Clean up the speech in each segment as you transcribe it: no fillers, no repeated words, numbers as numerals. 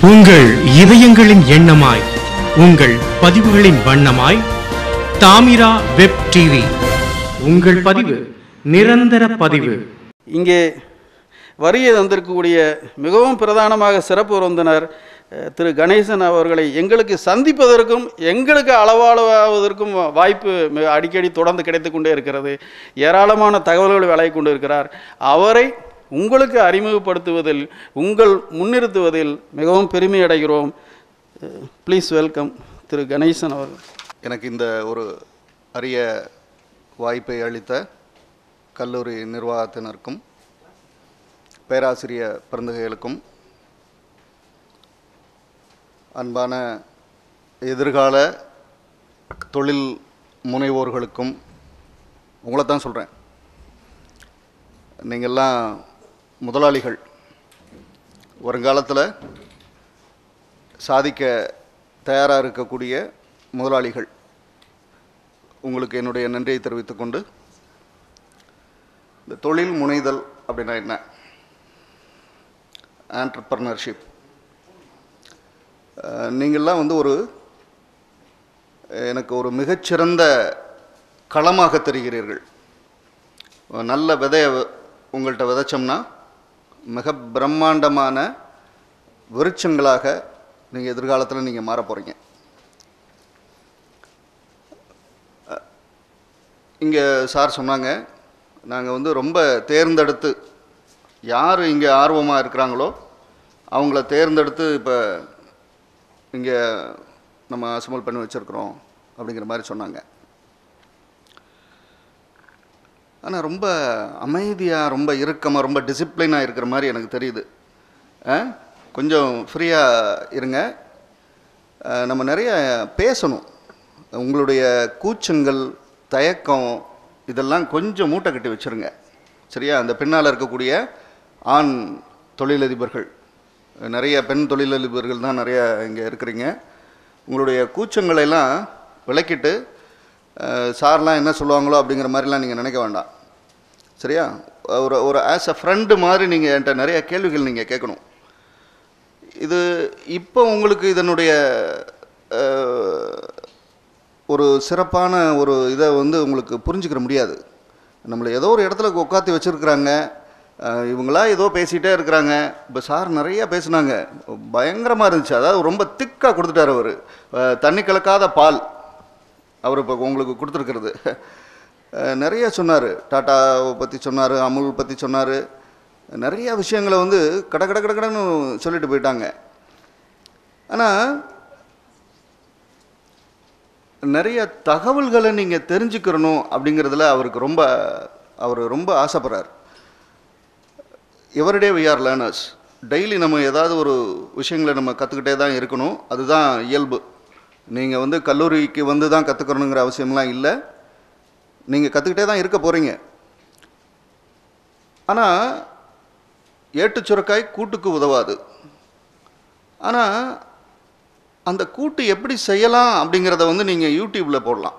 உங்கள் இதயங்களின் எண்ணமாய், உங்கள் பதிவுகளின் வண்ணமாய், தாமிரா வெப் டிவி. உங்கள் பதிவு நிரந்தர பதிவு. இங்கே வருகை தந்திருக்கக்கூடிய மிகவும் பிரதானமாக சிறப்பு விருந்தினர் திரு கணேசன் அவர்களை எங்களுக்கு சந்திப்பதற்கும் எங்களுக்கு அளவாளுவதற்கும் வாய்ப்பு அடிக்கடி தொடர்ந்து கிடைத்து கொண்டே இருக்கிறது. ஏராளமான தகவல்களை வழங்கி கொண்டு இருக்கிறார். அவரை உங்களுக்கு அறிமுகப்படுத்துவதில், உங்கள் முன்னிறுத்துவதில் மிகவும் பெருமை அடைகிறோம். ப்ளீஸ் வெல்கம் திரு கணேசன் அவர்கள். எனக்கு இந்த ஒரு அரிய வாய்ப்பை அளித்த கல்லூரி நிர்வாகத்தினருக்கும் பேராசிரியர் பெருந்தகைகளுக்கும் அன்பான எதிர்கால தொழில் முனைவோர்களுக்கும் உங்களை தான் சொல்கிறேன். நீங்கள்லாம் முதலாளிகள், வருங்காலத்தில் சாதிக்க தயாராக இருக்கக்கூடிய முதலாளிகள். உங்களுக்கு என்னுடைய நன்றியை தெரிவித்துக்கொண்டு, இந்த தொழில் முனைதல் அப்படின்னா என்ன, ஆண்டர்பிரனர்ஷிப், நீங்கள்லாம் எனக்கு ஒரு மிகச்சிறந்த களமாக தெரிகிறீர்கள். நல்ல விதையை உங்கள்கிட்ட விதைச்சோம்னா மிக பிரம்மாண்டமான விருட்சங்களாக நீங்கள் எதிர்காலத்தில் நீங்கள் மாற போகிறீங்க. இங்கே சார் சொன்னாங்க, நாங்கள் ரொம்ப தேர்ந்தெடுத்து யார் இங்கே ஆர்வமாக இருக்கிறாங்களோ அவங்கள தேர்ந்தெடுத்து இப்போ இங்கே நம்ம அசம்பிள் பண்ணி வச்சுருக்குறோம் அப்படிங்கிற மாதிரி சொன்னாங்க. ஆனால் ரொம்ப அமைதியாக, ரொம்ப இறுக்கமாக, ரொம்ப டிசிப்ளினாக இருக்கிற மாதிரி எனக்கு தெரியுது. கொஞ்சம் ஃப்ரீயாக இருங்க. நம்ம நிறைய பேசணும். உங்களுடைய கூச்சங்கள், தயக்கம் இதெல்லாம் கொஞ்சம் மூட்டை கட்டி வச்சுருங்க, சரியா? அந்த பின்னால் இருக்கக்கூடிய ஆண் தொழிலதிபர்கள், நிறைய பெண் தொழிலதிபர்கள் தான் நிறைய இங்கே இருக்கிறீங்க. உங்களுடைய கூச்சங்களெல்லாம் விளக்கிட்டு சார்லாம் என்ன சொல்லுவாங்களோ அப்படிங்கிற மாதிரிலாம் நீங்கள் நினைக்க வேண்டாம், சரியா? ஒரு ஆஸ் அ ஃப்ரெண்டு மாதிரி நீங்கள் என்கிட்ட நிறைய கேள்விகள் நீங்கள் கேட்கணும். இது இப்போ உங்களுக்கு இதனுடைய ஒரு சிறப்பான ஒரு இதை உங்களுக்கு புரிஞ்சுக்கிற முடியாது. நம்மளை ஏதோ ஒரு இடத்துல உட்காந்து வச்சுருக்குறாங்க, இவங்களா ஏதோ பேசிகிட்டே இருக்கிறாங்க. இப்போ சார் நிறையா பேசுனாங்க, பயங்கரமாக இருந்துச்சு. அதாவது ரொம்ப திக்காக கொடுத்துட்டார் அவர். தண்ணி கலக்காத பால் அவர் இப்போ உங்களுக்கு கொடுத்துருக்கிறது. நிறைய சொன்னார், டாட்டாவை பற்றி சொன்னார், அமுல் பற்றி சொன்னார், நிறையா விஷயங்களை கடன்னு சொல்லிட்டு போயிட்டாங்க. ஆனால் நிறைய தகவல்களை நீங்கள் தெரிஞ்சுக்கிறணும் அப்படிங்கிறதுல அவர் ரொம்ப ஆசைப்படுறார். Everyday we are learners. Daily நம்ம ஏதாவது ஒரு விஷயங்களை நம்ம கற்றுக்கிட்டே தான் இருக்கணும். அதுதான் இயல்பு. நீங்கள் கல்லூரிக்கு தான் கற்றுக்கணுங்கிற அவசியம்லாம் இல்லை. நீங்கள் கற்றுக்கிட்டே தான் இருக்க போகிறீங்க. ஆனால் ஏட்டு சுரக்காய் கூட்டுக்கு உதவாது. ஆனால் அந்த கூட்டு எப்படி செய்யலாம் அப்படிங்கிறத நீங்கள் யூடியூப்பில் போடலாம்.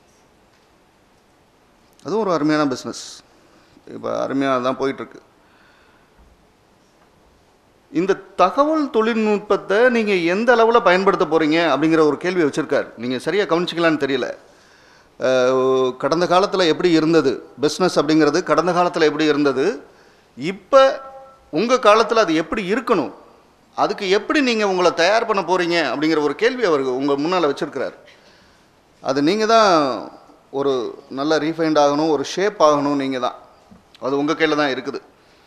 அதுவும் ஒரு அருமையான பிஸ்னஸ். இப்போ அருமையாக தான் போயிட்டுருக்கு. இந்த தகவல் தொழில்நுட்பத்தை நீங்கள் எந்த அளவில் பயன்படுத்த போகிறீங்க அப்படிங்கிற ஒரு கேள்வி வச்சுருக்கார். நீங்கள் சரியாக கவனிச்சிக்கலான்னு தெரியல. கடந்த காலத்தில் எப்படி இருந்தது பிஸ்னஸ் அப்படிங்கிறது, கடந்த காலத்தில் எப்படி இருந்தது, இப்போ உங்கள் காலத்தில் அது எப்படி இருக்கணும், அதுக்கு எப்படி நீங்கள் உங்களை தயார் பண்ண போகிறீங்க அப்படிங்கிற ஒரு கேள்வி அவர் உங்கள் முன்னால் வச்சுருக்கிறார். அது நீங்கள் தான் ஒரு நல்ல ரீஃபைண்ட் ஆகணும், ஒரு ஷேப் ஆகணும். நீங்கள் தான், அது உங்கள் கையில் தான் இருக்குது.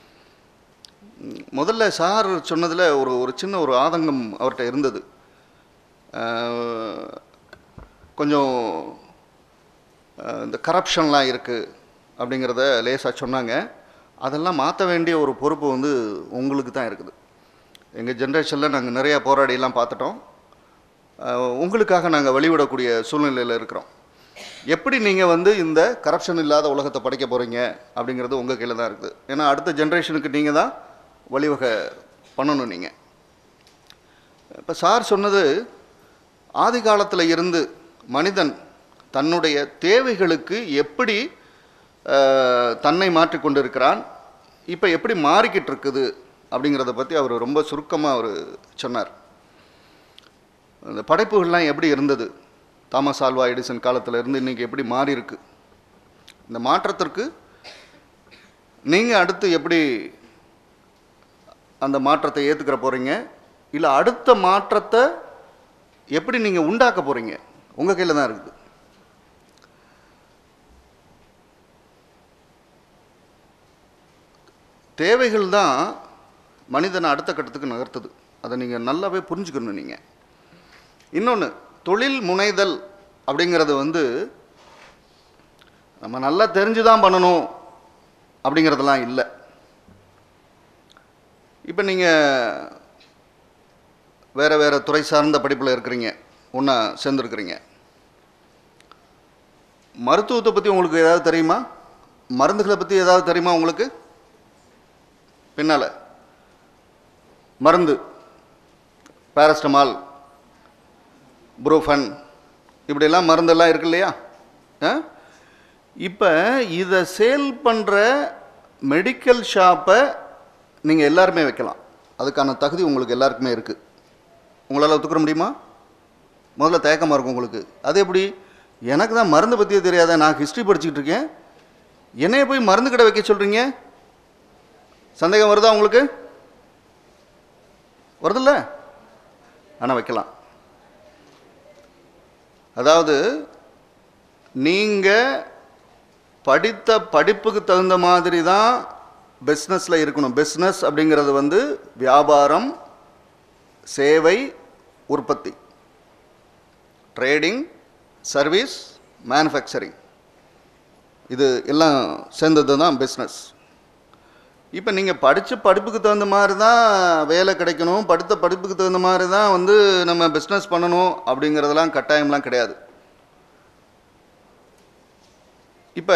முதல்ல சார் சொன்னதில் ஒரு சின்ன ஒரு ஆதங்கம் அவர்கிட்ட இருந்தது. கொஞ்சம் இந்த கரப்ஷன்லாம் இருக்குது அப்படிங்கிறத லேசாக சொன்னாங்க. அதெல்லாம் மாற்ற வேண்டிய ஒரு பொறுப்பு உங்களுக்கு தான் இருக்குது. எங்கள் ஜென்ரேஷனில் நாங்கள் நிறையா போராடியெல்லாம் பார்த்துட்டோம். உங்களுக்காக நாங்கள் வழிவிடக்கூடிய சூழ்நிலையில் இருக்கிறோம். எப்படி நீங்கள் இந்த கரப்ஷன் இல்லாத உலகத்தை படைக்க போகிறீங்க அப்படிங்கிறது உங்கள் கையில் தான் இருக்குது. ஏன்னா அடுத்த ஜென்ரேஷனுக்கு நீங்கள் தான் வழிவகை பண்ணணும். நீங்கள் இப்போ சார் சொன்னது, ஆதி காலத்தில் இருந்து மனிதன் தன்னுடைய தேவைகளுக்கு எப்படி தன்னை மாற்றிக்கொண்டிருக்கிறான், இப்போ எப்படி மாறிக்கிட்டு இருக்குது அப்படிங்கிறத பற்றி அவர் ரொம்ப சுருக்கமாக அவர் சொன்னார். அந்த படைப்புகள்லாம் எப்படி இருந்தது, தாமஸ் ஆல்வா எடிசன் காலத்தில் இருந்து இன்றைக்கி எப்படி மாறி இருக்கு, இந்த மாற்றத்திற்கு நீங்கள் அடுத்து எப்படி அந்த மாற்றத்தை ஏற்றுக்கிற போகிறீங்க, இல்லை அடுத்த மாற்றத்தை எப்படி நீங்கள் உண்டாக்க போகிறீங்க, உங்கள் கையில் தான் இருக்குது. தேவைகள் தான் மனிதனை அடுத்த கட்டத்துக்கு நகர்த்துது. அதை நீங்கள் நல்லாவே புரிஞ்சுக்கணும். நீங்கள் இன்னொன்று, தொழில் முனைதல் அப்படிங்கிறது வந்து நம்ம நல்லா தெரிஞ்சு தான் பண்ணணும் அப்படிங்கிறதெல்லாம் இல்லை. இப்போ நீங்கள் வேறு வேறு துறை சார்ந்த படிப்பில் இருக்கிறீங்க, ஒன்றா சேர்ந்துருக்குறீங்க. மருத்துவத்தை பற்றி உங்களுக்கு ஏதாவது தெரியுமா? மருந்துகளை பற்றி ஏதாவது தெரியுமா உங்களுக்கு? பின்னால் மருந்து, பேரஸ்டமால், புரோஃபன், இப்படியெல்லாம் மருந்தெல்லாம் இருக்கு இல்லையா? இப்போ இதை சேல் பண்ணுற மெடிக்கல் ஷாப்பை நீங்கள் எல்லாருமே வைக்கலாம். அதுக்கான தகுதி உங்களுக்கு எல்லாருக்குமே இருக்குது. உங்களால் ஒத்துக்கிற முடியுமா? முதல்ல தயக்கமாக இருக்கும் உங்களுக்கு. அது எப்படி? எனக்கு தான் மருந்து பற்றியே தெரியாத, நான் ஹிஸ்ட்ரி படிச்சுக்கிட்டு இருக்கேன், என்னைய போய் மருந்து கடை வைக்க சொல்கிறீங்க? சந்தேகம் வருதா உங்களுக்கு? வருதில்ல? ஆனால் வைக்கலாம். அதாவது நீங்கள் படித்த படிப்புக்கு தகுந்த மாதிரி தான் பிஸ்னஸில் இருக்கணும். பிஸ்னஸ் அப்படிங்கிறது வந்து வியாபாரம், சேவை, உற்பத்தி, ட்ரேடிங், சர்வீஸ், மேனுஃபேக்சரிங், இது எல்லாம் சேர்ந்தது தான் பிஸ்னஸ். இப்போ நீங்கள் படித்த படிப்புக்கு தகுந்த மாதிரி தான் வேலை கிடைக்கணும், படித்த படிப்புக்கு தகுந்த மாதிரி தான் வந்து நம்ம பிஸ்னஸ் பண்ணணும் அப்படிங்கிறதெல்லாம் கட்டாயம்லாம் கிடையாது. இப்போ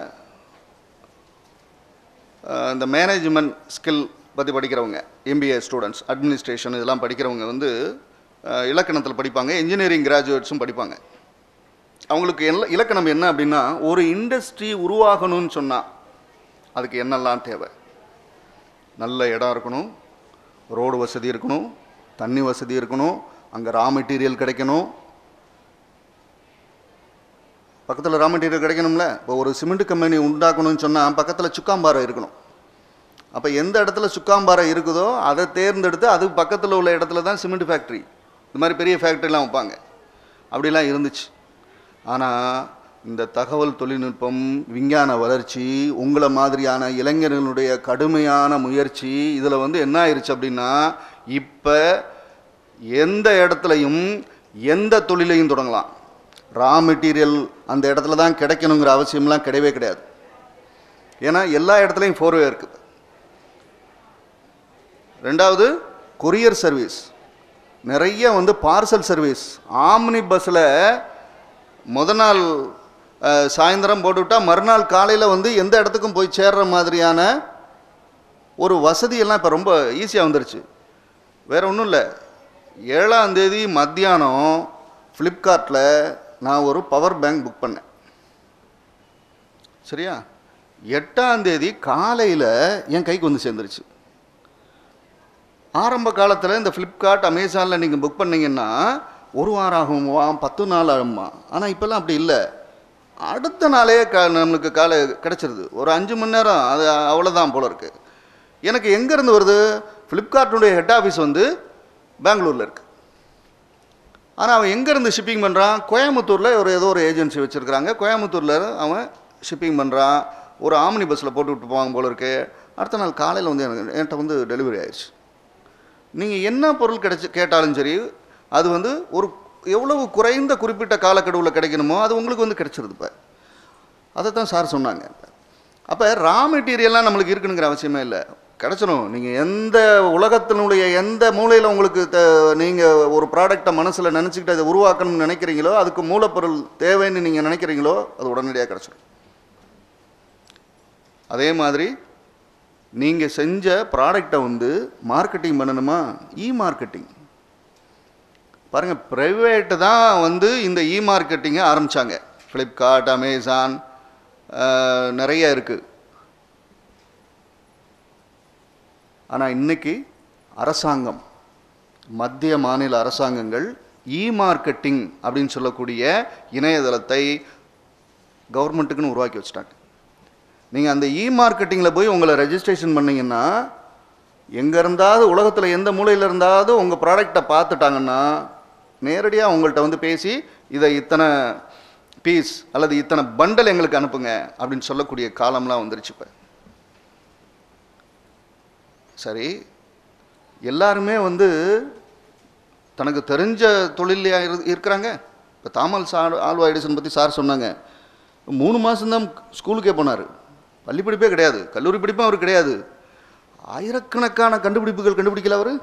இந்த மேனேஜ்மெண்ட் ஸ்கில் பற்றி படிக்கிறவங்க, எம்பிஏ ஸ்டூடெண்ட்ஸ், அட்மினிஸ்ட்ரேஷன் இதெல்லாம் படிக்கிறவங்க வந்து இலக்கணத்தில் படிப்பாங்க, இன்ஜினியரிங் கிராஜுவேட்ஸும் படிப்பாங்க. அவங்களுக்கு இலக்கணம் என்ன அப்படின்னா, ஒரு இண்டஸ்ட்ரி உருவாகணும்னு சொன்னால் அதுக்கு என்னெல்லாம் தேவை? நல்ல இடம் இருக்கணும், ரோடு வசதி இருக்கணும், தண்ணி வசதி இருக்கணும், அங்கே ரா மெட்டீரியல் கிடைக்கணும். பக்கத்தில் ரா மெட்டீரியல் கிடைக்கணும்ல. இப்போ ஒரு சிமெண்ட் கம்பெனி உண்டாக்கணும்னு சொன்னால் பக்கத்தில் சுக்காம்பாறை இருக்கணும். அப்போ எந்த இடத்துல சுக்காம்பாறை இருக்குதோ அதை தேர்ந்தெடுத்து அதுக்கு பக்கத்தில் உள்ள இடத்துல தான் சிமெண்ட் ஃபேக்ட்ரி, இந்த மாதிரி பெரிய ஃபேக்ட்ரிலாம் வைப்பாங்க. அப்படிலாம் இருந்துச்சு. ஆனால் இந்த தகவல் தொழில்நுட்பம், விஞ்ஞான வளர்ச்சி, உங்களை மாதிரியான இளைஞர்களுடைய கடுமையான முயற்சி, இதில் வந்து என்ன ஆயிடுச்சு அப்படின்னா, இப்போ எந்த இடத்துலையும் எந்த தொழிலையும் தொடங்கலாம். ரா மெட்டீரியல் அந்த இடத்துல தான் கிடைக்கணுங்கிற அவசியம்லாம் கிடையவே கிடையாது. ஏன்னா எல்லா இடத்துலையும் ஃபோர்வே இருக்குது. ரெண்டாவது, கொரியர் சர்வீஸ், நிறைய வந்து பார்சல் சர்வீஸ். ஆம்னி பஸ்ஸில் நாள் சாயந்தரம் போட்டுவிட்டால் மறுநாள் காலையில் வந்து எந்த இடத்துக்கும் போய் சேர்ற மாதிரியான ஒரு வசதியெல்லாம் இப்போ ரொம்ப ஈஸியாக வந்துருச்சு. வேறு ஒன்றும் இல்லை. 7ஆம் தேதி மத்தியானம் ஃப்ளிப்கார்ட்டில் நான் ஒரு பவர் பேங்க் புக் பண்ணேன். சரியா? 8ஆம் தேதி காலையில் என் கைக்கு வந்து சேர்ந்துருச்சு. ஆரம்ப காலத்தில் இந்த ஃப்ளிப்கார்ட், அமேசானில் நீங்கள் புக் பண்ணிங்கன்னா ஒரு வாரம் ஆகுமா, 10 நாள் ஆகுமா. ஆனால் இப்போல்லாம் அப்படி இல்லை. அடுத்த நாளே நம்மளுக்கு கிடச்சிருது. ஒரு 5 மணி நேரம், அது அவ்வளோதான் போல இருக்குது. எனக்கு எங்கேருந்து வருது? ஃப்ளிப்கார்ட்டுடைய ஹெட் ஆஃபீஸ் வந்து பெங்களூரில் இருக்குது. ஆனால் அவன் எங்கேருந்து ஷிப்பிங் பண்ணுறான்? கோயம்புத்தூரில் ஏதோ ஒரு ஏஜென்சி வச்சுருக்கிறாங்க. கோயம்புத்தூரில் அவன் ஷிப்பிங் பண்ணுறான். ஒரு ஆம்னி பஸ்ஸில் போட்டு விட்டு போவாங்க போல இருக்குது. அடுத்த நாள் காலையில் வந்து என்கிட்ட வந்து டெலிவரி ஆயிடுச்சு. நீங்கள் என்ன பொருள் கேட்டாலும் சரி, அது வந்து ஒரு எவ்வளவு குறைந்த குறிப்பிட்ட காலக்கெடுவில் கிடைக்கணுமோ அது உங்களுக்கு வந்து கிடைச்சிருது. இப்போ அதை தான் சார் சொன்னாங்க. அப்போ ரா மெட்டீரியல்லாம் நம்மளுக்கு இருக்குனுங்கிற அவசியமே இல்லை, கிடச்சிடும். நீங்கள் எந்த உலகத்தினுடைய எந்த மூலையில் உங்களுக்கு நீங்கள் ஒரு ப்ராடக்டை மனசில் நினச்சிக்கிட்டு அதை உருவாக்கணும்னு நினைக்கிறீங்களோ, அதுக்கு மூலப்பொருள் தேவைன்னு நீங்கள் நினைக்கிறீங்களோ, அது உடனடியாக கிடச்சிடும். அதே மாதிரி நீங்கள் செஞ்ச ப்ராடக்டை வந்து மார்க்கெட்டிங் பண்ணணுமா? மார்க்கெட்டிங் பாருங்கள், ப்ரைவேட்டு தான் வந்து இந்த மார்க்கெட்டிங்கை ஆரம்பித்தாங்க. ஃப்ளிப்கார்ட், அமேசான், நிறைய இருக்குது. ஆனால் இன்றைக்கி அரசாங்கம், மத்திய மாநில அரசாங்கங்கள் மார்க்கெட்டிங் அப்படின்னு சொல்லக்கூடிய இணையதளத்தை கவர்மெண்ட்டுக்குன்னு உருவாக்கி வச்சுட்டாங்க. நீங்கள் அந்த மார்க்கெட்டிங்கில் போய் உங்களை ரெஜிஸ்ட்ரேஷன் பண்ணிங்கன்னா எங்கே இருந்தாவது உலகத்தில் எந்த மூலையில் இருந்தாவது உங்கள் ப்ராடக்டை பார்த்துட்டாங்கன்னா நேரடியாக உங்கள்கிட்ட வந்து பேசி இதை இத்தனை பீஸ் அல்லது இத்தனை பண்டல் எங்களுக்கு அனுப்புங்க அப்படின்னு சொல்லக்கூடிய காலம்லாம் வந்துருச்சு. இப்போ சரி, எல்லாருமே வந்து தனக்கு தெரிஞ்ச தொழிலையா இருக்கிறாங்க. இப்போ தாமஸ் ஆல்வா எடிசன் பற்றி சார் சொன்னாங்க. 3 மாதம்தான் ஸ்கூலுக்கே போனார். பள்ளி படிப்பே கிடையாது, கல்லூரி படிப்பும் அவர் கிடையாது. ஆயிரக்கணக்கான கண்டுபிடிப்புகள் கண்டுபிடிக்கல அவர்.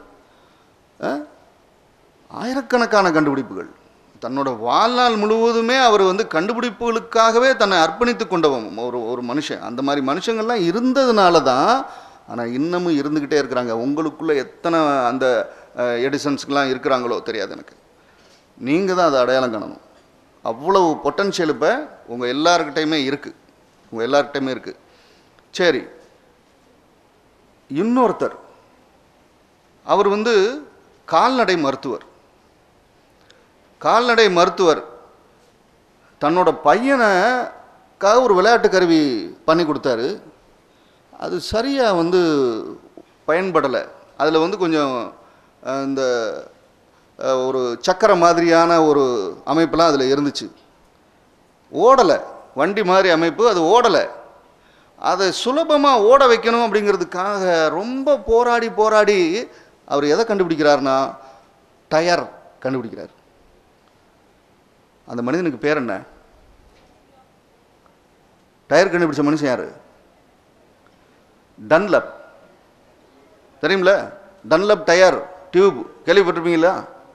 ஆயிரக்கணக்கான கண்டுபிடிப்புகள். தன்னோட வாழ்நாள் முழுவதுமே அவர் வந்து கண்டுபிடிப்புகளுக்காகவே தன்னை அர்ப்பணித்து கொண்டவன் ஒரு மனுஷன். அந்த மாதிரி மனுஷங்கள்லாம் இருந்ததுனால தான், ஆனால் இன்னமும் இருந்துக்கிட்டே இருக்கிறாங்க. உங்களுக்குள்ளே எத்தனை அந்த எடிசன்ஸ்க்கெலாம் இருக்கிறாங்களோ தெரியாது எனக்கு. நீங்கள் தான் அதை அடையாளம் காணணும். அவ்வளவு பொட்டன்ஷியல் இப்போ உங்கள் எல்லாருக்கிட்டையுமே இருக்குது. சரி, இன்னொருத்தர் அவர் வந்து கால்நடை மருத்துவர் தன்னோட பையனுக்காக ஒரு விளையாட்டு கருவி பண்ணி கொடுத்தாரு. அது சரியாக வந்து பயன்படலை. அதில் வந்து கொஞ்சம் இந்த ஒரு சக்கரை மாதிரியான ஒரு அமைப்பெலாம் அதில் இருந்துச்சு. ஓடலை, வண்டி மாதிரி அமைப்பு, அது ஓடலை. அதை சுலபமாக ஓட வைக்கணும் அப்படிங்கிறதுக்காக ரொம்ப போராடி அவர் எதை கண்டுபிடிக்கிறார்னா டயர் கண்டுபிடிக்கிறார். அந்த மனிதனுக்கு பேர் என்ன? டயர் கண்டுபிடிச்ச மனுஷன் யாரு? டன்லப். தெரியுமில்ல? டன்லப் டயர் டியூப் கேள்விப்பட்டிருப்பீங்களா?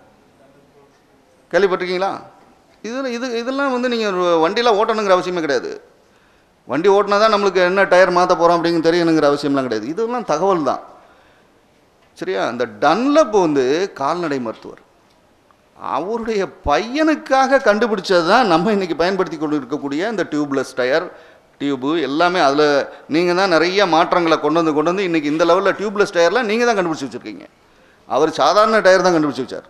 இதெல்லாம் வந்து நீங்கள் வண்டியெலாம் ஓட்டணுங்கிற அவசியமே கிடையாது. வண்டி ஓட்டினா தான் நம்மளுக்கு என்ன டயர் மாற்ற போகிறோம் அப்படிங்கிறது தெரியணுங்கிற அவசியம்லாம் கிடையாது. இதெல்லாம் தகவல் தான். சரியா? அந்த டன்லப் வந்து கால்நடை மருத்துவர். அவருடைய பையனுக்காக கண்டுபிடிச்சது தான் நம்ம இன்றைக்கி பயன்படுத்தி கொண்டு இருக்கக்கூடிய இந்த டியூப்லெஸ் டயர், டியூபு எல்லாமே. அதில் நீங்கள் தான் நிறைய மாற்றங்களை கொண்டு வந்து இன்றைக்கி இந்த லெவலில் டியூப்லெஸ் டயர்லாம் நீங்கள் தான் கண்டுபிடிச்சி வச்சுருக்கீங்க. அவர் சாதாரண டயர் தான் கண்டுபிடிச்சி வச்சார்.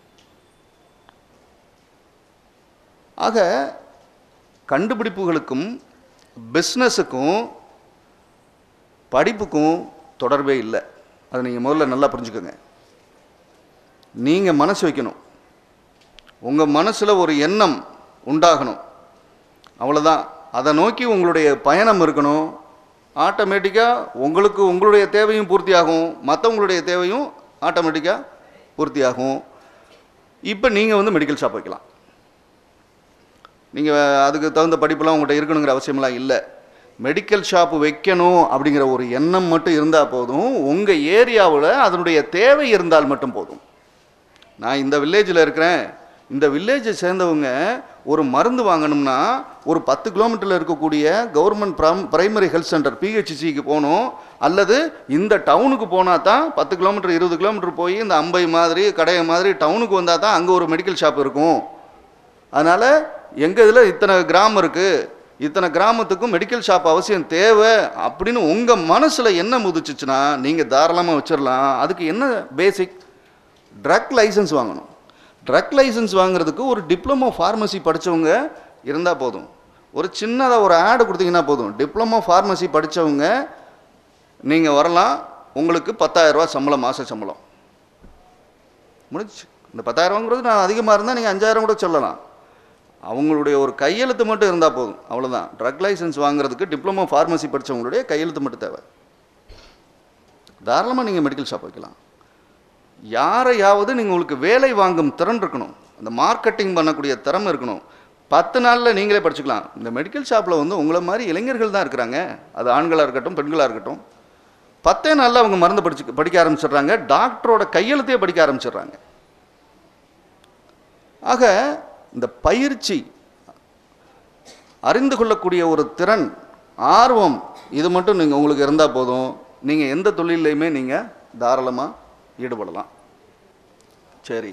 ஆக கண்டுபிடிப்புகளுக்கும் பிஸ்னஸுக்கும் படிப்புக்கும் தொடர்பே இல்லை. அதை நீங்கள் முதல்ல நல்லா புரிஞ்சுக்கோங்க. நீங்கள் மனசு வைக்கணும், உங்கள் மனசில் ஒரு எண்ணம் உண்டாகணும், அவ்வளோதான். அதை நோக்கி உங்களுடைய பயணம் இருக்கணும். ஆட்டோமேட்டிக்காக உங்களுடைய தேவையும் பூர்த்தியாகும், மற்றவங்களுடைய தேவையும் ஆட்டோமேட்டிக்காக பூர்த்தியாகும். இப்போ நீங்கள் வந்து மெடிக்கல் ஷாப் வைக்கலாம். நீங்கள் அதுக்கு தகுந்த படிப்பெல்லாம் உங்கள்கிட்ட இருக்கணுங்கிற அவசியமெல்லாம் இல்லை. மெடிக்கல் ஷாப்பு வைக்கணும் அப்படிங்கிற ஒரு எண்ணம் மட்டும் இருந்தால் போதும். உங்கள் ஏரியாவில் அதனுடைய தேவை இருந்தால் மட்டும் போதும். நான் இந்த வில்லேஜில் இருக்கிறேன், இந்த வில்லேஜை சேர்ந்தவங்க ஒரு மருந்து வாங்கணும்னா ஒரு 10 கிலோமீட்டரில் இருக்கக்கூடிய கவர்மெண்ட் பிரைமரி ஹெல்த் சென்டர் பிஹெச்சிசிக்கு போகணும். அல்லது இந்த டவுனுக்கு போனால் தான் 10 கிலோமீட்டர் 20 கிலோமீட்டர் போய் இந்த அம்பை மாதிரி கடையை மாதிரி டவுனுக்கு வந்தால் தான் அங்கே ஒரு மெடிக்கல் ஷாப் இருக்கும். அதனால் எங்கள் இதில் இத்தனை கிராமம் இருக்குது, இத்தனை கிராமத்துக்கும் மெடிக்கல் ஷாப் அவசியம் தேவை அப்படின்னு உங்கள் மனசில் என்ன முதிச்சுச்சுன்னா நீங்கள் தாராளமாக வச்சிடலாம். அதுக்கு என்ன பேசிக்? ட்ரக் லைசன்ஸ் வாங்கணும். ட்ரக் லைசன்ஸ் வாங்குறதுக்கு ஒரு டிப்ளமோ ஃபார்மசி படித்தவங்க இருந்தால் போதும். ஒரு சின்னதாக ஒரு ஆடு கொடுத்தீங்கன்னா போதும். டிப்ளமோ ஃபார்மசி படித்தவங்க நீங்கள் வரலாம். உங்களுக்கு 10,000 ரூபா சம்பளம், மாத சம்பளம் முடிச்சு. இந்த 10,000 ரூபாங்கிறது நான் அதிகமாக இருந்தால் நீங்கள் 5,000 கூட சொல்லலாம். அவங்களுடைய ஒரு கையெழுத்து மட்டும் இருந்தால் போதும், அவ்வளோதான். ட்ரக் லைசன்ஸ் வாங்குறதுக்கு டிப்ளமோ ஃபார்மசி படித்தவங்களுடைய கையெழுத்து மட்டும் தேவை. தாராளமாக நீங்கள் மெடிக்கல் ஷாப் வைக்கலாம். யாரையாவது நீங்கள் உங்களுக்கு வேலை வாங்கும் திறன் இருக்கணும், அந்த மார்க்கெட்டிங் பண்ணக்கூடிய திறமை இருக்கணும். 10 நாளில் நீங்களே படிச்சுக்கலாம். இந்த மெடிக்கல் ஷாப்பில் வந்து உங்களை மாதிரி இளைஞர்கள் தான் இருக்கிறாங்க. அது ஆண்களாக இருக்கட்டும் பெண்களாக இருக்கட்டும். 10 நாளில் அவங்க மருந்து படிக்க ஆரம்பிச்சிடுறாங்க. டாக்டரோட கையெழுத்தையே படிக்க ஆரம்பிச்சிடுறாங்க. ஆக இந்த பயிற்சி, அறிந்து கொள்ளக்கூடிய ஒரு திறன், ஆர்வம், இது மட்டும் நீங்கள் உங்களுக்கு இருந்தால் போதும். நீங்கள் எந்த தொழிலையுமே நீங்கள் தாராளமாக ஈடுபடலாம். சரி,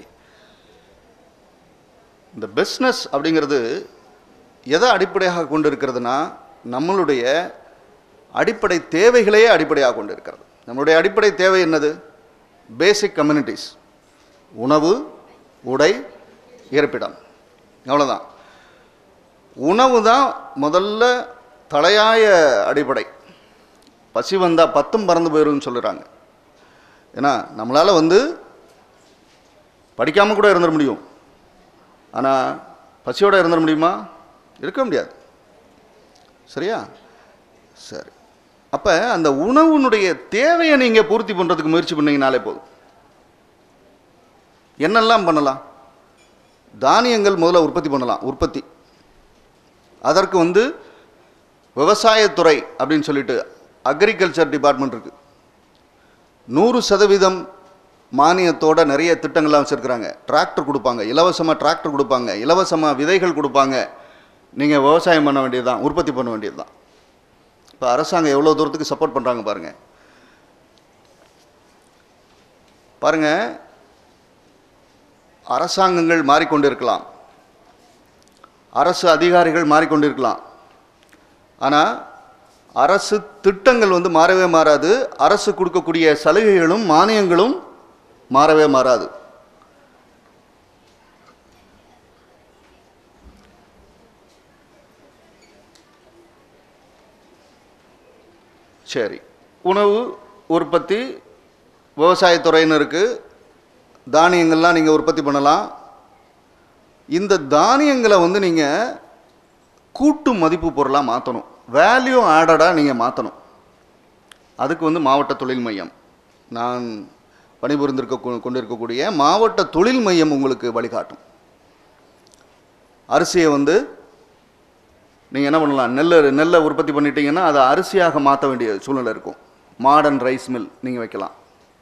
இந்த பிஸ்னஸ் அப்படிங்கிறது எதை அடிப்படையாக கொண்டு இருக்கிறதுனா நம்மளுடைய அடிப்படை தேவைகளையே அடிப்படையாக கொண்டு இருக்கிறது. நம்மளுடைய அடிப்படை தேவை என்னது? Basic communities. உணவு, உடை, இருப்பிடம். அவ்வளோதான். உணவு தான் முதல்ல தலையாய அடிப்படை. பசி வந்தால் 10 பறந்து போயிடும்னு சொல்லுறாங்க. ஏன்னா நம்மளால் படிக்காமல் கூட இருந்துட முடியும், ஆனால் பசியோடு இருந்துட முடியுமா? இருக்க முடியாது. சரியா? சரி. அப்போ அந்த உணவுனுடைய தேவையை நீங்கள் பூர்த்தி பண்ணுறதுக்கு முயற்சி பண்ணீங்கனாலே போதும். என்னெல்லாம் பண்ணலாம்? தானியங்கள் முதல்ல உற்பத்தி பண்ணலாம். அதற்கு விவசாயத்துறை அப்படின்னு சொல்லிட்டு அக்ரிகல்ச்சர் டிபார்ட்மெண்ட் இருக்குது. 100% மானியத்தோட நிறைய திட்டங்கள்லாம் வச்சுருக்குறாங்க. டிராக்டர் கொடுப்பாங்க, இலவசமாக டிராக்டர் கொடுப்பாங்க, இலவசமாக விதைகள் கொடுப்பாங்க. நீங்கள் விவசாயம் பண்ண வேண்டியது தான், உற்பத்தி பண்ண வேண்டியது தான். இப்போ அரசாங்கம் எவ்வளோ தூரத்துக்கு சப்போர்ட் பண்ணுறாங்க பாருங்கள். அரசாங்கங்கள் மாறிக்கொண்டிருக்கலாம், அரசு அதிகாரிகள் மாறிக்கொண்டிருக்கலாம், ஆனால் அரசு திட்டங்கள் மாறவே மாறாது. அரசு கொடுக்கக்கூடிய சலுகைகளும் மானியங்களும் மாறவே மாறாது. சரி, உணவு உற்பத்தி விவசாயத்துறைன்னு இருக்குது. தானியங்கள்லாம் நீங்கள் உற்பத்தி பண்ணலாம். இந்த தானியங்களை நீங்கள் கூட்டு மதிப்பு பொருளாக மாற்றணும், வேல்யூ ஆடடாக நீங்கள் மாற்றணும். அதுக்கு மாவட்ட தொழில் மையம், நான் கொண்டிருக்கக்கூடிய மாவட்ட தொழில் மையம் உங்களுக்கு வழிகாட்டும். அரிசியை நீங்கள் என்ன பண்ணலாம், நெல்லை உற்பத்தி பண்ணிட்டீங்கன்னா அதை அரிசியாக மாற்ற வேண்டிய சூழ்நிலை இருக்கும். மாடர்ன் ரைஸ் மில் நீங்கள் வைக்கலாம்.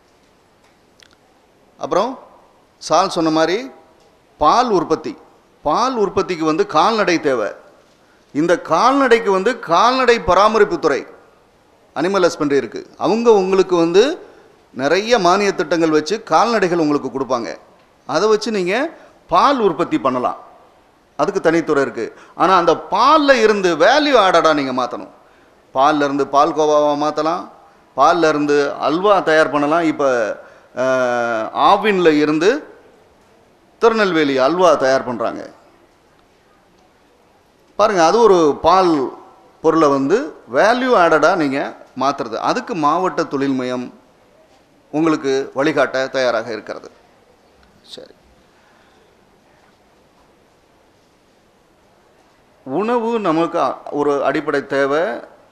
அப்புறம் சால் சொன்ன மாதிரி பால் உற்பத்திக்கு கால்நடை தேவை. இந்த கால்நடைக்கு கால்நடை பராமரிப்புத்துறை, அனிமல் ஹஸ்பண்டரி இருக்குது. அவங்க உங்களுக்கு நிறைய மானிய திட்டங்கள் வச்சு கால்நடைகள் உங்களுக்கு கொடுப்பாங்க. அதை வச்சு நீங்கள் பால் உற்பத்தி பண்ணலாம். அதுக்கு தனித்துறை இருக்குது. ஆனால் அந்த பாலில் இருந்து வேல்யூ ஆடடாக நீங்கள் மாற்றணும். பாலில் இருந்து பால் கோவாவாக மாற்றலாம், பாலில் இருந்து அல்வா தயார் பண்ணலாம். இப்போ ஆவினில் இருந்து திருநெல்வேலி அல்வா தயார் பண்ணுறாங்க பாருங்கள். அது ஒரு பால் பொருளை வேல்யூ ஆடடாக நீங்கள் மாற்றுறது. அதுக்கு மாவட்ட தொழில் மையம் உங்களுக்கு வழிகாட்ட தயாராக இருக்கிறது. சரி, உணவு நமக்கு ஒரு அடிப்படை தேவை.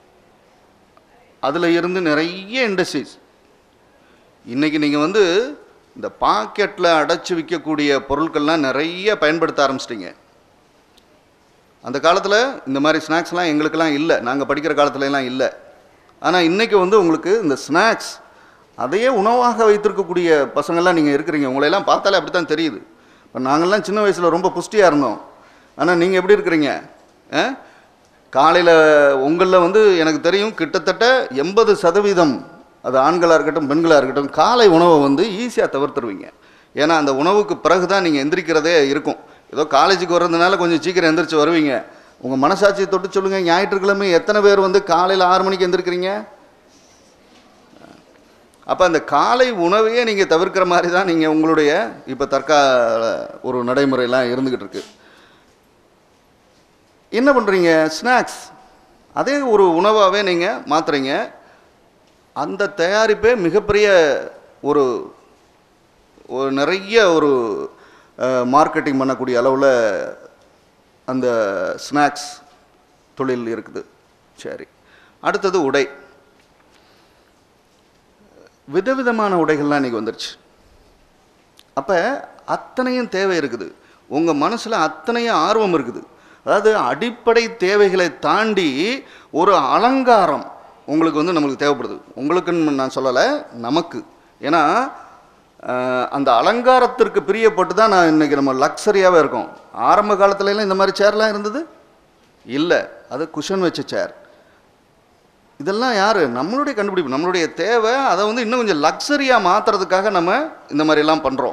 அதில் இருந்து நிறைய இண்டஸ்ட்ரீஸ் இன்றைக்கி நீங்கள் இந்த பாக்கெட்டில் அடைச்சி விற்கக்கூடிய பொருட்கள்லாம் நிறைய பயன்படுத்த ஆரம்பிச்சிட்டிங்க. அந்த காலத்தில் இந்த மாதிரி ஸ்நாக்ஸ்லாம் எங்களுக்கெல்லாம் இல்லை, நாங்கள் படிக்கிற காலத்துலலாம் இல்லை. ஆனால் இன்றைக்கி உங்களுக்கு இந்த ஸ்நாக்ஸ் அதையே உணவாக வைத்திருக்கக்கூடிய பசங்கள்லாம் நீங்கள் இருக்கிறீங்க. உங்களையெல்லாம் பார்த்தாலே அப்படி தான் தெரியுது. இப்போ நாங்கள்லாம் சின்ன வயசில் ரொம்ப புஷ்டியாக இருந்தோம். ஆனால் நீங்கள் எப்படி இருக்கிறீங்க? காலையில் உங்களில் எனக்கு தெரியும் கிட்டத்தட்ட 80%, அது ஆண்களாக இருக்கட்டும் பெண்களாக இருக்கட்டும், காலை உணவை ஈஸியாக தவிர்த்துருவீங்க. ஏன்னா அந்த உணவுக்கு பிறகு தான் நீங்கள் எந்திரிக்கிறதே இருக்கும். ஏதோ காலேஜுக்கு வர்றதுனால கொஞ்சம் சீக்கிரம் எந்திரிச்சு வருவீங்க. உங்கள் மனசாட்சியை தொட்டு சொல்லுங்கள், ஞாயிற்றுக்கிழமை எத்தனை பேர் காலையில் 6 மணிக்கு எந்திரிக்கிறீங்க? அப்போ அந்த காலை உணவையே நீங்கள் தவிர்க்கிற மாதிரி தான் நீங்கள் உங்களுடைய இப்போ தற்கால ஒரு நடைமுறையெல்லாம் இருந்துக்கிட்டு இருக்கு. என்ன பண்ணுறீங்க? ஸ்நாக்ஸ் அதே ஒரு உணவாகவே நீங்கள் மாற்றுறீங்க. அந்த தயாரிப்பே மிகப்பெரிய ஒரு நிறைய ஒரு மார்க்கெட்டிங் பண்ணக்கூடிய அளவில் அந்த ஸ்நாக்ஸ் தொழில் இருக்குது. சரி, அடுத்தது உடை. விதவிதமான உடைகள்லாம் இன்றைக்கி வந்துருச்சு. அப்போ அத்தனையும் தேவை இருக்குது, உங்கள் மனசில் அத்தனையும் ஆர்வம் இருக்குது. அதாவது அடிப்படை தேவைகளை தாண்டி ஒரு அலங்காரம் உங்களுக்கு நம்மளுக்கு தேவைப்படுது. உங்களுக்குன்னு நான் சொல்லலை, நமக்கு. ஏன்னா அந்த அலங்காரத்திற்கு பிரியப்பட்டு தான் நான் இன்றைக்கி நம்ம லக்ஸரியாகவே இருக்கோம். ஆரம்ப காலத்துலலாம் இந்த மாதிரி சேர்லாம் இருந்தது இல்லை, அது குஷன் வச்ச சேர். இதெல்லாம் யார்? நம்மளுடைய கண்டுபிடிப்பு, நம்மளுடைய தேவை. அதை இன்னும் கொஞ்சம் லக்ஸரியாக மாற்றுறதுக்காக நம்ம இந்த மாதிரிலாம் பண்ணுறோம்.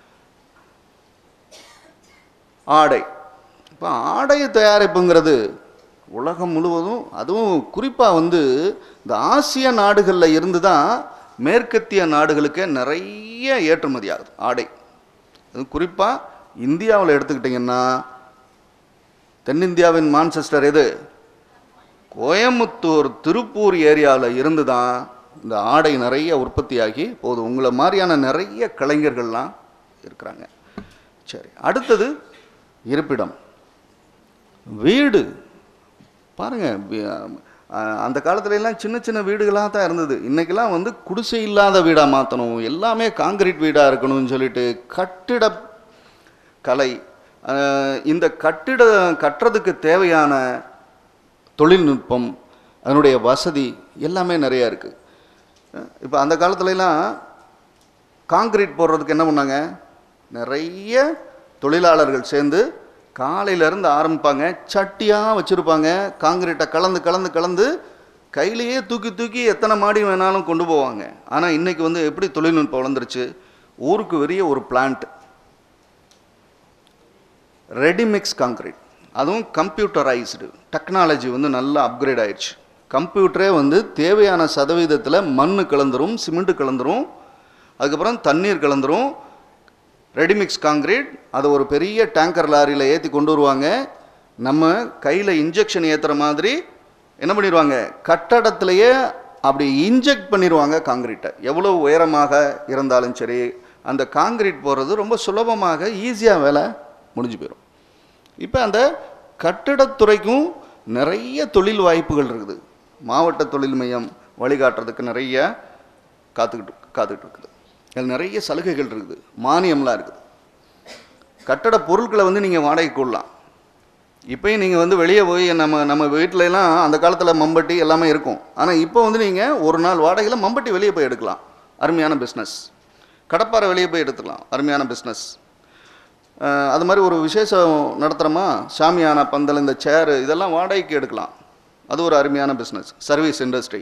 ஆடை. இப்போ ஆடை தயாரிப்புங்கிறது உலகம் முழுவதும், அதுவும் குறிப்பாக இந்த ஆசிய நாடுகளில் இருந்து தான் மேற்கத்திய நாடுகளுக்கு நிறைய ஏற்றுமதி ஆகுது ஆடை. அது குறிப்பாக இந்தியாவில் எடுத்துக்கிட்டிங்கன்னா தென்னிந்தியாவின் மான்செஸ்டர் எது? கோயம்புத்தூர், திருப்பூர் ஏரியாவில் இருந்து தான் இந்த ஆடை நிறைய உற்பத்தியாகி போகுது. உங்களை மாதிரியான நிறைய கலைஞர்கள்லாம் இருக்கிறாங்க. சரி, அடுத்தது இருப்பிடம், வீடு. பாருங்கள், அந்த காலத்துலலாம் சின்ன சின்ன வீடுகளாக தான் இருந்தது. இன்றைக்கெல்லாம் வந்து குடிசை இல்லாத வீடாக மாற்றணும், எல்லாமே காங்கிரீட் வீடாக இருக்கணும்னு சொல்லிட்டு கட்டிட கலை, இந்த கட்டுறதுக்கு தேவையான தொழில்நுட்பம், அதனுடைய வசதி எல்லாமே நிறையா இருக்குது. இப்போ அந்த காலத்துலலாம் காங்கிரீட் போடுறதுக்கு என்ன பண்ணாங்க? நிறைய தொழிலாளர்கள் சேர்ந்து காலையிலேருந்து ஆரம்பிப்பாங்க, சட்டியாக வச்சுருப்பாங்க, காங்கிரீட்டை கலந்து கலந்து கலந்து கையிலேயே தூக்கி தூக்கி எத்தனை மாடி வேணாலும் கொண்டு போவாங்க. ஆனால் இன்றைக்கி வந்து எப்படி தொழில்நுட்பம் வளர்ந்துருச்சு, ஊருக்கு வெளியே ஒரு பிளான்ட், ரெடிமிக்ஸ் காங்கிரீட், அதுவும் கம்ப்யூட்டரைஸ்டு டெக்னாலஜி வந்து நல்லா அப்கிரேட் ஆயிடுச்சு. கம்ப்யூட்டரே வந்து தேவையான சதவீதத்தில் மண் கலந்துரும், சிமெண்ட் கலந்துரும், அதுக்கப்புறம் தண்ணீர் கலந்துரும். ரெடிமிக்ஸ் காங்கிரீட் அதை ஒரு பெரிய டேங்கர் லாரியில் ஏற்றி கொண்டு வருவாங்க. நம்ம கையில் இன்ஜெக்ஷன் ஏற்றுற மாதிரி என்ன பண்ணிடுவாங்க, கட்டடத்திலேயே அப்படி இன்ஜெக்ட் பண்ணிடுவாங்க காங்கிரீட்டை. எவ்வளோ உயரமாக இருந்தாலும் சரி, அந்த காங்கிரீட் போடுறது ரொம்ப சுலபமாக ஈஸியாக வேலை முடிஞ்சு போயிடும். இப்போ அந்த கட்டிடத்துறைக்கும் நிறைய தொழில் வாய்ப்புகள் இருக்குது. மாவட்ட தொழில் மையம் வழிகாட்டுறதுக்கு நிறைய காத்துக்கிட்டு இருக்குது. அதில் நிறைய சலுகைகள் இருக்குது, மானியம்லாம் இருக்குது. கட்டட பொருட்களை வந்து நீங்கள் வாடகைக்கு கொள்ளலாம். இப்போயும் நீங்கள் வந்து வெளியே போய் நம்ம வீட்டிலலாம் அந்த காலத்தில் மம்பட்டி எல்லாமே இருக்கும். ஆனால் இப்போ வந்து நீங்கள் ஒரு நாள் வாடகையில் மம்பட்டி வெளியே போய் எடுக்கலாம், அருமையான பிஸ்னஸ். கடப்பாறை வெளியே போய் எடுத்துக்கலாம், அருமையான பிஸ்னஸ். அது மாதிரி ஒரு விசேஷம் நடத்துகிறோமா, சாமியான பந்தல், இந்த சேரு, இதெல்லாம் வாடகைக்கு எடுக்கலாம், அது ஒரு அருமையான பிஸ்னஸ். சர்வீஸ் இண்டஸ்ட்ரி,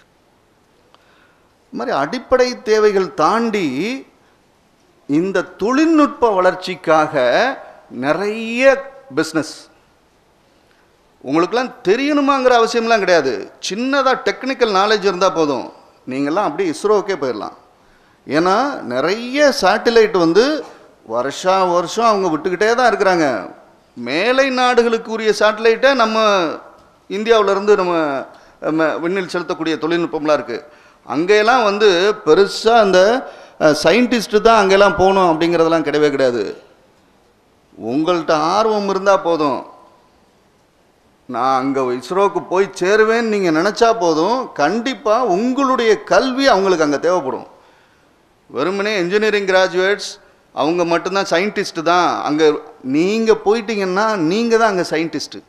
இது மாதிரி அடிப்படை தேவைகள் தாண்டி இந்த தொழில்நுட்ப வளர்ச்சிக்காக நிறைய பிஸ்னஸ். உங்களுக்கெல்லாம் தெரியணுமாங்கிற அவசியம்லாம் கிடையாது. சின்னதாக டெக்னிக்கல் நாலேஜ் இருந்தால் போதும், நீங்கள்லாம் அப்படியே இஸ்ரோவுக்கே போயிடலாம். ஏன்னா நிறைய சேட்டிலைட் வந்து வருஷம் அவங்க விட்டுக்கிட்டே தான் இருக்கிறாங்க. மேலை நாடுகளுக்கு உரிய சேட்டலைட்டை நம்ம இந்தியாவிலேருந்து நம்ம விண்ணில் செலுத்தக்கூடிய தொழில்நுட்பம்லாம் இருக்குது. அங்கெல்லாம் வந்து பெருசாக அந்த சயின்டிஸ்ட்டு தான் அங்கெல்லாம் போகணும் அப்படிங்கிறதெல்லாம் கிடையவே கிடையாது. உங்கள்கிட்ட ஆர்வம் இருந்தால் போதும், நான் அங்கே இஸ்ரோவுக்கு போய் சேருவேன்னு நீங்கள் நினச்சா போதும், கண்டிப்பாக உங்களுடைய கல்வி அவங்களுக்கு அங்கே தேவைப்படும். வெறுமனே இன்ஜினியரிங் கிராஜுவேட்ஸ் அவங்க மட்டும்தான் சயின்டிஸ்ட்டு தான். அங்கே நீங்கள் போயிட்டீங்கன்னா நீங்கள் தான் அங்கே சயின்டிஸ்ட்டு.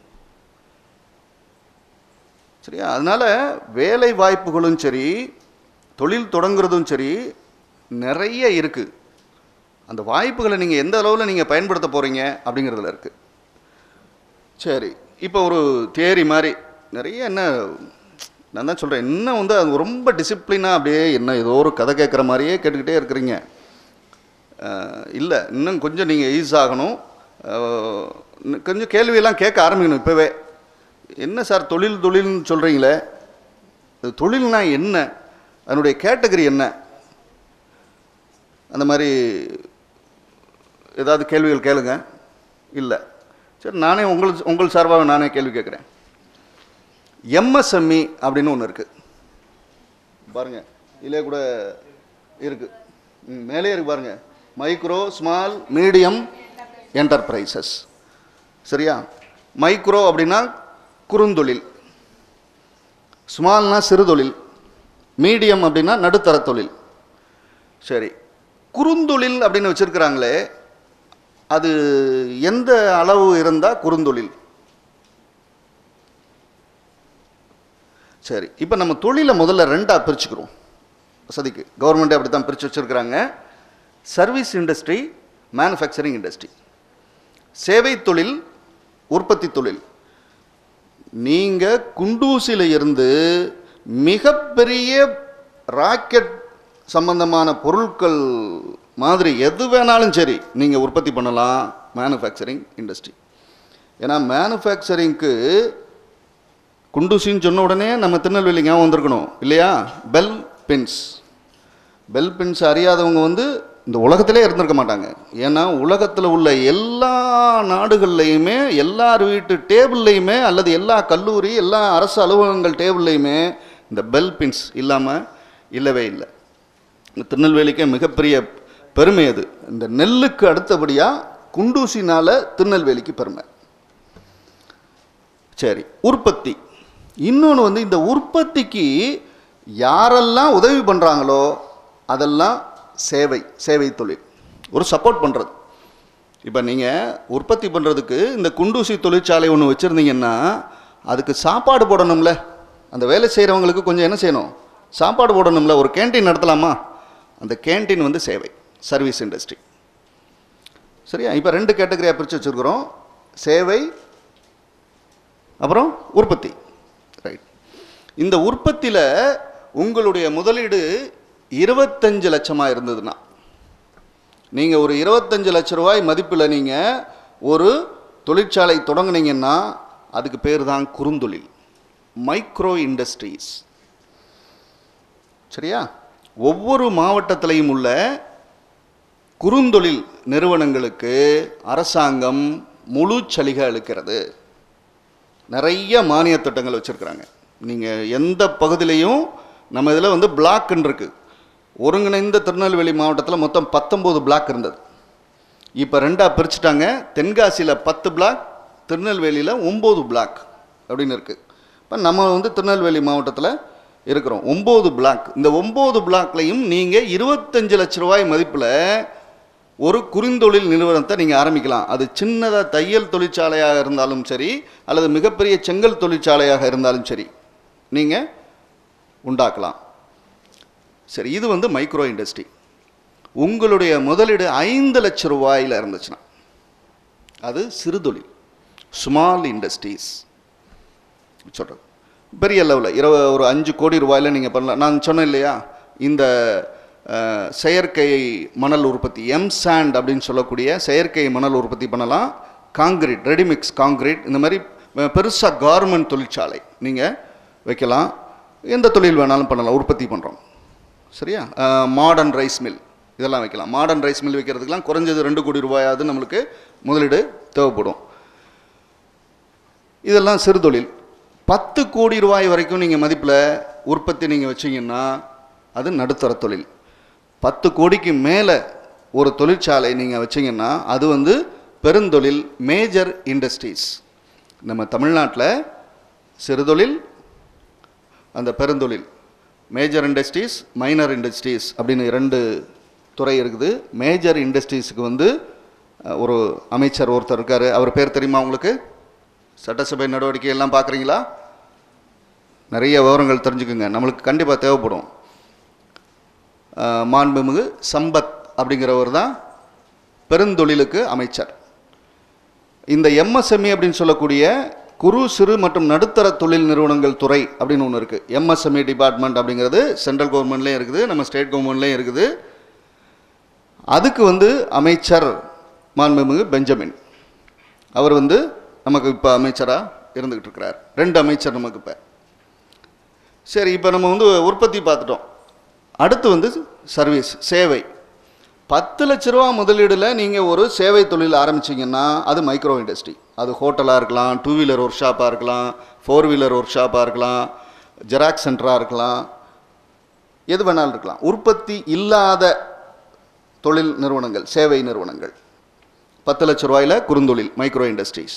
சரியா? அதனால் வேலை வாய்ப்புகளும் சரி, தொழில் தொடங்குறதும் சரி, நிறைய இருக்குது. அந்த வாய்ப்புகளை நீங்கள் எந்த அளவில் நீங்கள் பயன்படுத்த போகிறீங்க அப்படிங்கிறதுல இருக்குது. சரி, இப்போ ஒரு தியரி மாதிரி நிறைய என்ன நான் தான் சொல்கிறேன், இன்னும் வந்து அது ரொம்ப டிசிப்ளினாக அப்படியே என்ன ஏதோ ஒரு கதை கேட்குற மாதிரியே கேட்டுக்கிட்டே இருக்கிறீங்க. இல்லை, இன்னும் கொஞ்சம் நீங்கள் ஈஸ் ஆகணும், கொஞ்சம் கேள்வியெல்லாம் கேட்க ஆரம்பிக்கணும் இப்போவே. என்ன சார் தொழில்னு சொல்கிறீங்களே, அது தொழில்னா என்ன, அதனுடைய கேட்டகரி என்ன, அந்த மாதிரி ஏதாவது கேள்விகள் கேளுங்க. இல்லை, சரி, நானே உங்கள் சார்பாக நானே கேள்வி கேட்குறேன். எம்எஸ்எம்இ அப்படின்னு ஒன்று இருக்குது பாருங்கள், இதிலே கூட இருக்குது, மேலே இருக்கு பாருங்கள், மைக்ரோ ஸ்மால் மீடியம் என்டர்பிரைசஸ். சரியா? மைக்ரோ அப்படின்னா குறுந்தொழில், ஸ்மால்னா சிறுதொழில், மீடியம் அப்படின்னா நடுத்தர தொழில். சரி, குறுந்தொழில் அப்படின்னு வச்சுருக்கிறாங்களே, அது எந்த அளவு இருந்தால் குறுந்தொழில்? சரி, இப்போ நம்ம தொழிலை முதல்ல ரெண்டாக பிரிச்சுக்கிறோம். வசதிக்கு கவர்மெண்ட்டே அப்படி தான் பிரித்து வச்சுருக்கிறாங்க. Service industry, manufacturing industry. சேவை தொழில், உற்பத்தி தொழில். நீங்கள் குண்டூசியில் இருந்து மிகப்பெரிய ராக்கெட் சம்பந்தமான பொருட்கள் மாதிரி எது வேணாலும் சரி நீங்கள் உற்பத்தி பண்ணலாம், மேனுஃபேக்சரிங் இண்டஸ்ட்ரி. ஏன்னா மேனுஃபேக்சரிங்க்கு குண்டூசின்னு சொன்ன உடனே நம்ம திருநெல்வேலி ஞாபகம் வந்திருக்கணும் இல்லையா? பெல் பின்ஸ் அறியாதவங்க வந்து இந்த உலகத்திலே இருந்திருக்க மாட்டாங்க. ஏன்னா உலகத்தில் உள்ள எல்லா நாடுகள்லையுமே எல்லார் வீட்டு டேபிள்லையுமே அல்லது எல்லா கல்லூரி எல்லா அரசு அலுவலகங்கள் டேபிள்லையுமே இந்த பெல் பின்ஸ் இல்லாமல் இல்லவே இல்லை. இந்த திருநெல்வேலிக்கே மிகப்பெரிய பெருமை அது. இந்த நெல்லுக்கு அடுத்தபடியாக குண்டூசினால் திருநெல்வேலிக்கு பெருமை. சரி, உற்பத்தி. இன்னொன்று வந்து இந்த உற்பத்திக்கு யாரெல்லாம் உதவி பண்ணுறாங்களோ அதெல்லாம் சேவை தொழில், ஒரு சப்போர்ட் பண்ணுறது. இப்போ நீங்கள் உற்பத்தி பண்ணுறதுக்கு இந்த குண்டூசி தொழிற்சாலை ஒன்று வச்சுருந்தீங்கன்னா அதுக்கு சாப்பாடு போடணும்ல, அந்த வேலை செய்கிறவங்களுக்கு கொஞ்சம் என்ன செய்யணும், சாப்பாடு போடணும்ல. ஒரு கேன்டீன் நடத்தலாமா? அந்த கேன்டீன் வந்து சேவை, சர்வீஸ் இண்டஸ்ட்ரி. சரியா? இப்போ 2 கேட்டகரியாக பிரித்து வச்சுருக்கிறோம், சேவை அப்புறம் உற்பத்தி. ரைட். இந்த உற்பத்தியில் உங்களுடைய முதலீடு 25 லட்சமாக இருந்ததுன்னா, நீங்கள் ஒரு 25 லட்ச ரூபாய் மதிப்பில் நீங்கள் ஒரு தொழிற்சாலை தொடங்குனீங்கன்னா அதுக்கு பேர் தான் குறுந்தொழில், மைக்ரோ இண்டஸ்ட்ரீஸ். சரியா? ஒவ்வொரு மாவட்டத்திலையும் உள்ள குறுந்தொழில் நிறுவனங்களுக்கு அரசாங்கம் முழு சலுகை அளிக்கிறது. நிறைய மானிய திட்டங்கள் வச்சுருக்கிறாங்க. நீங்கள் எந்த பகுதியிலையும் நம்ம இதில் வந்து பிளாக்ன்னு இருக்குது. ஒருங்கிணைந்த திருநெல்வேலி மாவட்டத்தில் மொத்தம் 19 பிளாக் இருந்தது. இப்போ 2ஆக பிரிச்சுட்டாங்க. தென்காசியில் 10 பிளாக், திருநெல்வேலியில் 9 பிளாக் அப்படின்னு இருக்குது. இப்போ நம்ம வந்து திருநெல்வேலி மாவட்டத்தில் இருக்கிறோம் 9 பிளாக். இந்த 9 பிளாக்லையும் நீங்கள் 25 லட்ச ரூபாய் மதிப்பில் ஒரு குறுந்தொழில் நிறுவனத்தை நீங்கள் ஆரம்பிக்கலாம். அது சின்னதாக தையல் தொழிற்சாலையாக இருந்தாலும் சரி அல்லது மிகப்பெரிய செங்கல் தொழிற்சாலையாக இருந்தாலும் சரி நீங்கள் உண்டாக்கலாம். சரி, இது வந்து மைக்ரோ இண்டஸ்ட்ரி. உங்களுடைய முதலீடு 5 லட்ச ரூபாயில் இருந்துச்சுன்னா அது சிறுதொழில், ஸ்மால் இண்டஸ்ட்ரீஸ் சொல்கிறது. பெரிய லெவலில் ஒரு 5 கோடி ரூபாயில் நீங்கள் பண்ணலாம். நான் சொன்னேன் இல்லையா, இந்த செயற்கை மணல் உற்பத்தி, எம்சாண்ட் அப்படின்னு சொல்லக்கூடிய செயற்கை மணல் உற்பத்தி பண்ணலாம். காங்கிரீட், ரெடிமிக்ஸ் காங்கிரீட், இந்த மாதிரி பெருசாக கார்மெண்ட் தொழிற்சாலை நீங்கள் வைக்கலாம். எந்த தொழில் வேணாலும் பண்ணலாம், உற்பத்தி பண்ணுறோம். சரியா? மாடர்ன் ரைஸ் மில் இதெல்லாம் வைக்கலாம். மாடர்ன் ரைஸ் மில் வைக்கிறதுக்கெலாம் குறைஞ்சது 2 கோடி ரூபாயாவது நம்மளுக்கு முதலீடு தேவைப்படும். இதெல்லாம் சிறுதொழில். 10 கோடி ரூபாய் வரைக்கும் நீங்கள் மதிப்பில் உற்பத்தி நீங்கள் வச்சிங்கன்னா அது நடுத்தர தொழில். 10 கோடிக்கு மேலே ஒரு தொழிற்சாலை நீங்கள் வச்சிங்கன்னா அது வந்து பெருந்தொழில், மேஜர் இண்டஸ்ட்ரீஸ். நம்ம தமிழ்நாட்டில் சிறுதொழில், அந்த பெருந்தொழில், மேஜர் இண்டஸ்ட்ரீஸ், மைனர் இண்டஸ்ட்ரீஸ் அப்படின்னு 2 துறை இருக்குது. மேஜர் இண்டஸ்ட்ரீஸுக்கு வந்து ஒரு அமைச்சர் ஒருத்தர் இருக்கார். அவர் பேர் தெரியுமா உங்களுக்கு? சட்டசபை நடவடிக்கை எல்லாம் பார்க்குறீங்களா? நிறைய விவரங்கள் தெரிஞ்சுக்குங்க, நம்மளுக்கு கண்டிப்பாக தேவைப்படும். மாண்புமிகு சம்பத் அப்படிங்கிறவர் தான் பெருந்தொழிலுக்கு அமைச்சர். இந்த எம்எஸ்எம்இ அப்படின்னு சொல்லக்கூடிய குறு சிறு மற்றும் நடுத்தர தொழில் நிறுவனங்கள் துறை அப்படின்னு ஒன்று இருக்குது. எம்எஸ்எம்இ டிபார்ட்மெண்ட் அப்படிங்கிறது சென்ட்ரல் கவர்மெண்ட்லேயும் இருக்குது, நம்ம ஸ்டேட் கவர்மெண்ட்லேயும் இருக்குது. அதுக்கு வந்து அமைச்சர் மாண்புமிகு பெஞ்சமின் அவர் வந்து நமக்கு இப்போ அமைச்சராக இருந்துக்கிட்டு இருக்கிறார். 2 அமைச்சர் நமக்கு இப்போ. சரி, இப்போ நம்ம வந்து உற்பத்தி பார்த்துட்டோம். அடுத்து வந்து சர்வீஸ், சேவை. 10 லட்ச ரூபா முதலீடில் நீங்கள் ஒரு சேவை தொழில் ஆரம்பிச்சிங்கன்னா அது மைக்ரோ இண்டஸ்ட்ரி. அது ஹோட்டலாக இருக்கலாம், 2 வீலர் ஒர்க் ஷாப்பாக இருக்கலாம், 4 வீலர் ஒர்க் ஷாப்பாக இருக்கலாம், ஜெராக்ஸ் சென்டராக இருக்கலாம், எது வேணாலும் இருக்கலாம். உற்பத்தி இல்லாத தொழில் நிறுவனங்கள், சேவை நிறுவனங்கள். 10 லட்ச ரூபாயில் குறுந்தொழில், மைக்ரோ இண்டஸ்ட்ரீஸ்.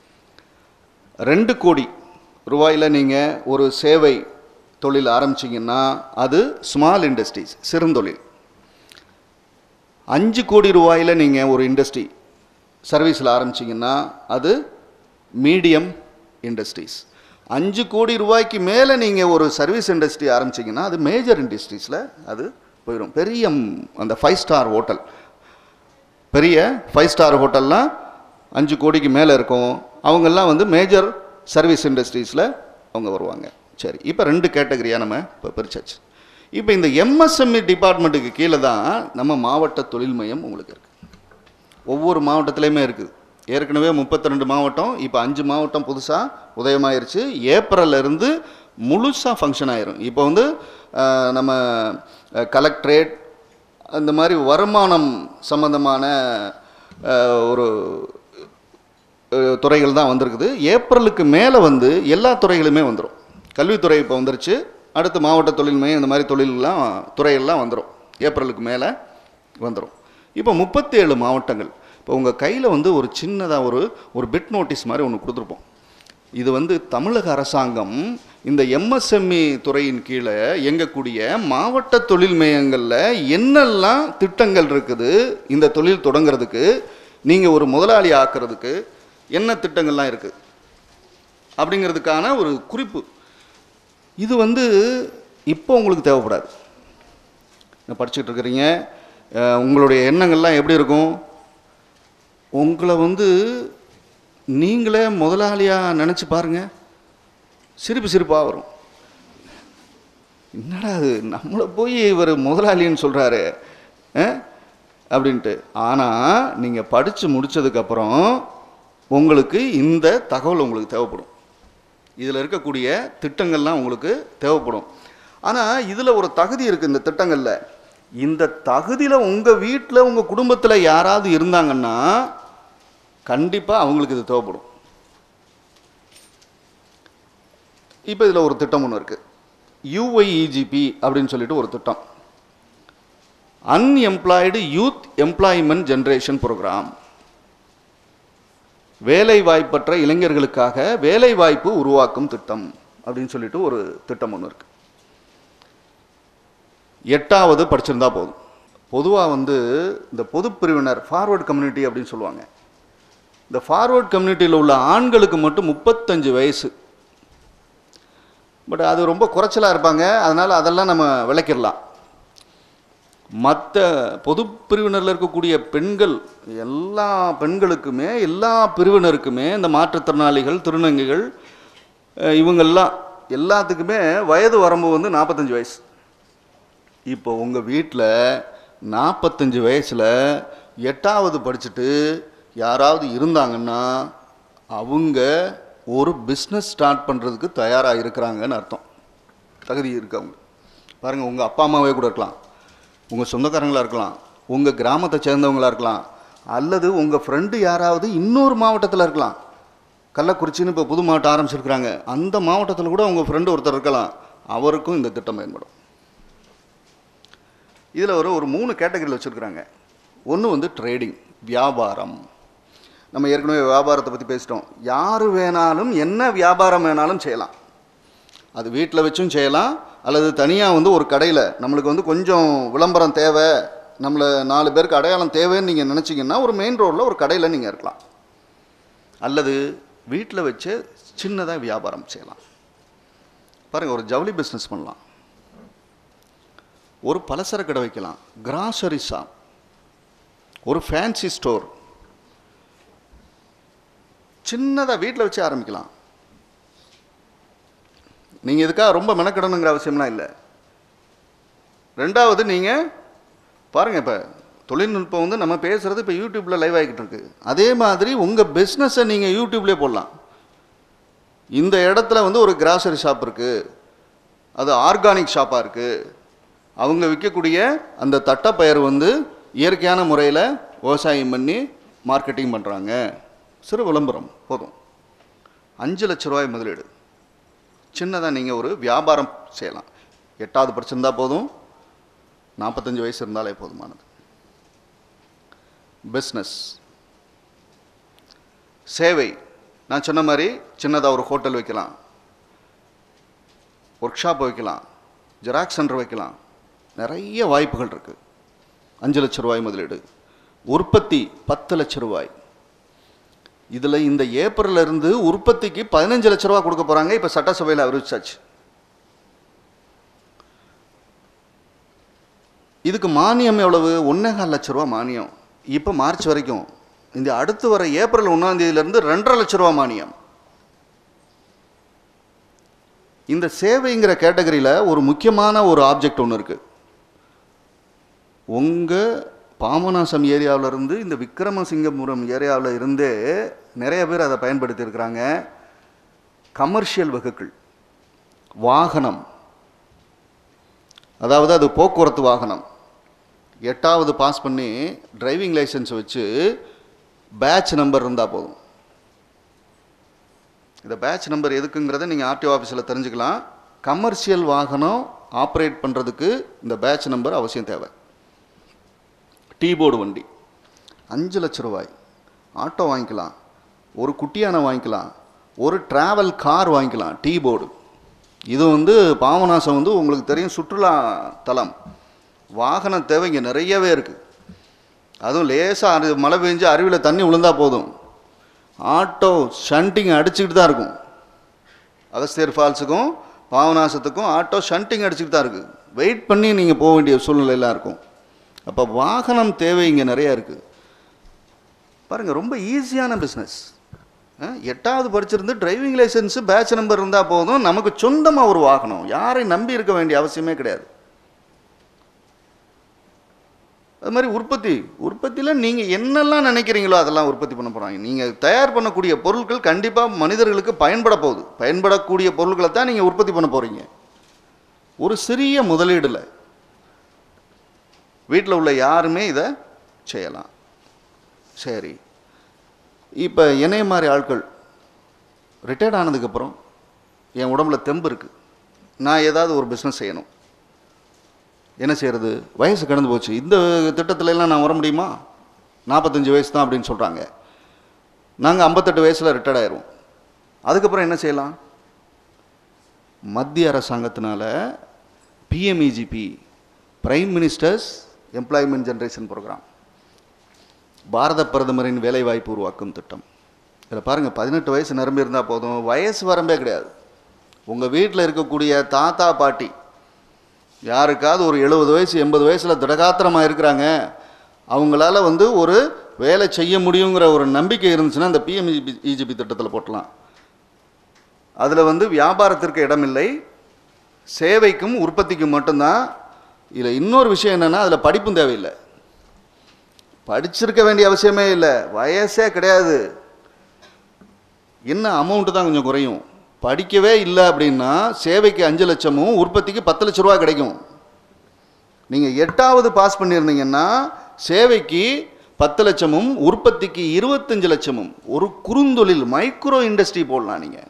2 கோடி ரூபாயில் நீங்கள் ஒரு சேவை தொழில் ஆரம்பிச்சிங்கன்னா அது ஸ்மால் இண்டஸ்ட்ரீஸ், சிறுந்தொழில். 5 கோடி ரூபாயில் நீங்கள் ஒரு இண்டஸ்ட்ரி சர்வீஸில் ஆரம்பிச்சிங்கன்னா அது மீடியம் இண்டஸ்ட்ரீஸ். 5 கோடி ரூபாய்க்கு மேலே நீங்கள் ஒரு சர்வீஸ் இண்டஸ்ட்ரி ஆரம்பிச்சிங்கன்னா அது மேஜர் இண்டஸ்ட்ரீஸில் அது போயிடும். பெரிய அந்த 5 ஸ்டார் ஹோட்டல், பெரிய 5 ஸ்டார் ஹோட்டல்லாம் 5 கோடிக்கு மேலே இருக்கும். அவங்கெல்லாம் வந்து மேஜர் சர்வீஸ் இண்டஸ்ட்ரீஸில் அவங்க வருவாங்க. சரி, இப்போ 2 கேட்டகரியாக நம்ம இப்போ பிரிச்சாச்சு. இப்போ இந்த எம்எஸ்எம்இ டிபார்ட்மெண்ட்டுக்கு கீழே தான் நம்ம மாவட்ட தொழில் மையம் உங்களுக்கு இருக்குது. ஒவ்வொரு மாவட்டத்துலேயுமே இருக்குது. ஏற்கனவே 32 மாவட்டம், இப்போ 5 மாவட்டம் புதுசாக உதயமாயிருச்சு. ஏப்ரல்லேருந்து முழுசாக ஃபங்க்ஷன் ஆயிரும். இப்போ வந்து நம்ம கலெக்ட்ரேட், அந்த மாதிரி வருமானம் சம்பந்தமான ஒரு துறைகள் தான் வந்திருக்குது. ஏப்ரலுக்கு மேலே வந்து எல்லா துறைகளுமே வந்துடும். கல்வித்துறை இப்போ வந்துருச்சு, அடுத்து மாவட்ட தொழில் மையம் இந்த மாதிரி தொழிலெலாம் துறையெல்லாம் வந்துடும், ஏப்ரலுக்கு மேலே வந்துடும். இப்போ 37 மாவட்டங்கள். இப்போ உங்கள் கையில் வந்து ஒரு சின்னதாக ஒரு பிட் நோட்டீஸ் மாதிரி ஒன்று கொடுத்துருப்போம். இது வந்து தமிழக அரசாங்கம் இந்த எம்எஸ்எம்இ துறையின் கீழே இயங்கக்கூடிய மாவட்ட தொழில் மையங்களில் என்னெல்லாம் திட்டங்கள் இருக்குது, இந்த தொழில் தொடங்கிறதுக்கு, நீங்கள் ஒரு முதலாளி ஆக்கிறதுக்கு என்ன திட்டங்கள்லாம் இருக்குது அப்படிங்கிறதுக்கான ஒரு குறிப்பு. இது வந்து இப்போ உங்களுக்கு தேவைப்படாது. படிச்சுக்கிட்டு இருக்கிறீங்க, உங்களுடைய எண்ணங்கள்லாம் எப்படி இருக்கும்? உங்களை வந்து நீங்களே முதலாளியாக நினச்சி பாருங்கள், சிரிப்பாக வரும். என்னடா அது, நம்மளை போய் இவர் முதலாளின்னு சொல்கிறாரு அப்படின்ட்டு. ஆனால் நீங்கள் படித்து முடித்ததுக்கப்புறம் உங்களுக்கு இந்த தகவல் உங்களுக்கு தேவைப்படும், இதில் இருக்கக்கூடிய திட்டங்கள்லாம் உங்களுக்கு தேவைப்படும். ஆனால் இதில் ஒரு தகுதி இருக்குது இந்த திட்டங்களில். இந்த தகுதியில் உங்கள் வீட்டில் உங்கள் குடும்பத்தில் யாராவது இருந்தாங்கன்னா கண்டிப்பாக அவங்களுக்கு இது தேவைப்படும். இப்போ இதில் ஒரு திட்டம் ஒன்று இருக்குது, யுஐஇஜிபி அப்படின்னு சொல்லிட்டு ஒரு திட்டம், unemployed youth employment generation programme. வேலை வாய்ப்பற்ற இளைஞர்களுக்காக வேலை வாய்ப்பு உருவாக்கும் திட்டம் அப்படின்னு சொல்லிட்டு ஒரு திட்டம் ஒன்று இருக்குது. 8வது படிச்சிருந்தா போதும். பொதுவாக வந்து இந்த பொது பிரிவினர் ஃபார்வர்டு கம்யூனிட்டி அப்படின்னு சொல்லுவாங்க. இந்த ஃபார்வர்டு கம்யூனிட்டியில் உள்ள ஆண்களுக்கு மட்டும் 35 வயசு. பட் அது ரொம்ப குறைச்சலாக இருப்பாங்க, அதனால் அதெல்லாம் நம்ம விளக்கிடலாம். மற்ற பொது பிரிவினரில் இருக்கக்கூடிய பெண்கள், எல்லா பெண்களுக்குமே எல்லா பிரிவினருக்குமே, இந்த மாற்றுத்திறனாளிகள், திருநங்கைகள், இவங்கெல்லாம் எல்லாத்துக்குமே வயது வரம்பு வந்து 45 வயசு. இப்போ உங்கள் வீட்டில் 45 வயசில் 8வது படிச்சுட்டு யாராவது இருந்தாங்கன்னா அவங்க ஒரு பிஸ்னஸ் ஸ்டார்ட் பண்ணுறதுக்கு தயாராக இருக்கிறாங்கன்னு அர்த்தம். தகுதி இருக்கவங்க பாருங்கள், உங்கள் அப்பா அம்மாவே கூட இருக்கலாம், உங்கள் சொந்தக்காரங்களாக இருக்கலாம், உங்கள் கிராமத்தை சேர்ந்தவங்களாக இருக்கலாம், அல்லது உங்கள் ஃப்ரெண்டு யாராவது இன்னொரு மாவட்டத்தில் இருக்கலாம். கள்ளக்குறிச்சின்னு இப்போ புது மாவட்டம் ஆரம்பிச்சிருக்கிறாங்க, அந்த மாவட்டத்தில் கூட உங்கள் ஃப்ரெண்டு ஒருத்தர் இருக்கலாம், அவருக்கும் இந்த திட்டம் பயன்படும். இதில் ஒரு 3 கேட்டகரியில் வச்சுருக்குறாங்க. ஒன்று வந்து ட்ரேடிங், வியாபாரம். நம்ம ஏற்கனவே வியாபாரத்தை பற்றி பேசிட்டோம். யார் வேணாலும் என்ன வியாபாரம் வேணாலும் செய்யலாம். அது வீட்டில் வச்சும் செய்யலாம், அல்லது தனியாக வந்து ஒரு கடையில் நம்மளுக்கு வந்து கொஞ்சம் விளம்பரம் தேவை, நம்மளை 4 பேருக்கு அடையாளம் தேவைன்னு நீங்கள் நினச்சிங்கன்னா ஒரு மெயின் ரோடில் ஒரு கடையில் நீங்கள் இருக்கலாம். அல்லது வீட்டில் வச்சு சின்னதாக வியாபாரம் செய்யலாம். பாருங்கள், ஒரு ஜவுளி பிஸ்னஸ் பண்ணலாம், ஒரு பலசர கடை வைக்கலாம், கிராசரி ஷாப், ஒரு ஃபேன்சி ஸ்டோர், சின்னதாக வீட்டில் வச்சு ஆரம்பிக்கலாம். நீங்கள் இதுக்காக ரொம்ப மெனக்கிடணுங்கிற அவசியம்லாம் இல்லை. 2வது, நீங்கள் பாருங்கள், இப்போ தொழில்நுட்பம் வந்து நம்ம பேசுகிறது இப்போ யூடியூப்பில் லைவ் ஆகிக்கிட்டு இருக்கு. அதே மாதிரி உங்கள் பிஸ்னஸை நீங்கள் யூடியூப்லேயே போடலாம். இந்த இடத்துல வந்து ஒரு கிராசரி ஷாப் இருக்குது, அது ஆர்கானிக் ஷாப்பாக இருக்குது, அவங்க விற்கக்கூடிய அந்த தட்டைப்பயிர் வந்து இயற்கையான முறையில் விவசாயம் பண்ணி மார்க்கெட்டிங் பண்ணுறாங்க. சிறு விளம்பரம் போதும். 5 லட்ச ரூபாய் முதலீடு. சின்னதாக நீங்கள் ஒரு வியாபாரம் செய்யலாம். 8வது படிச்சிருந்தா போதும், 45 வயசு இருந்தாலே போதுமானது. பிஸ்னஸ், சேவை. நான் சொன்ன மாதிரி சின்னதாக ஒரு ஹோட்டல் வைக்கலாம், ஒர்க் ஷாப் வைக்கலாம், ஜெராக்ஸ் சென்டர் வைக்கலாம், நிறைய வாய்ப்புகள் இருக்குது. 5 லட்ச ரூபாய் முதலீடு. உற்பத்தி 10 லட்ச ரூபாய். இதில் இந்த ஏப்ரலில் இருந்து உற்பத்திக்கு 15 லட்ச ரூபா கொடுக்க போகிறாங்க. இப்போ சட்டசபையில் அறிவிச்சாச்சு. இதுக்கு மானியம் எவ்வளவு? 1.25 லட்ச ரூபா மானியம். இப்போ மார்ச் வரைக்கும். இந்த அடுத்து வர ஏப்ரல் 1ஆம் தேதியிலேருந்து 2.5 லட்ச ரூபா மானியம். இந்த சேவைங்கிற கேட்டகரியில் ஒரு முக்கியமான ஒரு ஆப்ஜெக்ட் ஒன்று இருக்குது. உங்கள் பாபநாசம் ஏரியாவிலிருந்து இந்த விக்ரமசிங்கபுரம் ஏரியாவில் இருந்தே நிறைய பேர் அதை பயன்படுத்தியிருக்கிறாங்க. கமர்ஷியல் வெஹிக்கிள், வாகனம், அதாவது அது போக்குவரத்து வாகனம், 8வது பாஸ் பண்ணி டிரைவிங் லைசன்ஸ் வச்சு பேட்ச் நம்பர் இருந்தால் போதும். இந்த பேட்ச் நம்பர் எதுக்குங்கிறத நீங்கள் ஆர்டிஓ ஆஃபீஸில் தெரிஞ்சுக்கலாம். கமர்ஷியல் வாகனம் ஆப்ரேட் பண்ணுறதுக்கு இந்த பேட்ச் நம்பர் அவசியம் தேவை. டீ போர்டு வண்டி 5 லட்ச ரூபாய் ஆட்டோ வாங்கிக்கலாம், ஒரு குட்டியான வாங்கிக்கலாம், ஒரு ட்ராவல் கார் வாங்கிக்கலாம். டீ போர்டு இது வந்து பாபநாசம் வந்து உங்களுக்கு தெரியும் சுற்றுலா தலம். வாகன தேவை இங்கே நிறையவே இருக்குது. அதுவும் லேசாக மழை பெஞ்சு அருவியில் தண்ணி விழுந்தால் போதும், ஆட்டோ ஷண்டிங் அடிச்சுக்கிட்டு தான் இருக்கும். அகஸ்தியர் ஃபால்ஸுக்கும் பாபநாசத்துக்கும் ஆட்டோ ஷண்டிங் அடிச்சுக்கிட்டு தான் இருக்குது. வெயிட் பண்ணி நீங்கள் போக வேண்டிய சூழ்நிலையெல்லாம் இருக்கும். அப்போ வாகனம் தேவை இங்கே நிறையா இருக்குது. பாருங்கள், ரொம்ப ஈஸியான பிஸ்னஸ். 8வது படிச்சிருந்து டிரைவிங் லைசன்ஸு பேட்ச் நம்பர் இருந்தால் போதும், நமக்கு சொந்தமாக ஒரு வாகனம், யாரையும் நம்பி இருக்க வேண்டிய அவசியமே கிடையாது. அது மாதிரி உற்பத்தியில் நீங்கள் என்னெல்லாம் நினைக்கிறீங்களோ அதெல்லாம் உற்பத்தி பண்ண போகிறாங்க. நீங்கள் தயார் பண்ணக்கூடிய பொருட்கள் கண்டிப்பாக மனிதர்களுக்கு பயன்படக்கூடிய பொருட்களை தான் நீங்கள் உற்பத்தி பண்ண போகிறீங்க. ஒரு சிறிய முதலீடில் வீட்டில் உள்ள யாருமே இதை செய்யலாம். சரி, இப்போ என்னைய மாதிரி ஆட்கள் ரிட்டையர்ட் ஆனதுக்கப்புறம் என் உடம்புல தெம்பு இருக்குது, நான் ஏதாவது ஒரு பிஸ்னஸ் செய்யணும், என்ன செய்கிறது? வயசு கடந்து போச்சு, இந்த திட்டத்திலலாம் நான் வர முடியுமா? 45 வயசு தான் அப்படின்னு சொல்கிறாங்க. நாங்கள் 58 வயசில் ரிட்டையர்ட் ஆயிடுவோம். அதுக்கப்புறம் என்ன செய்யலாம்? மத்திய அரசாங்கத்தினால PMEGP, prime ministers employment generation programme, பாரத பிரதமரின் வேலைவாய்ப்பு உருவாக்கும் திட்டம். இதில் பாருங்கள், 18 வயசு நிரம்பி இருந்தால் போதும், வயசு வரம்பே கிடையாது. உங்கள் வீட்டில் இருக்கக்கூடிய தாத்தா பாட்டி யாருக்காவது ஒரு 70 வயசு 80 வயசில் திடகாத்திரமாக இருக்கிறாங்க, அவங்களால வந்து ஒரு வேலை செய்ய முடியுங்கிற ஒரு நம்பிக்கை இருந்துச்சுன்னா இந்த பிஎம்இஜிபி திட்டத்தில் போட்டலாம். அதில் வந்து வியாபாரத்திற்கு இடமில்லை, சேவைக்கும் உற்பத்திக்கும் மட்டும்தான். இதில் இன்னொரு விஷயம் என்னென்னா, அதில் படிப்பும் தேவையில்லை, படிச்சிருக்க வேண்டிய அவசியமே இல்லை, வயசே கிடையாது. என்ன அமௌண்ட்டு தான் கொஞ்சம் குறையும். படிக்கவே இல்லை அப்படின்னா சேவைக்கு 5 லட்சமும் உற்பத்திக்கு 10 லட்ச ரூபா கிடைக்கும். நீங்கள் 8வது பாஸ் பண்ணியிருந்தீங்கன்னா சேவைக்கு 10 லட்சமும் உற்பத்திக்கு 25 லட்சமும். ஒரு குறுந்தொழில் மைக்ரோ இண்டஸ்ட்ரி போடலாம். நீங்கள்,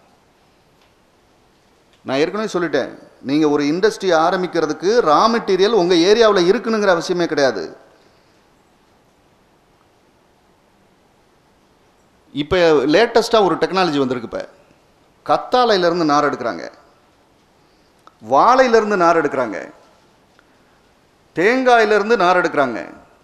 நான் ஏற்கனவே சொல்லிட்டேன், நீங்கள் ஒரு இண்டஸ்ட்ரி ஆரம்பிக்கிறதுக்கு ரா மெட்டீரியல் உங்கள் ஏரியாவில் இருக்குனுங்கிற அவசியமே கிடையாது. இப்போ லேட்டஸ்ட்டாக ஒரு டெக்னாலஜி வந்திருக்கு. இப்போ கத்தாழையிலேருந்து நார் எடுக்கிறாங்க, வாழையிலேருந்து நார் எடுக்கிறாங்க, தேங்காயிலிருந்து நார் எடுக்கிறாங்க,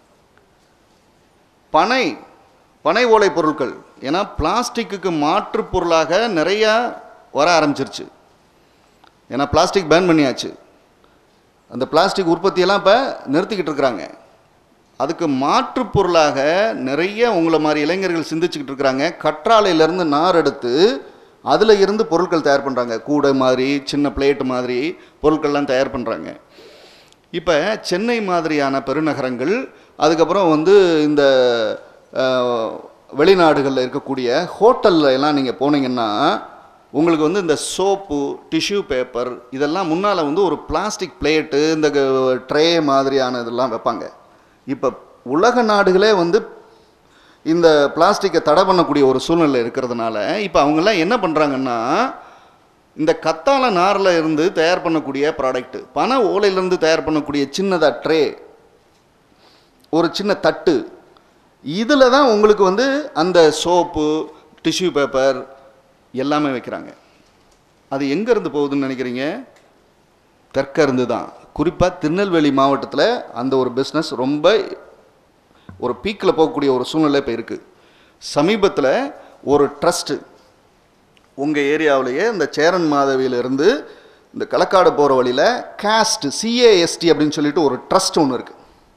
பனை ஓலை பொருட்கள். ஏன்னா பிளாஸ்டிக்கு மாற்று பொருளாக நிறையா வர ஆரம்பிச்சிருச்சு. ஏன்னா பிளாஸ்டிக் பேன் பண்ணியாச்சு. அந்த பிளாஸ்டிக் உற்பத்தியெல்லாம் இப்போ நிறுத்திக்கிட்டு இருக்கிறாங்க. அதுக்கு மாற்று பொருளாக நிறைய உங்களை மாதிரி இளைஞர்கள் சிந்திச்சுக்கிட்டு இருக்கிறாங்க. கற்றாழையிலேருந்து நார் எடுத்து அதில் இருந்து பொருட்கள் தயார் பண்ணுறாங்க. கூடை மாதிரி, சின்ன பிளேட்டு மாதிரி பொருட்கள்லாம் தயார் பண்ணுறாங்க. இப்போ சென்னை மாதிரியான பெருநகரங்கள், அதுக்கப்புறம் வந்து இந்த வெளிநாடுகளில் இருக்கக்கூடிய ஹோட்டலில் எல்லாம் நீங்கள் போனீங்கன்னா உங்களுக்கு வந்து இந்த சோப்பு, டிஷ்யூ பேப்பர் இதெல்லாம் முன்னால் வந்து ஒரு பிளாஸ்டிக் பிளேட்டு, இந்த ட்ரே மாதிரியான இதெல்லாம் வைப்பாங்க. இப்போ உலக நாடுகளே வந்து இந்த பிளாஸ்டிக்கை தடை பண்ணக்கூடிய ஒரு சூழ்நிலை இருக்கிறதுனால இப்போ அவங்கெல்லாம் என்ன பண்ணுறாங்கன்னா, இந்த கத்தாழை நாரில் இருந்து தயார் பண்ணக்கூடிய ப்ராடக்ட்டு, பனை ஓலையிலேருந்து தயார் பண்ணக்கூடிய சின்னதாக ட்ரே, ஒரு சின்ன தட்டு, இதில் தான் உங்களுக்கு வந்து அந்த சோப்பு, டிஷ்யூ பேப்பர் எல்லாமே வைக்கிறாங்க. அது எங்கேருந்து போகுதுன்னு நினைக்கிறீங்க? தெற்கிருந்து தான். குறிப்பாக திருநெல்வேலி மாவட்டத்தில் அந்த ஒரு பிஸ்னஸ் ரொம்ப ஒரு பீக்கில் போகக்கூடிய ஒரு சூழ்நிலை இப்போ இருக்குது. சமீபத்தில் ஒரு ட்ரஸ்ட்டு உங்கள் ஏரியாவிலேயே இந்த சேரன் மாதவியிலிருந்து இந்த களக்காடு போகிற வழியில் காஸ்ட் CAST அப்படின்னு சொல்லிட்டு ஒரு ட்ரஸ்ட் ஒன்று இருக்குது.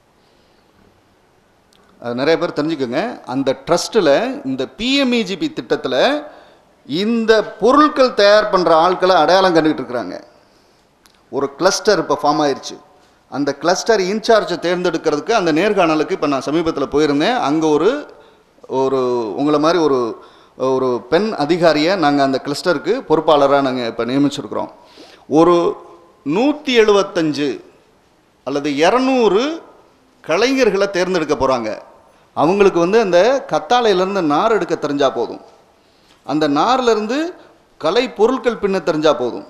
அது நிறைய பேர் தெரிஞ்சுக்கோங்க. அந்த ட்ரஸ்ட்டில் இந்த PMEGP திட்டத்தில் இந்த பொருட்கள் தயார் பண்ணுற ஆட்களை அடையாளம் கண்டுக்கிட்டு இருக்கிறாங்க. ஒரு கிளஸ்டர் இப்போ ஃபார்ம் ஆயிடுச்சு. அந்த கிளஸ்டர் இன்சார்ஜை தேர்ந்தெடுக்கிறதுக்கு அந்த நேர்காணலுக்கு இப்போ நான் சமீபத்தில் போயிருந்தேன். அங்கே ஒரு உங்களை மாதிரி ஒரு பெண் அதிகாரியை நாங்கள் அந்த கிளஸ்டருக்கு பொறுப்பாளராக நாங்கள் இப்போ நியமிச்சிருக்கிறோம். ஒரு 175 அல்லது 200 கலைஞர்களை தேர்ந்தெடுக்க போகிறாங்க. அவங்களுக்கு வந்து அந்த கத்தாழையிலேருந்து நார் எடுக்க தெரிஞ்சால் போதும், அந்த நார்லேருந்து கலை பொருட்கள் பின்ன தெரிஞ்சால் போதும்.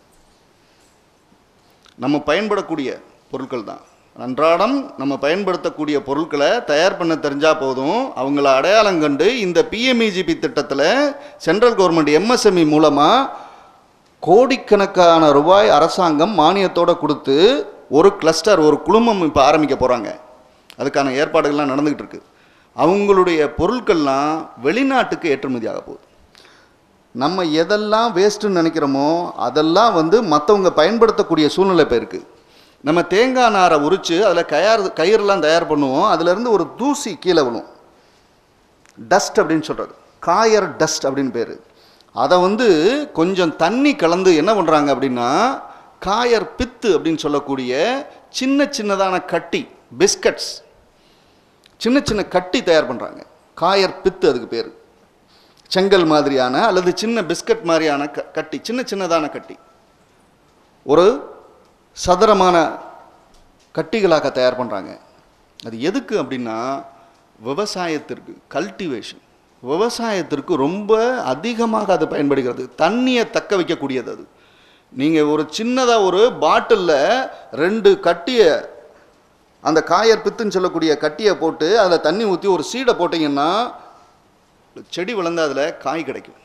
நம்ம பயன்படக்கூடிய பொருட்கள் தான், அன்றாடம் நம்ம பயன்படுத்தக்கூடிய பொருட்களை தயார் பண்ண தெரிஞ்சால் போதும். அவங்கள அடையாளம் கண்டு இந்த பிஎம்இஜிபி திட்டத்தில் சென்ட்ரல் கவர்மெண்ட் எம்எஸ்எம்இ மூலமாக கோடிக்கணக்கான ரூபாய் அரசாங்கம் மானியத்தோடு கொடுத்து ஒரு கிளஸ்டர், ஒரு குழுமம் இப்போ ஆரம்பிக்க போகிறாங்க. அதுக்கான ஏற்பாடுகள்லாம் நடந்துக்கிட்டு இருக்கு. அவங்களுடைய பொருட்கள்லாம் வெளிநாட்டுக்கு ஏற்றுமதி ஆக போகுது. நம்ம எதெல்லாம் வேஸ்ட்டுன்னு நினைக்கிறோமோ அதெல்லாம் வந்து மற்றவங்க பயன்படுத்தக்கூடிய சூழ்நிலை இப்போ இருக்குது. நம்ம தேங்காய் நாரை உரித்து அதில் கயிறுலாம் தயார் பண்ணுவோம், அதுலேருந்து ஒரு தூசி கீழே விழும், டஸ்ட் அப்படின்னு சொல்கிறது, காயர் டஸ்ட் அப்படின்னு பேர். அதை வந்து கொஞ்சம் தண்ணி கலந்து என்ன பண்ணுறாங்க அப்படின்னா காயர் பித்து அப்படின்னு சொல்லக்கூடிய சின்ன சின்னதான கட்டி, பிஸ்கட்ஸ், சின்ன சின்ன கட்டி தயார் பண்ணுறாங்க. காயர் பித்து அதுக்கு பேர். செங்கல் மாதிரியான அல்லது சின்ன பிஸ்கட் மாதிரியான கட்டி, சின்ன சின்னதான கட்டி, ஒரு சதுரமான கட்டிகளாக தயார் பண்ணுறாங்க. அது எதுக்கு அப்படின்னா விவசாயத்திற்கு, கல்டிவேஷன், விவசாயத்திற்கு ரொம்ப அதிகமாக அது பயன்படுகிறது. தண்ணியை தக்க வைக்கக்கூடியது அது. நீங்கள் ஒரு சின்னதாக ஒரு பாட்டிலில் 2 கட்டியை, அந்த காயர் பித்துன்னு சொல்லக்கூடிய கட்டியை போட்டு அதில் தண்ணி ஊற்றி ஒரு சீடை போட்டிங்கன்னா செடி வளர்ந்து அதில் காய் கிடைக்கும்.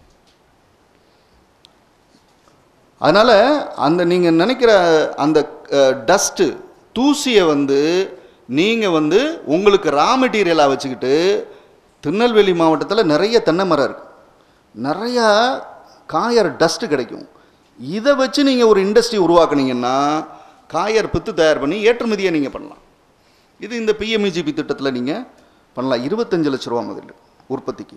அதனால் அந்த நீங்கள் நினைக்கிற அந்த டஸ்ட்டு, தூசியை வந்து நீங்கள் வந்து உங்களுக்கு ரா மெட்டீரியலாக வச்சுக்கிட்டு, திருநெல்வேலி மாவட்டத்தில் நிறைய தென்னை மரம் இருக்குது, நிறையா காயர் டஸ்ட்டு கிடைக்கும். இதை வச்சு நீங்கள் ஒரு இண்டஸ்ட்ரி உருவாக்குனீங்கன்னா காயர் பித்து தயார் பண்ணி ஏற்றுமதியை நீங்கள் பண்ணலாம். இது இந்த பிஎம்இஜிபி திட்டத்தில் நீங்கள் பண்ணலாம். 25 லட்ச ரூபா முதல்ல உற்பத்திக்கு.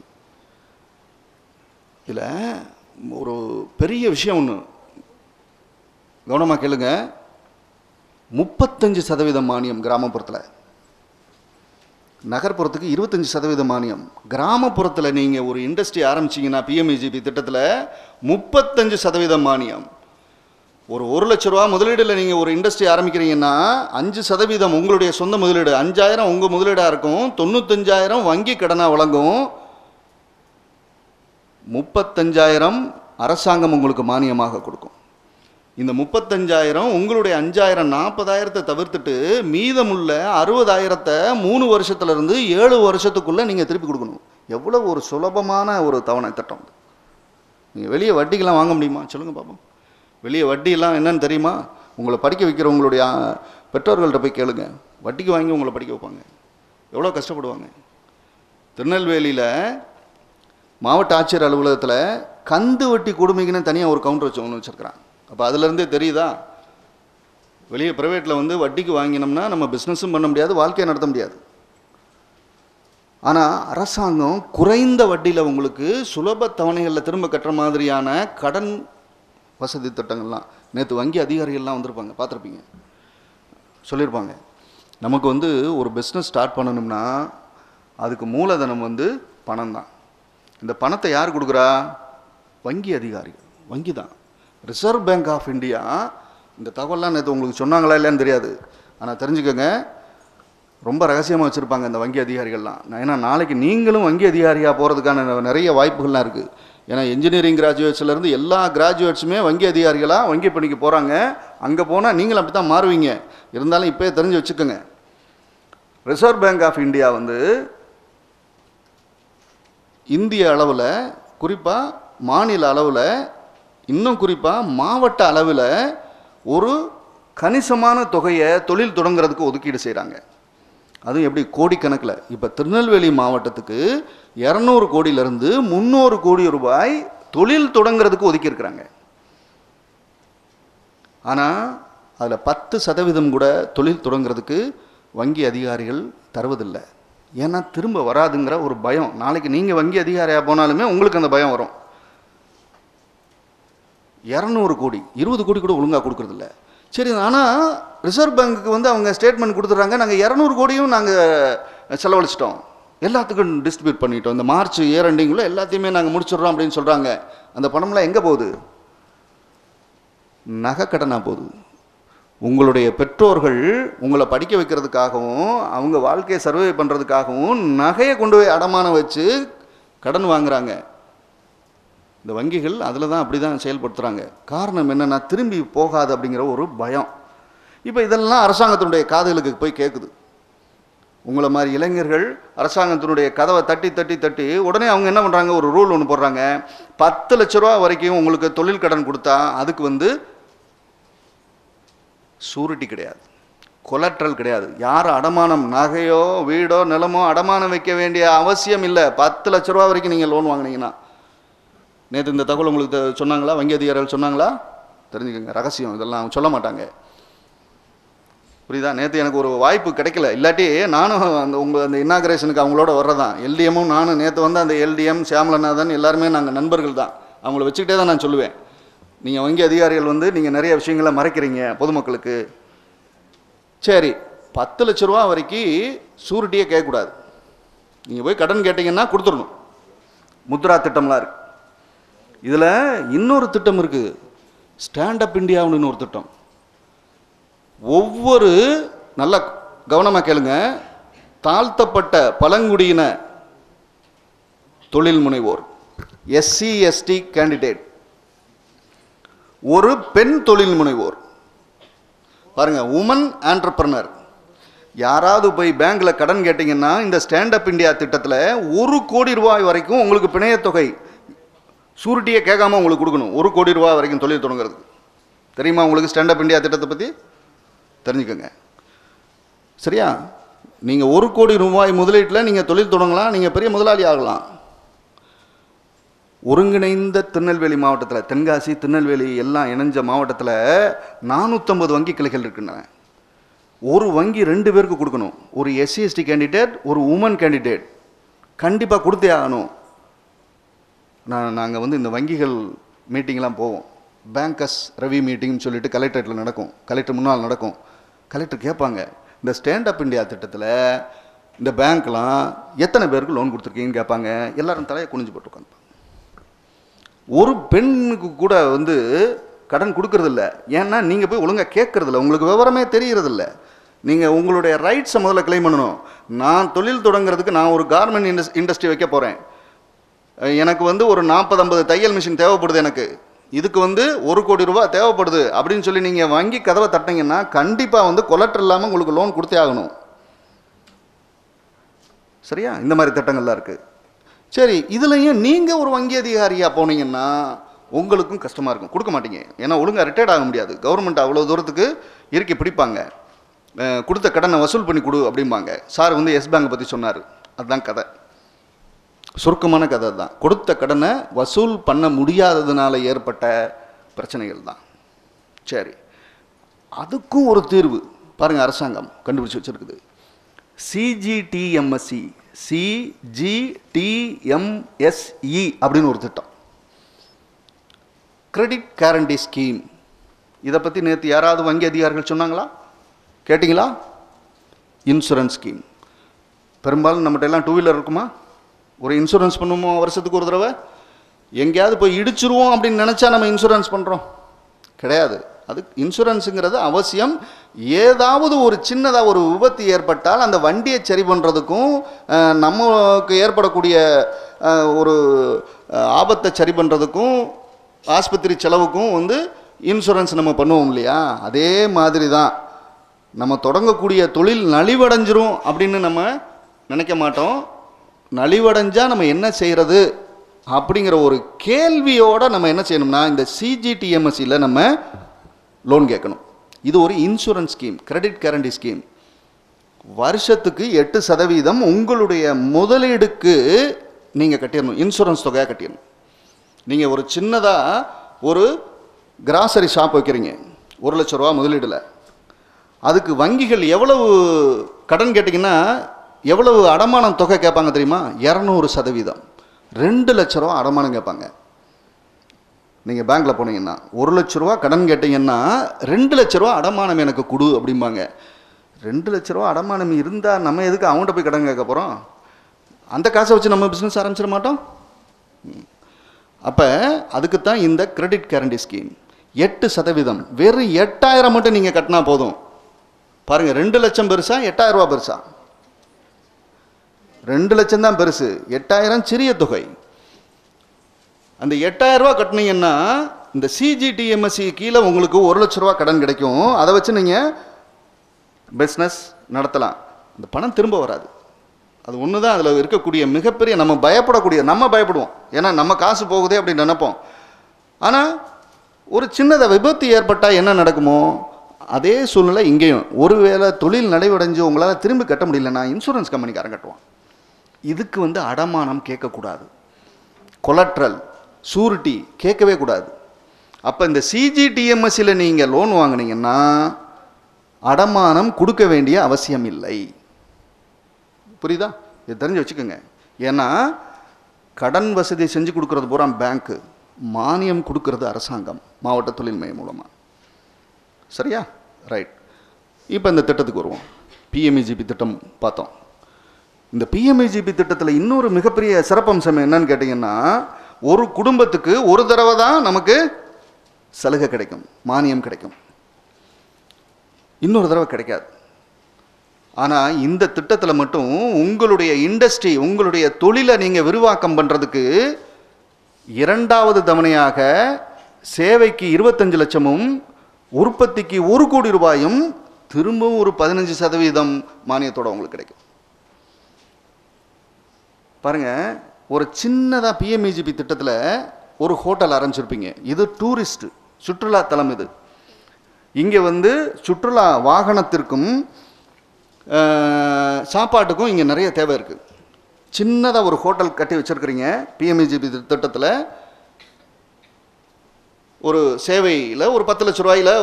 இதில் ஒரு பெரிய விஷயம் ஒன்று கவனமாக கேளுங்க. 35% மானியம் கிராமப்புறத்தில், நகர்ப்புறத்துக்கு 25% மானியம். கிராமப்புறத்தில் நீங்கள் ஒரு இண்டஸ்ட்ரி ஆரம்பிச்சிங்கன்னா பிஎம்இஜிபி திட்டத்தில் 35% மானியம். ஒரு 1 லட்ச ரூபா முதலீடில் நீங்கள் ஒரு இண்டஸ்ட்ரி ஆரம்பிக்கிறீங்கன்னா 5% உங்களுடைய சொந்த முதலீடு, 5000 உங்கள் முதலீடாக இருக்கும், 95,000 வங்கி கடனாக வழங்கும், 35,000 அரசாங்கம் உங்களுக்கு மானியமாக கொடுக்கும். இந்த 35,000 உங்களுடைய 5,000 40,000 தவிர்த்துட்டு மீதமுள்ள 60,000 3 வருஷத்துலேருந்து 7 வருஷத்துக்குள்ளே நீங்கள் திருப்பி கொடுக்கணும். எவ்வளோ ஒரு சுலபமான ஒரு தவணை திட்டம். நீங்கள் வெளியே வட்டிக்கெல்லாம் வாங்க முடியுமா? சொல்லுங்கள் பார்ப்போம். வெளியே வட்டியெல்லாம் என்னன்னு தெரியுமா? உங்களை படிக்க வைக்கிற உங்களுடைய பெற்றோர்கள்ட்ட போய் கேளுங்க. வட்டிக்கு வாங்கி உங்களை படிக்க வைப்பாங்க. எவ்வளோ கஷ்டப்படுவாங்க. திருநெல்வேலியில் மாவட்ட ஆட்சியர் அலுவலகத்தில் கந்து வட்டி கொடுமைக்குன்னு தனியாக ஒரு கவுண்டர் ஒன்று வச்சுருக்கிறான். அப்போ அதுலேருந்தே தெரியுதா, வெளியே ப்ரைவேட்டில் வந்து வட்டிக்கு வாங்கினோம்னா நம்ம பிஸ்னஸும் பண்ண முடியாது, வாழ்க்கையை நடத்த முடியாது. ஆனால் அரசாங்கம் குறைந்த வட்டியில் உங்களுக்கு சுலப தவணைகளில் திரும்ப கட்டுற மாதிரியான கடன் வசதி திட்டங்கள்லாம், நேற்று வங்கி அதிகாரிகள்லாம் வந்திருப்பாங்க, பார்த்துருப்பீங்க, சொல்லியிருப்பாங்க. நமக்கு வந்து ஒரு பிஸ்னஸ் ஸ்டார்ட் பண்ணணும்னா அதுக்கு மூலதனம் வந்து பணம் தான். இந்த பணத்தை யார் கொடுக்குறா? வங்கி அதிகாரிகள், வங்கி தான். ரிசர்வ் பேங்க் ஆஃப் இந்தியா இந்த தகவல்லாம் நேற்று உங்களுக்கு சொன்னாங்களா இல்லைன்னு தெரியாது, ஆனால் தெரிஞ்சுக்கோங்க, ரொம்ப ரகசியமாக வச்சுருப்பாங்க இந்த வங்கி அதிகாரிகள்லாம். ஏன்னா நாளைக்கு நீங்களும் வங்கி அதிகாரியாக போகிறதுக்கான நிறைய வாய்ப்புகள்லாம் இருக்குது. ஏன்னா இன்ஜினியரிங் கிராஜுவேட்ஸ்லேருந்து எல்லா கிராஜுவேட்ஸுமே வங்கி அதிகாரிகளாக வங்கி பணிக்கு போகிறாங்க. அங்கே போனால் நீங்களும் அப்படி தான் மாறுவீங்க. இருந்தாலும் இப்போ தெரிஞ்சு வச்சுக்கோங்க, ரிசர்வ் பேங்க் ஆஃப் இந்தியா வந்து இந்திய அளவில், குறிப்பாக மாநில அளவில், இன்னும் குறிப்பாக மாவட்ட அளவில் ஒரு கணிசமான தொகையை தொழில் தொடங்குறதுக்கு ஒதுக்கீடு செய்கிறாங்க. அதுவும் எப்படி? கோடிக்கணக்கில். இப்போ திருநெல்வேலி மாவட்டத்துக்கு 200 கோடியிலிருந்து 300 கோடி ரூபாய் தொழில் தொடங்குறதுக்கு ஒதுக்கியிருக்கிறாங்க. ஆனால் அதில் 10% கூட தொழில் தொடங்குறதுக்கு வங்கி அதிகாரிகள் தருவதில்லை. ஏன்னா திரும்ப வராதுங்கிற ஒரு பயம். நாளைக்கு நீங்கள் வங்கி அதிகாரியாக போனாலுமே உங்களுக்கு அந்த பயம் வரும். 200 கோடி 20 கோடி கூட ஒழுங்காக கொடுக்குறதில்ல. சரி, ஆனால் ரிசர்வ் பேங்க்குக்கு வந்து அவங்க ஸ்டேட்மெண்ட் கொடுத்துட்றாங்க, நாங்கள் 200 கோடியும் நாங்கள் செலவழிச்சிட்டோம், எல்லாத்துக்கும் டிஸ்ட்ரிபியூட் பண்ணிட்டோம், இந்த மார்ச் இயர் எண்டிங்குள்ள எல்லாத்தையுமே நாங்கள் முடிச்சிடுறோம் அப்படின்னு சொல்கிறாங்க. அந்த பணம்லாம் எங்கே போகுது? நகை கடனாக போகுது. உங்களுடைய பெற்றோர்கள் உங்களை படிக்க வைக்கிறதுக்காகவும் அவங்க வாழ்க்கையை சர்வே பண்ணுறதுக்காகவும் நகையை கொண்டு போய் அடமானம் வச்சு கடன் வாங்குறாங்க. இந்த வங்கிகள் அதில் தான் அப்படி தான் செயல்படுத்துகிறாங்க. காரணம் என்னென்னா திரும்பி போகாது அப்படிங்கிற ஒரு பயம். இப்போ இதெல்லாம் அரசாங்கத்தினுடைய காதுகளுக்கு போய் கேட்குது. உங்களை மாதிரி இளைஞர்கள் அரசாங்கத்தினுடைய கதவை தட்டி தட்டி தட்டி உடனே அவங்க என்ன பண்ணுறாங்க, ஒரு ரூல் ஒன்று போடுறாங்க. 10 லட்ச ரூபா வரைக்கும் உங்களுக்கு தொழில் கடன் கொடுத்தா அதுக்கு சூரிட்டி கிடையாது, கொலட்ரல் கிடையாது. யார் அடமானம் நகையோ வீடோ நிலமோ அடமானம் வைக்க வேண்டிய அவசியம் இல்லை. 10 லட்ச ரூபா வரைக்கும் நீங்கள் லோன் வாங்கினீங்கன்னா. நேற்று இந்த தகவல் உங்களுக்கு சொன்னாங்களா, வங்கி அதிகாரிகள் சொன்னாங்களா? தெரிஞ்சுக்கோங்க, ரகசியம், இதெல்லாம் சொல்ல மாட்டாங்க. புரியுதா? நேற்று எனக்கு ஒரு வாய்ப்பு கிடைக்கல, இல்லாட்டி நானும் அந்த இன்னாகரேஷனுக்கு அவங்களோட வர்றதான். எல்டிஎம்மும் நானும் நேற்று அந்த எல்டிஎம் சியாமலநாதன் எல்லாருமே நாங்கள் நண்பர்கள் தான். அவங்கள வச்சுக்கிட்டே தான் நான் சொல்லுவேன், நீங்கள் வங்கி அதிகாரிகள் நீங்கள் நிறைய விஷயங்களை மறைக்கிறீங்க பொதுமக்களுக்கு. சரி, 10 லட்ச ரூபா வரைக்கும் சூரிட்டியே கேட்கக்கூடாது. நீங்கள் போய் கடன் கேட்டிங்கன்னா கொடுத்துடணும். முத்ரா திட்டம்லாம் இருக்குது. இதில் இன்னொரு திட்டம் இருக்குது, ஸ்டாண்டப் இந்தியாவுன்னு இன்னொரு திட்டம். ஒவ்வொரு, நல்ல கவனமாக கேளுங்க, தாழ்த்தப்பட்ட பழங்குடியின தொழில் முனைவோர், SC ST கேண்டிடேட், ஒரு பெண் தொழில் முனைவோர், பாருங்க, உமன் ஆண்டர்பிரனர், யாராவது போய் பேங்க்ல கடன் கேட்டிங்கன்னா இந்த ஸ்டாண்டப் இந்தியா திட்டத்தில் 1 கோடி ரூபாய் வரைக்கும் உங்களுக்கு பிணையத்தொகை சூரிட்டியை கேட்காம உங்களுக்கு கொடுக்கணும். 1 கோடி ரூபாய் வரைக்கும் தொழில் தொடங்குறதுக்கு. தெரியுமா உங்களுக்கு ஸ்டாண்டப் இந்தியா திட்டத்தை பற்றி? தெரிஞ்சுக்கோங்க, சரியா? நீங்கள் 1 கோடி ரூபாய் முதலீட்டில் நீங்கள் தொழில் தொடங்கலாம், நீங்கள் பெரிய முதலாளி ஆகலாம். ஒருங்கிணைந்த திருநெல்வேலி மாவட்டத்தில், தென்காசி திருநெல்வேலி எல்லாம் இணைஞ்ச மாவட்டத்தில் 450 வங்கி கிளைகள் இருக்கின்றன. ஒரு வங்கி 2 பேருக்கு கொடுக்கணும். ஒரு SC ST கேண்டிடேட், ஒரு உமன் கேண்டிடேட் கண்டிப்பாக கொடுத்தே ஆகணும். நாங்கள் இந்த வங்கிகள் மீட்டிங்லாம் போவோம். பேங்கர்ஸ் ரவி மீட்டிங்னு சொல்லிட்டு கலெக்டரேட்டில் நடக்கும், கலெக்டர் முன்னால் நடக்கும். கலெக்டர் கேட்பாங்க, இந்த ஸ்டாண்டப் இந்தியா திட்டத்தில் இந்த பேங்க்லாம் எத்தனை பேருக்கு லோன் கொடுத்துருக்கீங்கன்னு கேட்பாங்க. எல்லாரும் தலையை குனிஞ்சு போட்டு உட்காந்து. ஒரு பெண்ணுக்கு கூட கடன் கொடுக்கறதில்ல. ஏன்னா நீங்கள் போய் ஒழுங்காக கேட்கறதில்ல, உங்களுக்கு விவரமே தெரியறதில்ல. நீங்கள் உங்களுடைய ரைட்ஸை முதல்ல கிளைம் பண்ணணும். நான் தொழில் தொடங்குறதுக்கு நான் ஒரு கார்மெண்ட் இண்டஸ்ட்ரி வைக்க போகிறேன், எனக்கு ஒரு 40-50 தையல் மிஷின் தேவைப்படுது, எனக்கு இதுக்கு 1 கோடி ரூபாய் தேவைப்படுது அப்படின்னு சொல்லி நீங்கள் வங்கி கதவை தட்டிங்கன்னா கண்டிப்பாக கொலட்டர் இல்லாமல் உங்களுக்கு லோன் கொடுத்தே ஆகணும். சரியா? இந்த மாதிரி திட்டங்கள்லாம் இருக்குது. சரி, இதுலையும் நீங்கள் ஒரு வங்கி அதிகாரியாக போனீங்கன்னா உங்களுக்கும் கஷ்டமாக இருக்கும், கொடுக்க மாட்டீங்க. ஏன்னா ஒழுங்காக ரிட்டையர்ட் ஆக முடியாது. கவர்மெண்ட் அவ்வளோ தூரத்துக்கு இறுக்கி பிடிப்பாங்க. கொடுத்த கடனை வசூல் பண்ணி கொடு அப்படிம்பாங்க. சார் எஸ் பேங்கை பற்றி சொன்னார், அதுதான் கதை, சுருக்கமான கதை தான். கொடுத்த கடனை வசூல் பண்ண முடியாததுனால ஏற்பட்ட பிரச்சனைகள் தான். சரி, அதுக்கும் ஒரு தீர்வு பாருங்கள், அரசாங்கம் கண்டுபிடிச்சி வச்சுருக்குது. CGTMSE அப்படின்னு ஒரு திட்டம், கிரெடிட் கேரண்டி ஸ்கீம். இதை பற்றி நேற்று யாராவது வங்கி அதிகாரிகள் சொன்னாங்களா? கேட்டிங்களா? Insurance scheme. பெரும்பாலும் நம்மகிட்ட எல்லாம் 2 வீலர் இருக்குமா? ஒரு இன்சூரன்ஸ் பண்ணுவோம் வருஷத்துக்கு ஒரு தடவை. எங்கேயாவது போய் இடிச்சிருவோம் அப்படின்னு நினச்சா நம்ம இன்சூரன்ஸ் பண்ணுறோம்? கிடையாது. அது இன்சூரன்ஸுங்கிறது அவசியம். ஏதாவது ஒரு சின்னதாக ஒரு விபத்து ஏற்பட்டால் அந்த வண்டியை சரி பண்ணுறதுக்கும் நமக்கு ஏற்படக்கூடிய ஒரு ஆபத்தை சரி பண்ணுறதுக்கும் ஆஸ்பத்திரி செலவுக்கும் இன்சூரன்ஸ் நம்ம பண்ணுவோம் இல்லையா? அதே மாதிரி தான் நம்ம தொடங்கக்கூடிய தொழில் நலிவடைஞ்சிரும் அப்படின்னு நம்ம நினைக்க மாட்டோம். நலிவடைஞ்சால் நம்ம என்ன செய்கிறது அப்படிங்கிற ஒரு கேள்வியோடு நம்ம என்ன செய்யணும்னா இந்த CGTMSEயில் நம்ம லோன் கேட்கணும். இது ஒரு insurance scheme, credit guarantee scheme. வருஷத்துக்கு 8% உங்களுடைய முதலீடுக்கு நீங்கள் கட்டிடணும், இன்சூரன்ஸ் தொகையாக கட்டிடணும். நீங்கள் ஒரு சின்னதாக ஒரு கிராசரி ஷாப் வைக்கிறீங்க, 1 லட்ச ரூபா முதலீடில். அதுக்கு வங்கிகள் எவ்வளவு கடன் கேட்டிங்கன்னா எவ்வளவு அடமானம் தொகை கேட்பாங்க தெரியுமா? 200%. 2 லட்ச ரூபா அடமானம் கேட்பாங்க. நீங்கள் பேங்க்கில் போனீங்கன்னா 1 லட்ச ரூபா கடன் கேட்டிங்கன்னா 2 லட்ச ரூபா அடமானம் எனக்கு கொடு அப்படிம்பாங்க. 2 லட்ச ரூபா அடமானம் இருந்தால் நம்ம எதுக்கு அவங்கள்ட்ட போய் கடன் கேட்க போகிறோம்? அந்த காசை வச்சு நம்ம பிஸ்னஸ் ஆரம்பிச்சிட மாட்டோம். அப்போ அதுக்கு தான் இந்த கிரெடிட் கேரண்டி ஸ்கீம். 8%. வெறும் 8000 மட்டும் நீங்கள் கட்டினா போதும். பாருங்கள், 2 லட்சம் பெருசா 8000 ரூபா பெருசா? 2 லட்சம் தான் பெருசு, 8000 சிறிய தொகை. அந்த 8000 ரூபா கட்டினீங்கன்னா இந்த சிஜிடிஎம்எஸ்சி கீழே உங்களுக்கு 1 லட்ச ரூபா கடன் கிடைக்கும். அதை வச்சு நீங்கள் பிஸ்னஸ் நடத்தலாம். அந்த பணம் திரும்ப வராது. அது ஒன்று தான் அதில் இருக்கக்கூடிய மிகப்பெரிய நம்ம பயப்படுவோம். ஏன்னா நம்ம காசு போகுதே அப்படின்னு நினைப்போம். ஆனால் ஒரு சின்னதாக விபத்து ஏற்பட்டால் என்ன நடக்குமோ அதே சூழ்நிலை இங்கேயும். ஒருவேளை தொழில் நடைவடைஞ்சு உங்களால் திரும்பி கட்ட முடியலன்னா இன்சூரன்ஸ் கம்பெனிக்காரன் கட்டுவான். இதுக்கு அடமானம் கேட்கக்கூடாது, கொலட்ரல் சூரிட்டி கேட்கவே கூடாது. அப்போ இந்த சிஜிடிஎம்எஸ்சியில் நீங்கள் லோன் வாங்கினீங்கன்னா அடமானம் கொடுக்க வேண்டிய அவசியம் இல்லை. புரியுதா? இது தெரிஞ்சு வச்சுக்கோங்க. ஏன்னா கடன் வசதி செஞ்சு கொடுக்கறது பூரா பேங்க்கு, மானியம் கொடுக்கறது அரசாங்கம் மாவட்ட தொழில் மையம் மூலமாக. சரியா? ரைட். இப்போ இந்த திட்டத்துக்கு வருவோம். பிஎம்இஜிபி திட்டம் பார்த்தோம். இந்த பிஎம்இஜிபி திட்டத்தில் இன்னொரு மிகப்பெரிய சிறப்பம்சம் என்னன்னு கேட்டிங்கன்னா, ஒரு குடும்பத்துக்கு ஒரு தடவை தான் நமக்கு சலுகை கிடைக்கும், மானியம் கிடைக்கும். இன்னொரு தடவை கிடைக்காது. ஆனால் இந்த திட்டத்தில் மட்டும் உங்களுடைய இண்டஸ்ட்ரி, உங்களுடைய தொழிலை நீங்கள் விரிவாக்கம் பண்ணுறதுக்கு 2வது தவணையாக சேவைக்கு 25 லட்சமும் உற்பத்திக்கு 1 கோடி ரூபாயும் திரும்பவும் ஒரு 15% மானியத்தோடு உங்களுக்கு கிடைக்கும். பாருங்க, ஒரு சின்னதாக பிஎம்இஜிபி திட்டத்தில் ஒரு ஹோட்டல் ஆரம்பிச்சிருப்பீங்க. இது டூரிஸ்ட் சுற்றுலா தலம். இது இங்கே சுற்றுலா வாகனத்திற்கும் சாப்பாட்டுக்கும் இங்கே நிறைய தேவை இருக்குது. சின்னதாக ஒரு ஹோட்டல் கட்டி வச்சுருக்கிறீங்க. பிஎம்இஜிபி திட்டத்தில் ஒரு சேவையில் ஒரு 10 லட்ச ரூபாயில்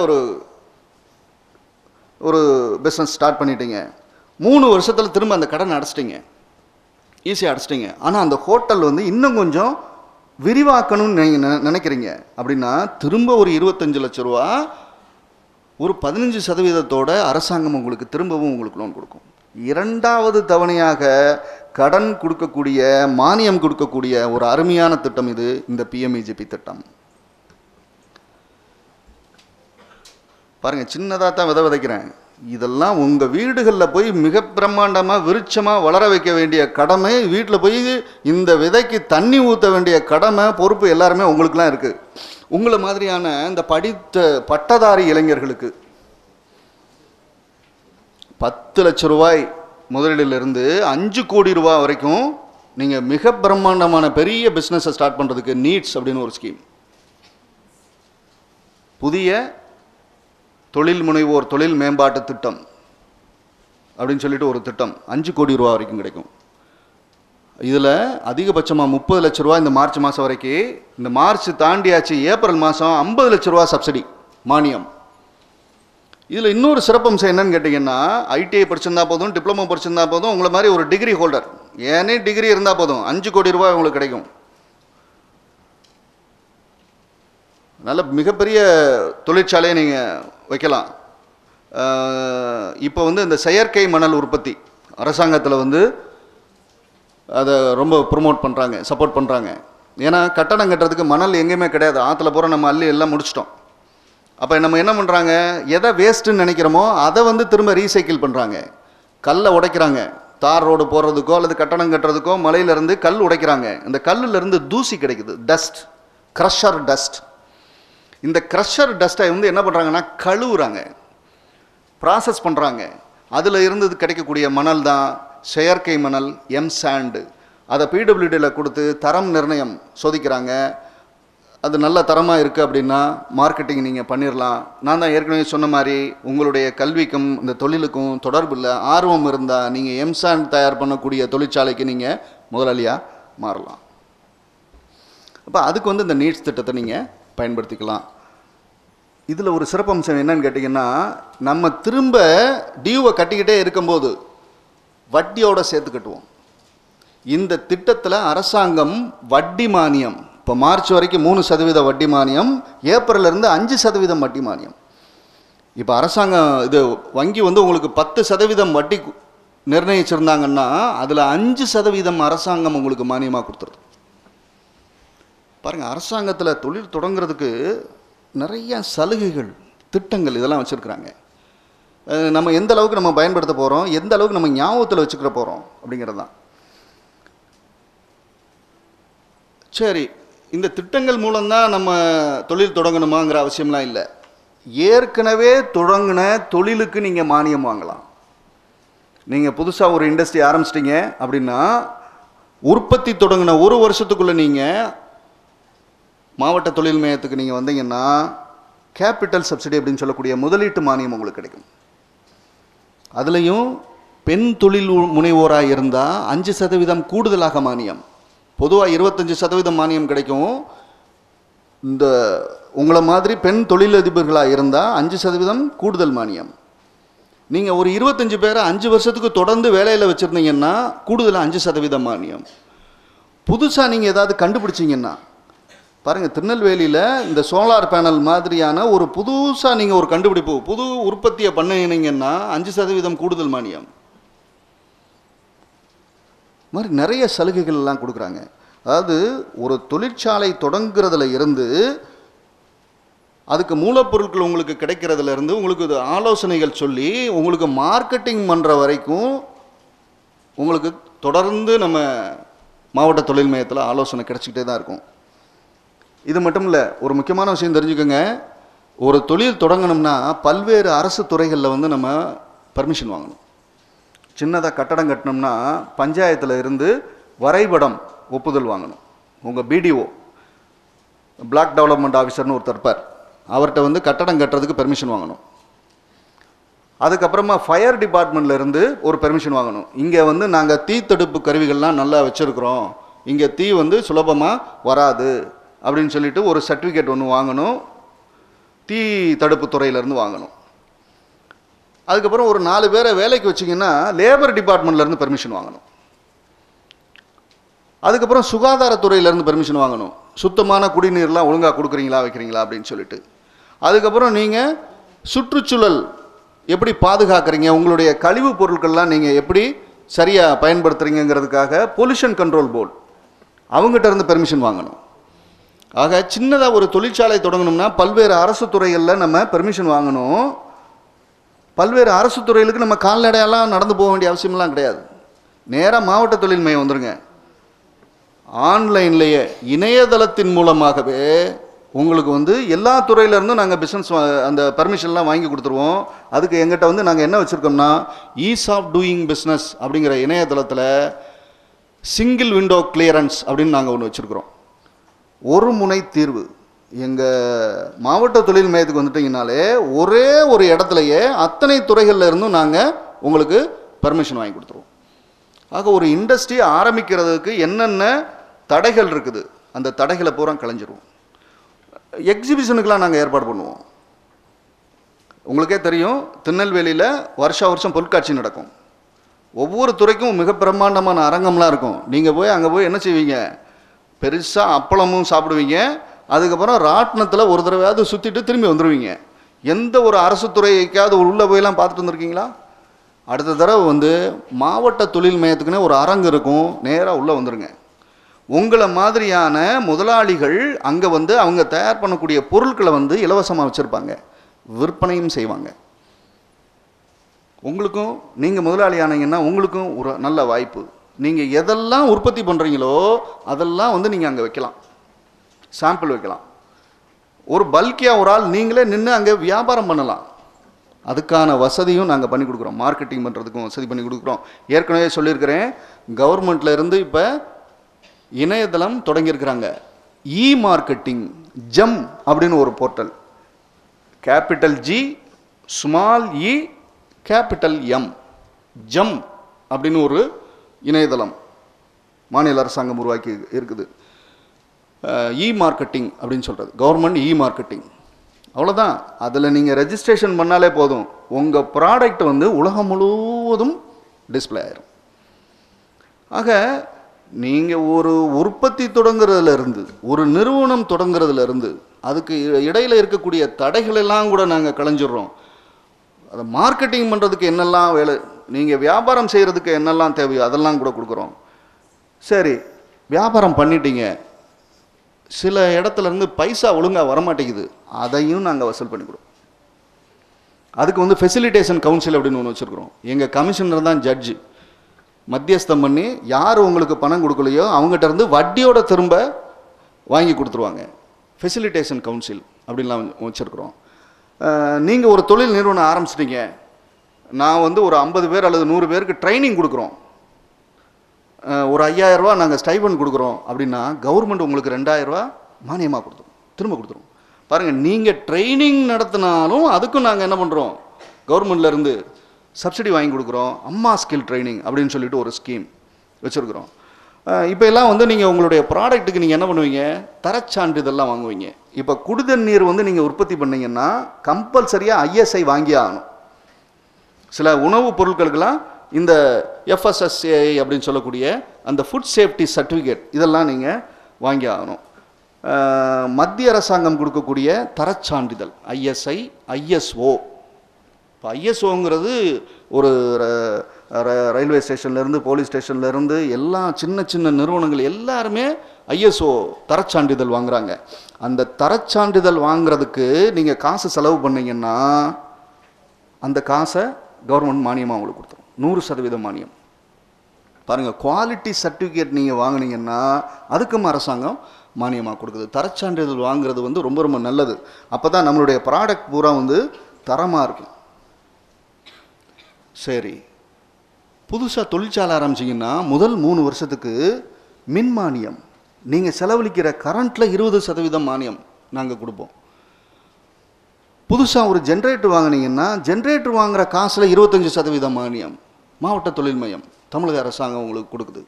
ஒரு பிஸ்னஸ் ஸ்டார்ட் பண்ணிட்டீங்க. 3 வருஷத்தில் திரும்ப அந்த கடன் அடைச்சிட்டிங்க, ஈஸியாக அடைச்சிட்டிங்க. ஆனால் அந்த ஹோட்டல் இன்னும் கொஞ்சம் விரிவாக்கணும்னு நீங்கள் நினைக்கிறீங்க அப்படின்னா திரும்ப ஒரு 25 லட்ச ரூபா ஒரு 15% அரசாங்கம் உங்களுக்கு திரும்பவும் உங்களுக்கு லோன் கொடுக்கும். 2வது தவணையாக கடன் கொடுக்கக்கூடிய, மானியம் கொடுக்கக்கூடிய ஒரு அருமையான திட்டம் இது, இந்த பிஎம்இஜிபி திட்டம். பாருங்க, சின்னதாக தான் விதைக்கிறேன். இதெல்லாம் உங்கள் வீடுகளில் போய் மிக பிரம்மாண்டமாக விருட்சமாக வளர வைக்க வேண்டிய கடமை, வீட்டில் போய் இந்த விதைக்கு தண்ணி ஊற்ற வேண்டிய கடமை, பொறுப்பு எல்லாருமே உங்களுக்குலாம் இருக்குது. உங்களை மாதிரியான இந்த படித்த பட்டதாரி இளைஞர்களுக்கு 10 லட்ச ரூபாய் முதலீடிலிருந்து 5 கோடி ரூபாய் வரைக்கும் நீங்கள் மிக பிரம்மாண்டமான பெரிய பிஸ்னஸை ஸ்டார்ட் பண்ணுறதுக்கு நீட்ஸ் அப்படின்னு ஒரு ஸ்கீம், புதிய தொழில் முனைவோர் தொழில் மேம்பாட்டு திட்டம் அப்படின்னு சொல்லிட்டு ஒரு திட்டம் 5 கோடி ரூபா வரைக்கும் கிடைக்கும். இதில் அதிகபட்சமாக 30 லட்ச ரூபா இந்த மார்ச் மாதம் வரைக்கும். இந்த மார்ச் தாண்டியாச்சு, ஏப்ரல் மாதம் 50 லட்ச ரூபா சப்சிடி மானியம். இதில் இன்னொரு சிறப்பம்சம் என்னன்னு கேட்டிங்கன்னா, ஐடிஐ படிச்சிருந்தா போதும், டிப்ளமோ படிச்சிருந்தா போதும், உங்களை மாதிரி ஒரு டிகிரி ஹோல்டர், ஏனே டிகிரி இருந்தால் போதும் 5 கோடி ரூபாய் உங்களுக்கு கிடைக்கும். நல்ல மிகப்பெரிய தொழிற்சாலையை நீங்கள் வைக்கலாம். இப்போ இந்த செயற்கை மணல் உற்பத்தி அரசாங்கத்தில் அதை ரொம்ப ப்ரொமோட் பண்ணுறாங்க, சப்போர்ட் பண்ணுறாங்க. ஏன்னா கட்டணம் கட்டுறதுக்கு மணல் எங்கேயுமே கிடையாது, ஆற்றுல போகிற நம்ம அள்ளி எல்லாம் முடிச்சிட்டோம். அப்போ நம்ம என்ன பண்ணுறாங்க, எதை வேஸ்ட்டுன்னு நினைக்கிறோமோ அதை திரும்ப ரீசைக்கிள் பண்ணுறாங்க. கல்லை உடைக்கிறாங்க, தார் ரோடு போடுறதுக்கோ அல்லது கட்டணம் கட்டுறதுக்கோ மலையிலேருந்து கல் உடைக்கிறாங்க. இந்த கல்லுலேருந்து தூசி கிடைக்குது, டஸ்ட், க்ரஷர் டஸ்ட். இந்த க்ரஷர் டஸ்ட்டை என்ன பண்ணுறாங்கன்னா கழுவுறாங்க, ப்ராசஸ் பண்ணுறாங்க. அதில் இருந்து கிடைக்கக்கூடிய மணல் தான் செயற்கை மணல், சாண்டு. அதை பிடபிள்யூடியில் கொடுத்து தரம் நிர்ணயம் சோதிக்கிறாங்க. அது நல்ல தரமாக இருக்குது அப்படின்னா மார்க்கெட்டிங் நீங்கள் பண்ணிடலாம். நான் தான் ஏற்கனவே சொன்ன மாதிரி உங்களுடைய கல்விக்கும் இந்த தொழிலுக்கும் தொடர்பு இல்லை, ஆர்வம் இருந்தால் நீங்கள் சாண்ட் தயார் பண்ணக்கூடிய தொழிற்சாலைக்கு நீங்கள் முதலாளியாக மாறலாம். அப்போ அதுக்கு இந்த நீட்ஸ் திட்டத்தை நீங்கள் பயன்படுத்திக்கலாம். இதில் ஒரு சிறப்பம்சம் என்னன்னு கேட்டிங்கன்னா, நம்ம திரும்ப டியூவை கட்டிக்கிட்டே இருக்கும்போது வட்டியோடு சேர்த்து கட்டுவோம். இந்த திட்டத்தில் அரசாங்கம் வட்டி மானியம், இப்போ மார்ச் வரைக்கும் 3% வட்டி மானியம், ஏப்ரல்லேருந்து 5% வட்டி மானியம். இப்போ அரசாங்கம் இது வங்கி உங்களுக்கு 10% வட்டி நிர்ணயிச்சிருந்தாங்கன்னா அதில் 5% அரசாங்கம் உங்களுக்கு மானியமாக கொடுத்துருது. பாருங்கள், அரசாங்கத்தில் தொழில் தொடங்குறதுக்கு நிறைய சலுகைகள், திட்டங்கள் இதெல்லாம் வச்சுருக்குறாங்க. நம்ம எந்த அளவுக்கு நம்ம பயன்படுத்த போகிறோம், எந்த அளவுக்கு நம்ம ஞாபகத்தில் வச்சுக்கிற போகிறோம் அப்படிங்கிறது தான். சரி, இந்த திட்டங்கள் மூலம்தான் நம்ம தொழில் தொடங்கணுமாங்கிற அவசியம்லாம் இல்லை. ஏற்கனவே தொடங்கின தொழிலுக்கு நீங்கள் மானியம் வாங்கலாம். நீங்கள் புதுசாக ஒரு இண்டஸ்ட்ரி ஆரம்பிச்சிட்டிங்க அப்படின்னா உற்பத்தி தொடங்கின ஒரு வருஷத்துக்குள்ளே நீங்கள் மாவட்ட தொழில் மையத்துக்கு நீங்கள் வந்தீங்கன்னா கேபிட்டல் சப்சிடி அப்படின்னு சொல்லக்கூடிய முதலீட்டு மானியம் உங்களுக்கு கிடைக்கும். அதுலேயும் பெண் தொழில் முனைவோராக இருந்தால் 5% கூடுதலாக மானியம். பொதுவாக 25% மானியம் கிடைக்கும். இந்த உங்களை மாதிரி பெண் தொழிலதிபர்களாக இருந்தால் 5% கூடுதல் மானியம். நீங்கள் ஒரு 25 பேரை 5 வருஷத்துக்கு தொடர்ந்து வேலையில் வச்சுருந்தீங்கன்னா கூடுதலாக 5% மானியம். புதுசாக நீங்கள் ஏதாவது கண்டுபிடிச்சிங்கன்னா பாருங்கள், திருநெல்வேலியில் இந்த சோலார் பேனல் மாதிரியான ஒரு புதுசாக நீங்கள் ஒரு கண்டுபிடிப்பு, புது உற்பத்தியை பண்ணினீங்கன்னா 5% கூடுதல் மானியம். மாதிரி நிறைய சலுகைகள் எல்லாம் கொடுக்குறாங்க. அதாவது ஒரு தொழிற்சாலை தொடங்குறதுல இருந்து அதுக்கு மூலப்பொருட்கள் உங்களுக்கு கிடைக்கிறதுல இருந்து உங்களுக்கு இது ஆலோசனைகள் சொல்லி உங்களுக்கு மார்க்கெட்டிங் பண்ணுற வரைக்கும் உங்களுக்கு தொடர்ந்து நம்ம மாவட்ட தொழில் மையத்தில் ஆலோசனை கிடைச்சிக்கிட்டே தான் இருக்கும். இது மட்டும் இல்லை, ஒரு முக்கியமான விஷயம் தெரிஞ்சுக்கோங்க. ஒரு தொழில் தொடங்கணும்னா பல்வேறு அரசு துறைகளில் வந்து நம்ம பர்மிஷன் வாங்கணும். சின்னதாக கட்டடம் கட்டணும்னா பஞ்சாயத்தில் இருந்து வரைபடம் ஒப்புதல் வாங்கணும். உங்கள் பிடிஓ, பிளாக் டெவலப்மெண்ட் ஆஃபீஸர்னு ஒருத்தர் இருப்பார், அவர்கிட்ட வந்து கட்டடம் கட்டுறதுக்கு பெர்மிஷன் வாங்கணும். அதுக்கப்புறமா ஃபயர் டிபார்ட்மெண்ட்டில் இருந்து ஒரு பெர்மிஷன் வாங்கணும். இங்கே வந்து நாங்கள் தீத்தடுப்பு கருவிகள்லாம் நல்லா வச்சுருக்குறோம், இங்கே தீ வந்து சுலபமாக வராது அப்படின்னு சொல்லிட்டு ஒரு சர்டிஃபிகேட் ஒன்று வாங்கணும், தீ தடுப்பு துறையிலேருந்து வாங்கணும். அதுக்கப்புறம் ஒரு 4 பேரை வேலைக்கு வச்சிங்கன்னா லேபர் டிபார்ட்மெண்ட்லேருந்து பெர்மிஷன் வாங்கணும். அதுக்கப்புறம் சுகாதாரத்துறையிலேருந்து பெர்மிஷன் வாங்கணும், சுத்தமான குடிநீர்லாம் ஒழுங்காக கொடுக்குறீங்களா வைக்கிறீங்களா அப்படின்னு சொல்லிட்டு. அதுக்கப்புறம் நீங்கள் சுற்றுச்சூழல் எப்படி பாதுகாக்கிறீங்க, உங்களுடைய கழிவு பொருட்கள்லாம் நீங்கள் எப்படி சரியாக பயன்படுத்துகிறீங்கிறதுக்காக பொல்யூஷன் கண்ட்ரோல் போர்டு அவங்ககிட்ட இருந்து பெர்மிஷன் வாங்கணும். ஆக சின்னதாக ஒரு தொழிற்சாலை தொடங்கணும்னா பல்வேறு அரசு துறைகளில் நம்ம பெர்மிஷன் வாங்கணும். பல்வேறு அரசு துறைகளுக்கு நம்ம கால்நடையெல்லாம் நடந்து போக வேண்டிய அவசியமெல்லாம் கிடையாது. நேராக மாவட்ட தொழில் மையம் வந்துருங்க. ஆன்லைன்லேயே இணையதளத்தின் மூலமாகவே உங்களுக்கு வந்து எல்லா துறையிலேருந்தும் நாங்கள் பிஸ்னஸ் அந்த பர்மிஷன்லாம் வாங்கி கொடுத்துருவோம். அதுக்கு எங்கிட்ட வந்து நாங்கள் என்ன வச்சுருக்கோம்னா ஈஸ் ஆஃப் டூயிங் பிஸ்னஸ் அப்படிங்கிற இணையதளத்தில் சிங்கிள் விண்டோ கிளியரன்ஸ் அப்படின்னு நாங்கள் ஒன்று வச்சுருக்குறோம். ஒரு முனை தீர்வு. எங்கள் மாவட்ட தொழில் மையத்துக்கு வந்துட்டிங்கனாலே ஒரே ஒரு இடத்துலையே அத்தனை துறைகளில் இருந்தும் நாங்கள் உங்களுக்கு பர்மிஷன் வாங்கி கொடுத்துருவோம். ஆக ஒரு இண்டஸ்ட்ரி ஆரம்பிக்கிறதுக்கு என்னென்ன தடைகள் இருக்குது அந்த தடைகளை பூரா களைஞ்சிருவோம். எக்ஸிபிஷனுக்கெலாம் நாங்கள் ஏற்பாடு பண்ணுவோம். உங்களுக்கே தெரியும், திருநெல்வேலியில் வருஷம் பொருட்காட்சி நடக்கும். ஒவ்வொரு துறைக்கும் மிக பிரம்மாண்டமான அரங்கம்லாம் இருக்கும். நீங்கள் போய் அங்கே போய் என்ன செய்வீங்க, பெருசாக அப்பளமும் சாப்பிடுவீங்க. அதுக்கப்புறம் ராட்டினத்தில் ஒரு தடவையாவது சுற்றிட்டு திரும்பி வந்துடுவீங்க. எந்த ஒரு அரசு துறைக்காவது உள்ளே போயெல்லாம் பார்த்துட்டு வந்துருக்கீங்களா? அடுத்த தடவை வந்து மாவட்ட தொழில் மையத்துக்குன்னே ஒரு அரங்கு இருக்கும், நேராக உள்ளே வந்துடுங்க. உங்களை மாதிரியான முதலாளிகள் அங்கே வந்து அவங்க தயார் பண்ணக்கூடிய பொருட்களை வந்து இலவசமாக வச்சுருப்பாங்க, விற்பனையும் செய்வாங்க. உங்களுக்கும் நீங்கள் முதலாளி ஆனீங்கன்னா உங்களுக்கும் ஒரு நல்ல வாய்ப்பு. நீங்கள் எதெல்லாம் உற்பத்தி பண்ணுறீங்களோ அதெல்லாம் வந்து நீங்கள் அங்கே வைக்கலாம், சாம்பிள் வைக்கலாம். ஒரு பல்கியாக ஒரு ஆள் நீங்களே நின்று அங்கே வியாபாரம் பண்ணலாம். அதுக்கான வசதியும் நாங்கள் பண்ணி கொடுக்குறோம். மார்க்கெட்டிங் பண்ணுறதுக்கும் வசதி பண்ணி கொடுக்குறோம். ஏற்கனவே சொல்லியிருக்கிறேன், கவர்மெண்ட்டில் இருந்து இப்போ இணையதளம் தொடங்கியிருக்கிறாங்க. இ மார்க்கெட்டிங் ஜம் அப்படின்னு ஒரு portal, capital G small e capital M, GeM அப்படின்னு ஒரு இணையதளம் மாநில அரசாங்கம் உருவாக்கி இருக்குது. இ மார்க்கெட்டிங் அப்படின்னு சொல்கிறது, கவர்மெண்ட் இ மார்க்கெட்டிங். அவ்வளோதான். அதில் நீங்கள் ரெஜிஸ்ட்ரேஷன் பண்ணாலே போதும், உங்கள் ப்ராடக்ட் வந்து உலகம் முழுவதும் டிஸ்பிளே ஆயிரும். ஆக நீங்கள் ஒரு உற்பத்தி தொடங்குறதுலேருந்து, ஒரு நிறுவனம் தொடங்குறதுலேருந்து, அதுக்கு இடையில் இருக்கக்கூடிய தடைகளெல்லாம் கூட நாங்கள் களைஞ்சிடுறோம். அதை மார்க்கெட்டிங் பண்ணுறதுக்கு என்னெல்லாம் வேலை, நீங்கள் வியாபாரம் செய்கிறதுக்கு என்னெல்லாம் தேவையோ அதெல்லாம் கூட கொடுக்குறோம். சரி, வியாபாரம் பண்ணிட்டீங்க, சில இடத்துலேருந்து பைசா ஒழுங்காக வரமாட்டேங்குது, அதையும் நாங்கள் வசூல் பண்ணி கொடுப்போம். அதுக்கு வந்து ஃபெசிலிட்டேஷன் கவுன்சில் அப்படின்னு ஒன்று வச்சுருக்குறோம். எங்கள் கமிஷனர் தான் ஜட்ஜு. மத்தியஸ்தம் பண்ணி யார் உங்களுக்கு பணம் கொடுக்கலையோ அவங்ககிட்ட இருந்து வட்டியோட திரும்ப வாங்கி கொடுத்துருவாங்க. ஃபெசிலிட்டேஷன் கவுன்சில் அப்படின்லாம் வச்சுருக்குறோம். நீங்கள் ஒரு தொழில் நிறுவனம் ஆரம்பிச்சிட்டிங்க, நான் வந்து ஒரு 50 பேர் அல்லது 100 பேருக்கு ட்ரைனிங் கொடுக்குறோம், ஒரு 5000 ரூபா நாங்கள் ஸ்டைபண்ட் கொடுக்குறோம் அப்படின்னா கவர்மெண்ட் உங்களுக்கு 2000 ரூபா மானியமாக கொடுத்துரும், திரும்ப கொடுத்துரும். பாருங்கள், நீங்கள் ட்ரைனிங் நடத்தினாலும் அதுக்கும் நாங்கள் என்ன பண்ணுறோம், கவர்மெண்ட்லேருந்து சப்சிடி வாங்கி கொடுக்குறோம். அம்மா ஸ்கில் ட்ரைனிங் அப்படின்னு சொல்லிட்டு ஒரு ஸ்கீம் வச்சுருக்குறோம். இப்போ எல்லாம் வந்து நீங்கள் உங்களுடைய ப்ராடக்ட்டுக்கு நீங்கள் என்ன பண்ணுவீங்க, தரச்சான்றிதழ்லாம் வாங்குவீங்க. இப்போ குடிதண்ணீர் நீர் வந்து நீங்கள் உற்பத்தி பண்ணீங்கன்னா கம்பல்சரியாக ஐஎஸ்ஐ வாங்கி ஆகணும். சில உணவுப் பொருட்களுக்கெல்லாம் இந்த FSSAI அப்படின்னு சொல்லக்கூடிய அந்த ஃபுட் சேஃப்டி சர்டிஃபிகேட் இதெல்லாம் நீங்கள் வாங்கி ஆகணும். மத்திய அரசாங்கம் கொடுக்கக்கூடிய தரச்சான்றிதழ் ISI, ISO. இப்போ ISOங்கிறது ஒரு ரயில்வே ஸ்டேஷன்லேருந்து போலீஸ் ஸ்டேஷன்லேருந்து எல்லா சின்ன சின்ன நிறுவனங்கள் எல்லாருமே ISO தரச்சான்றிதழ் வாங்குகிறாங்க. அந்த தரச்சான்றிதழ் வாங்குறதுக்கு நீங்கள் காசு செலவு பண்ணிங்கன்னா அந்த காசை கவர்மெண்ட் மானியமாக உங்களுக்கு கொடுத்துரும், 100% மானியம். பாருங்கள், குவாலிட்டி சர்டிஃபிகேட் நீங்கள் வாங்கினீங்கன்னா அதுக்கும் அரசாங்கம் மானியமாக கொடுக்குது. தரச்சான்றிதழ் வாங்குறது வந்து ரொம்ப ரொம்ப நல்லது. அப்போ தான் நம்மளுடைய ப்ராடக்ட் பூரா வந்து தரமாக இருக்கும். சரி, புதுசாக தொழிற்சாலை ஆரம்பிச்சிங்கன்னா முதல் 3 வருஷத்துக்கு மின் மானியம், நீங்கள் செலவழிக்கிற கரண்ட்டில் 20% மானியம் நாங்கள் கொடுப்போம். புதுசாக ஒரு ஜென்ரேட்டர் வாங்கினீங்கன்னா ஜென்ரேட்டர் வாங்குகிற காசில் 25% மானியம் மாவட்ட தொழில் மையம் தமிழக அரசாங்கம் உங்களுக்கு கொடுக்குது.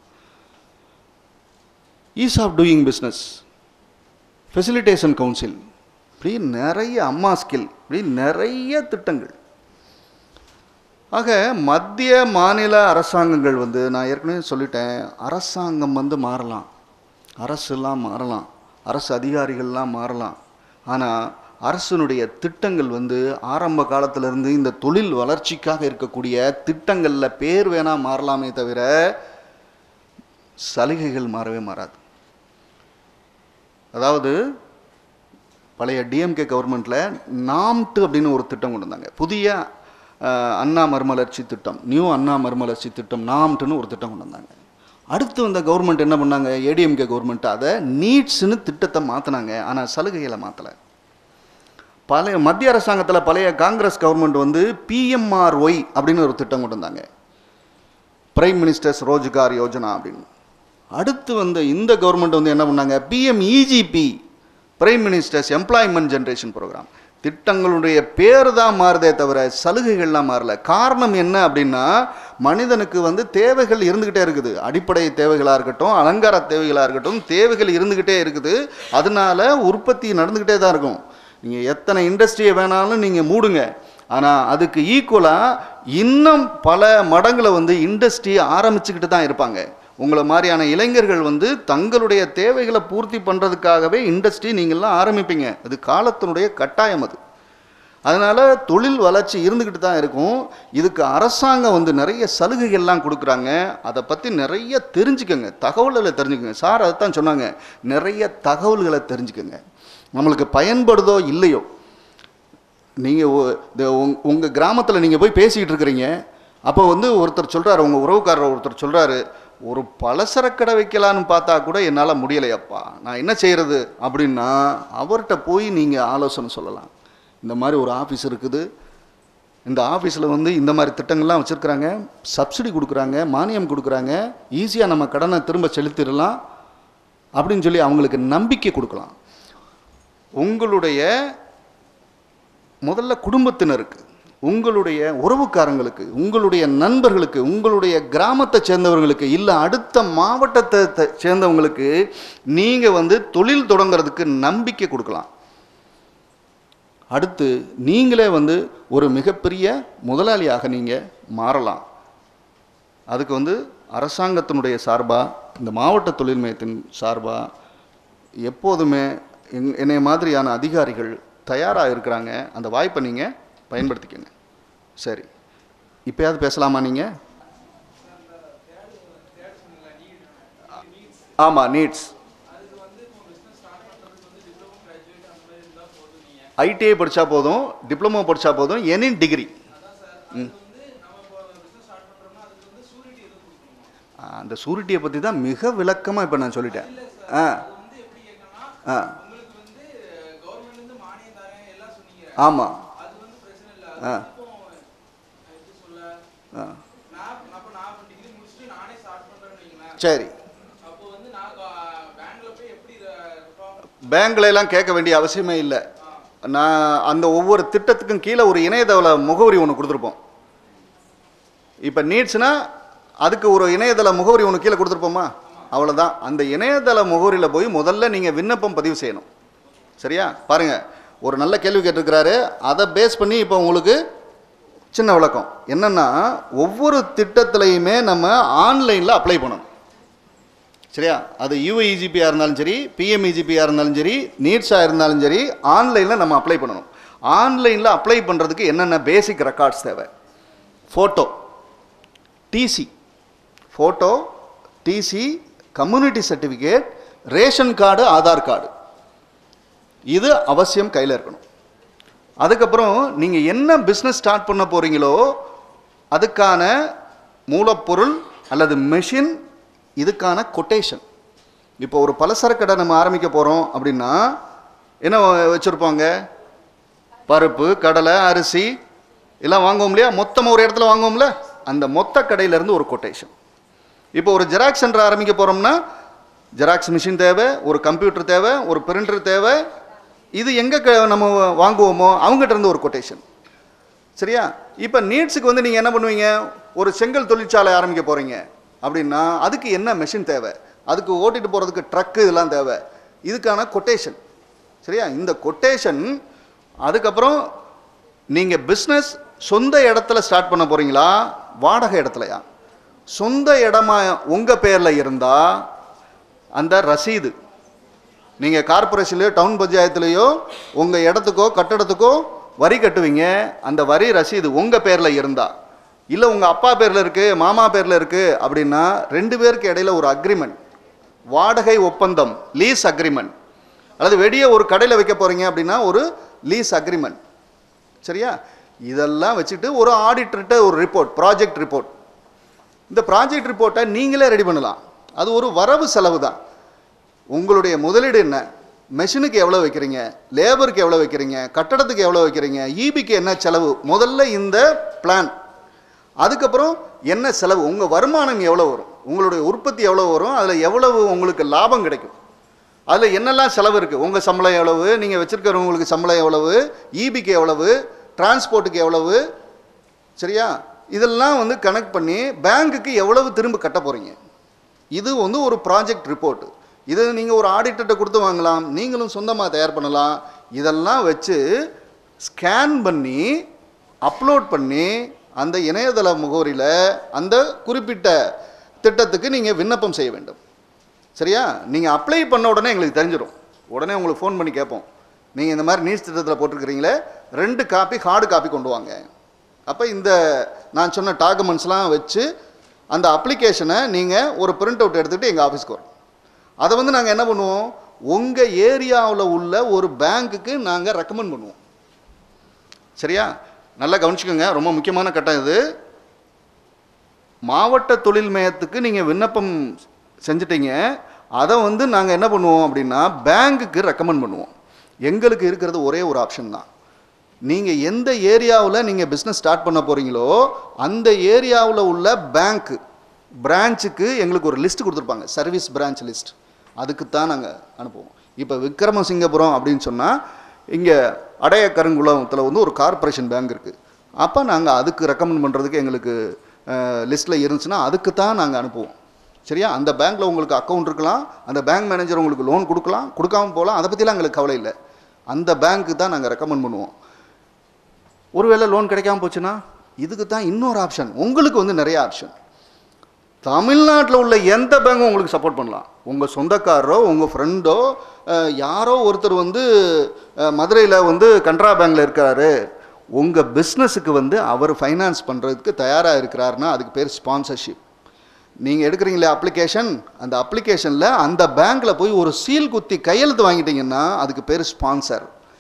Ease of doing business, facilitation council, இப்படி நிறைய அம்மா ஸ்கில், இப்படி நிறைய திட்டங்கள். ஆக மத்திய மாநில அரசாங்கங்கள் வந்து நான் ஏற்கனவே சொல்லிட்டேன், அரசாங்கம் வந்து மாறலாம், அரசுலாம் மாறலாம், அரசு அதிகாரிகள்லாம் மாறலாம். ஆனால் அரசினுடைய திட்டங்கள் வந்து ஆரம்ப காலத்திலிருந்து இந்த தொழில் வளர்ச்சிக்காக இருக்கக்கூடிய திட்டங்களில் பேர் வேணா மாறலாமே தவிர சலுகைகள் மாறவே மாறாது. அதாவது பழைய டிஎம்கே கவர்மெண்ட்டில் நாம்ட்டு அப்படின்னு ஒரு திட்டம் கொண்டு வந்தாங்க, புதிய அண்ணா மறுமலர்ச்சி திட்டம், நியூ அண்ணா மறுமலர்ச்சி திட்டம், நாம்ட்டுன்னு ஒரு திட்டம் கொண்டு வந்தாங்க. அடுத்து வந்த கவர்மெண்ட் என்ன பண்ணாங்க, ஏடிஎம்கே கவர்மெண்ட் அதை நீட்ஸ்னு திட்டத்தை மாற்றினாங்க. ஆனால் சலுகைகளை மாற்றலை. பழைய மத்திய அரசாங்கத்தில் பழைய காங்கிரஸ் கவர்மெண்ட் வந்து PMRY அப்படின்னு ஒரு திட்டம் கொண்டு வந்தாங்க, பிரைம் மினிஸ்டர்ஸ் ரோஜ்கார் யோஜனா அப்படின்னு. அடுத்து வந்து இந்த கவர்மெண்ட் வந்து என்ன பண்ணாங்க, PMEGP, prime ministers employment generation program. திட்டங்களுடைய பேர் தான் மாறுதே தவிர சலுகைகள்லாம் மாறல. காரணம் என்ன அப்படின்னா, மனிதனுக்கு வந்து தேவைகள் இருந்துக்கிட்டே இருக்குது, அடிப்படை தேவைகளாக இருக்கட்டும், அலங்கார தேவைகளாக இருக்கட்டும், தேவைகள் இருந்துக்கிட்டே இருக்குது. அதனால உற்பத்தி நடந்துக்கிட்டே தான் இருக்கும். நீங்கள் எத்தனை இண்டஸ்ட்ரியை வேணாலும் நீங்கள் மூடுங்க, ஆனால் அதுக்கு ஈக்குவலாக இன்னும் பல மடங்களை வந்து இண்டஸ்ட்ரி ஆரம்பிச்சுக்கிட்டு தான் இருப்பாங்க. உங்களை மாதிரியான இளைஞர்கள் வந்து தங்களுடைய தேவைகளை பூர்த்தி பண்ணுறதுக்காகவே இண்டஸ்ட்ரி நீங்கள்லாம் ஆரம்பிப்பீங்க. அது காலத்தினுடைய கட்டாயம். அது அதனால் தொழில் வளர்ச்சி இருந்துக்கிட்டு தான் இருக்கும். இதுக்கு அரசாங்கம் வந்து நிறைய சலுகைகள்லாம் கொடுக்குறாங்க. அதை பற்றி நிறைய தெரிஞ்சுக்கோங்க, தகவல்களை தெரிஞ்சுக்கோங்க. சார் அதைத்தான் சொன்னாங்க, நிறைய தகவல்களை தெரிஞ்சுக்கோங்க. நம்மளுக்கு பயன்படுதோ இல்லையோ, நீங்கள் உங்கள் கிராமத்தில் நீங்கள் போய் பேசிக்கிட்டு இருக்கிறீங்க, அப்போ வந்து ஒருத்தர் சொல்கிறார், உங்கள் உறவுக்காரர் ஒருத்தர் சொல்கிறாரு, ஒரு பலசரக்கடை வைக்கலான்னு பார்த்தா கூட என்னால் முடியலையப்பா, நான் என்ன செய்கிறது அப்படின்னா அவர்கிட்ட போய் நீங்கள் ஆலோசனை சொல்லலாம். இந்த மாதிரி ஒரு ஆஃபீஸ் இருக்குது, இந்த ஆஃபீஸில் வந்து இந்த மாதிரி திட்டங்கள்லாம் வச்சுருக்குறாங்க, சப்சிடி கொடுக்குறாங்க, மானியம் கொடுக்குறாங்க, ஈஸியாக நம்ம கடனை திரும்ப செலுத்திடலாம் அப்படின்னு சொல்லி அவங்களுக்கு நம்பிக்கை கொடுக்கலாம். உங்களுடைய முதல்ல குடும்பத்தினருக்கு, உங்களுடைய உறவுக்காரங்களுக்கு, உங்களுடைய நண்பர்களுக்கு, உங்களுடைய கிராமத்தை சேர்ந்தவர்களுக்கு, இல்லை அடுத்த மாவட்டத்தை சேர்ந்தவங்களுக்கு நீங்கள் வந்து தொழில் தொடங்கிறதுக்கு நம்பிக்கை கொடுக்கலாம். அடுத்து நீங்களே வந்து ஒரு மிகப்பெரிய முதலாளியாக நீங்கள் மாறலாம். அதுக்கு வந்து அரசாங்கத்தினுடைய சார்பாக, இந்த மாவட்ட தொழில் மையத்தின் சார்பாக எப்போதுமே என்னை மாதிரியான அதிகாரிகள் தயாராக இருக்கிறாங்க. அந்த வாய்ப்பை நீங்கள் பயன்படுத்திக்கங்க. சரி, இப்போயாவது பேசலாமா நீங்கள்? ஆமாம், நீட்ஸ். ஐடிஐ படித்தா போதும், டிப்ளமோ படித்தா போதும், எனி டிகிரி. அந்த சூரிட்டியை பற்றி தான் மிக விளக்கமாக இப்போ நான் சொல்லிட்டேன். ஆ ஆ ஆமாம். ஆ ஆ சரி. பேங்க்ல எல்லாம் கேட்க வேண்டிய அவசியமே இல்லை. நான் அந்த ஒவ்வொரு திட்டத்துக்கும் கீழே ஒரு இணையதள முகவரி ஒன்று கொடுத்துருப்போம். இப்போ நீட்ஸ்னா அதுக்கு ஒரு இணையதள முகவரி ஒன்று கீழே கொடுத்துருப்போமா? அவ்வளோதான். அந்த இணையதள முகவரியில் போய் முதல்ல நீங்கள் விண்ணப்பம் பதிவு செய்யணும். சரியா? பாருங்கள், ஒரு நல்ல கேள்வி கேட்டிருக்கிறாரு. அதை பேஸ் பண்ணி இப்போ உங்களுக்கு சின்ன விளக்கம் என்னென்னா, ஒவ்வொரு திட்டத்திலையுமே நம்ம ஆன்லைனில் அப்ளை பண்ணணும். சரியா? அது யூஐஇஜிபியாக இருந்தாலும் சரி, பிஎம்இஜிபியாக இருந்தாலும் சரி, நீட்ஸாக இருந்தாலும் சரி, ஆன்லைனில் நம்ம அப்ளை பண்ணணும். ஆன்லைனில் அப்ளை பண்ணுறதுக்கு என்னென்ன பேசிக் ரெக்கார்ட்ஸ் தேவை? Photo, TC, photo, TC, community certificate, ration card, Aadhaar card, இது அவசியம் கையில் இருக்கணும். அதுக்கப்புறம் நீங்கள் என்ன பிஸ்னஸ் ஸ்டார்ட் பண்ண போகிறீங்களோ அதுக்கான மூலப்பொருள் அல்லது மெஷின், இதுக்கான கொட்டேஷன். இப்போ ஒரு பலசரக்கு கடை நம்ம ஆரம்பிக்க போகிறோம் அப்படின்னா என்ன வச்சுருப்பாங்க? பருப்பு, கடலை, அரிசி எல்லாம் வாங்குவோம் இல்லையா? மொத்தமாக ஒரு இடத்துல வாங்குவோம்ல, அந்த மொத்த கடையிலேருந்து ஒரு கொட்டேஷன். இப்போ ஒரு ஜெராக்ஸ் சென்டர் ஆரம்பிக்க போகிறோம்னா ஜெராக்ஸ் மிஷின் தேவை, ஒரு கம்ப்யூட்டர் தேவை, ஒரு பிரிண்டர் தேவை. இது எங்கே நம்ம வாங்குவோமோ அவங்ககிட்ட இருந்து ஒரு கொட்டேஷன். சரியா? இப்போ நீட்ஸுக்கு வந்து நீங்கள் என்ன பண்ணுவீங்க? ஒரு செங்கல் தொழிற்சாலை ஆரம்பிக்க போகிறீங்க அப்படின்னா அதுக்கு என்ன மெஷின் தேவை, அதுக்கு ஓட்டிட்டு போகிறதுக்கு ட்ரக்கு, இதெல்லாம் தேவை. இதுக்கான கொட்டேஷன். சரியா? இந்த கொட்டேஷன். அதுக்கப்புறம் நீங்கள் பிஸ்னஸ் சொந்த இடத்துல ஸ்டார்ட் பண்ண போகிறீங்களா, வாடகை இடத்துலையா? சொந்த இடமா உங்கள் பேரில் இருந்தால் அந்த ரசீது, நீங்கள் கார்பரேஷன்லையோ டவுன் பஞ்சாயத்துலேயோ உங்கள் இடத்துக்கோ கட்டடத்துக்கோ வரி கட்டுவீங்க. அந்த வரி ரசீது உங்கள் பேரில் இருந்தால், இல்லை உங்கள் அப்பா பேரில் இருக்குது, மாமா பேரில் இருக்குது அப்படின்னா 2 பேருக்கு இடையில ஒரு அக்ரிமெண்ட், வாடகை ஒப்பந்தம், லீஸ் அக்ரிமெண்ட். அல்லது வெளியே ஒரு கடையில் வைக்க போகிறீங்க அப்படின்னா ஒரு லீஸ் அக்ரிமெண்ட். சரியா? இதெல்லாம் வச்சுட்டு ஒரு ஆடிட்டர்கிட்ட ஒரு ரிப்போர்ட், ப்ராஜெக்ட் ரிப்போர்ட். இந்த ப்ராஜெக்ட் ரிப்போர்ட்டை நீங்களே ரெடி பண்ணலாம். அது ஒரு வரவு செலவு தான். உங்களுடைய முதலீடு என்ன, மெஷினுக்கு எவ்வளோ வைக்கிறீங்க, லேபருக்கு எவ்வளோ வைக்கிறீங்க, கட்டடத்துக்கு எவ்வளோ வைக்கிறீங்க, ஈபிக்கு என்ன செலவு, முதல்ல இந்த பிளான். அதுக்கப்புறம் என்ன செலவு, உங்கள் வருமானம் எவ்வளோ வரும், உங்களுடைய உற்பத்தி எவ்வளோ வரும், அதில் எவ்வளவு உங்களுக்கு லாபம் கிடைக்கும், அதில் என்னெல்லாம் செலவு இருக்குது, உங்கள் சம்பளம் எவ்வளவு, நீங்கள் வச்சுருக்கிறவங்களுக்கு சம்பளம் எவ்வளவு, ஈபிக்கு எவ்வளவு, டிரான்ஸ்போர்ட்டுக்கு எவ்வளவு. சரியா? இதெல்லாம் வந்து கனெக்ட் பண்ணி பேங்க்குக்கு எவ்வளவு திரும்ப கட்ட போகிறீங்க. இது வந்து ஒரு ப்ராஜெக்ட் ரிப்போர்ட்டு. இது நீங்கள் ஒரு ஆடிட்டர்கிட்ட கொடுத்து வாங்கலாம், நீங்களும் சொந்தமாக தயார் பண்ணலாம். இதெல்லாம் வச்சு ஸ்கேன் பண்ணி அப்லோட் பண்ணி அந்த இணையதள முகவரியில் அந்த குறிப்பிட்ட திட்டத்துக்கு நீங்கள் விண்ணப்பம் செய்ய வேண்டும். சரியா? நீங்கள் அப்ளை பண்ண உடனே எங்களுக்கு தெரிஞ்சிடும். உடனே உங்களுக்கு ஃபோன் பண்ணி கேட்போம், நீங்கள் இந்த மாதிரி நீட்ஸ் திட்டத்தில் போட்டிருக்கிறீங்களே, 2 காப்பி ஹார்டு காப்பி கொண்டு வாங்க. அப்போ இந்த நான் சொன்ன டாக்குமெண்ட்ஸ்லாம் வச்சு அந்த அப்ளிகேஷனை நீங்கள் ஒரு பிரிண்ட் அவுட் எடுத்துகிட்டு எங்கள் ஆஃபீஸ்க்கு வரும். அதை வந்து நாங்கள் என்ன பண்ணுவோம், உங்கள் ஏரியாவில் உள்ள ஒரு பேங்க்குக்கு நாங்கள் ரெக்கமெண்ட் பண்ணுவோம். சரியா? நல்லா கவனிச்சுக்கோங்க, ரொம்ப முக்கியமான கட்டம் இது. மாவட்ட தொழில் மையத்துக்கு நீங்கள் விண்ணப்பம் செஞ்சிட்டீங்க, அதை வந்து நாங்கள் என்ன பண்ணுவோம் அப்படின்னா பேங்க்குக்கு ரெக்கமெண்ட் பண்ணுவோம். எங்களுக்கு இருக்கிறது ஒரே ஒரு ஆப்ஷன் தான். நீங்கள் எந்த ஏரியாவில் நீங்கள் பிஸ்னஸ் ஸ்டார்ட் பண்ண போகிறீங்களோ அந்த ஏரியாவில் உள்ள பேங்க்கு பிரான்ச்சுக்கு எங்களுக்கு ஒரு லிஸ்ட் கொடுத்துருப்பாங்க, சர்வீஸ் பிரான்ச் லிஸ்ட். அதுக்கு தான் நாங்கள் அனுப்புவோம். இப்போ விக்ரமசிங்கபுரம் அப்படின்னு சொன்னால் இங்கே அடைய கருங்குளத்தில் வந்து ஒரு கார்ப்பரேஷன் பேங்க் இருக்குது. அப்போ நாங்கள் அதுக்கு ரெக்கமெண்ட் பண்ணுறதுக்கு எங்களுக்கு லிஸ்ட்டில் இருந்துச்சுன்னா அதுக்கு தான் நாங்கள் அனுப்புவோம். சரியா? அந்த பேங்க்கில் உங்களுக்கு அக்கௌண்ட் இருக்கலாம், அந்த பேங்க் மேனேஜர் உங்களுக்கு லோன் கொடுக்கலாம், கொடுக்காமல் போகலாம், அதை பற்றிலாம் எங்களுக்கு கவலை இல்லை. அந்த பேங்க்கு தான் நாங்கள் ரெக்கமெண்ட் பண்ணுவோம். ஒருவேளை லோன் கிடைக்காம போச்சுன்னா இதுக்கு தான் இன்னொரு ஆப்ஷன். உங்களுக்கு வந்து நிறைய ஆப்ஷன். தமிழ்நாட்டில் உள்ள எந்த பேங்கும் உங்களுக்கு சப்போர்ட் பண்ணலாம். உங்கள் சொந்தக்காரரோ உங்கள் ஃப்ரெண்டோ யாரோ ஒருத்தர் வந்து மதுரையில் வந்து கனரா பேங்கில் இருக்கிறாரு, உங்கள் பிஸ்னஸுக்கு வந்து அவர் ஃபைனான்ஸ் பண்ணுறதுக்கு தயாராக இருக்கிறாருன்னா அதுக்கு பேர் ஸ்பான்சர்ஷிப். நீங்கள் எடுக்கிறீங்களே அப்ளிகேஷன், அந்த அப்ளிகேஷனில் அந்த பேங்க்கில் போய் ஒரு சீல் குத்தி கையெழுத்து வாங்கிட்டீங்கன்னா அதுக்கு பேர் ஸ்பான்சர்.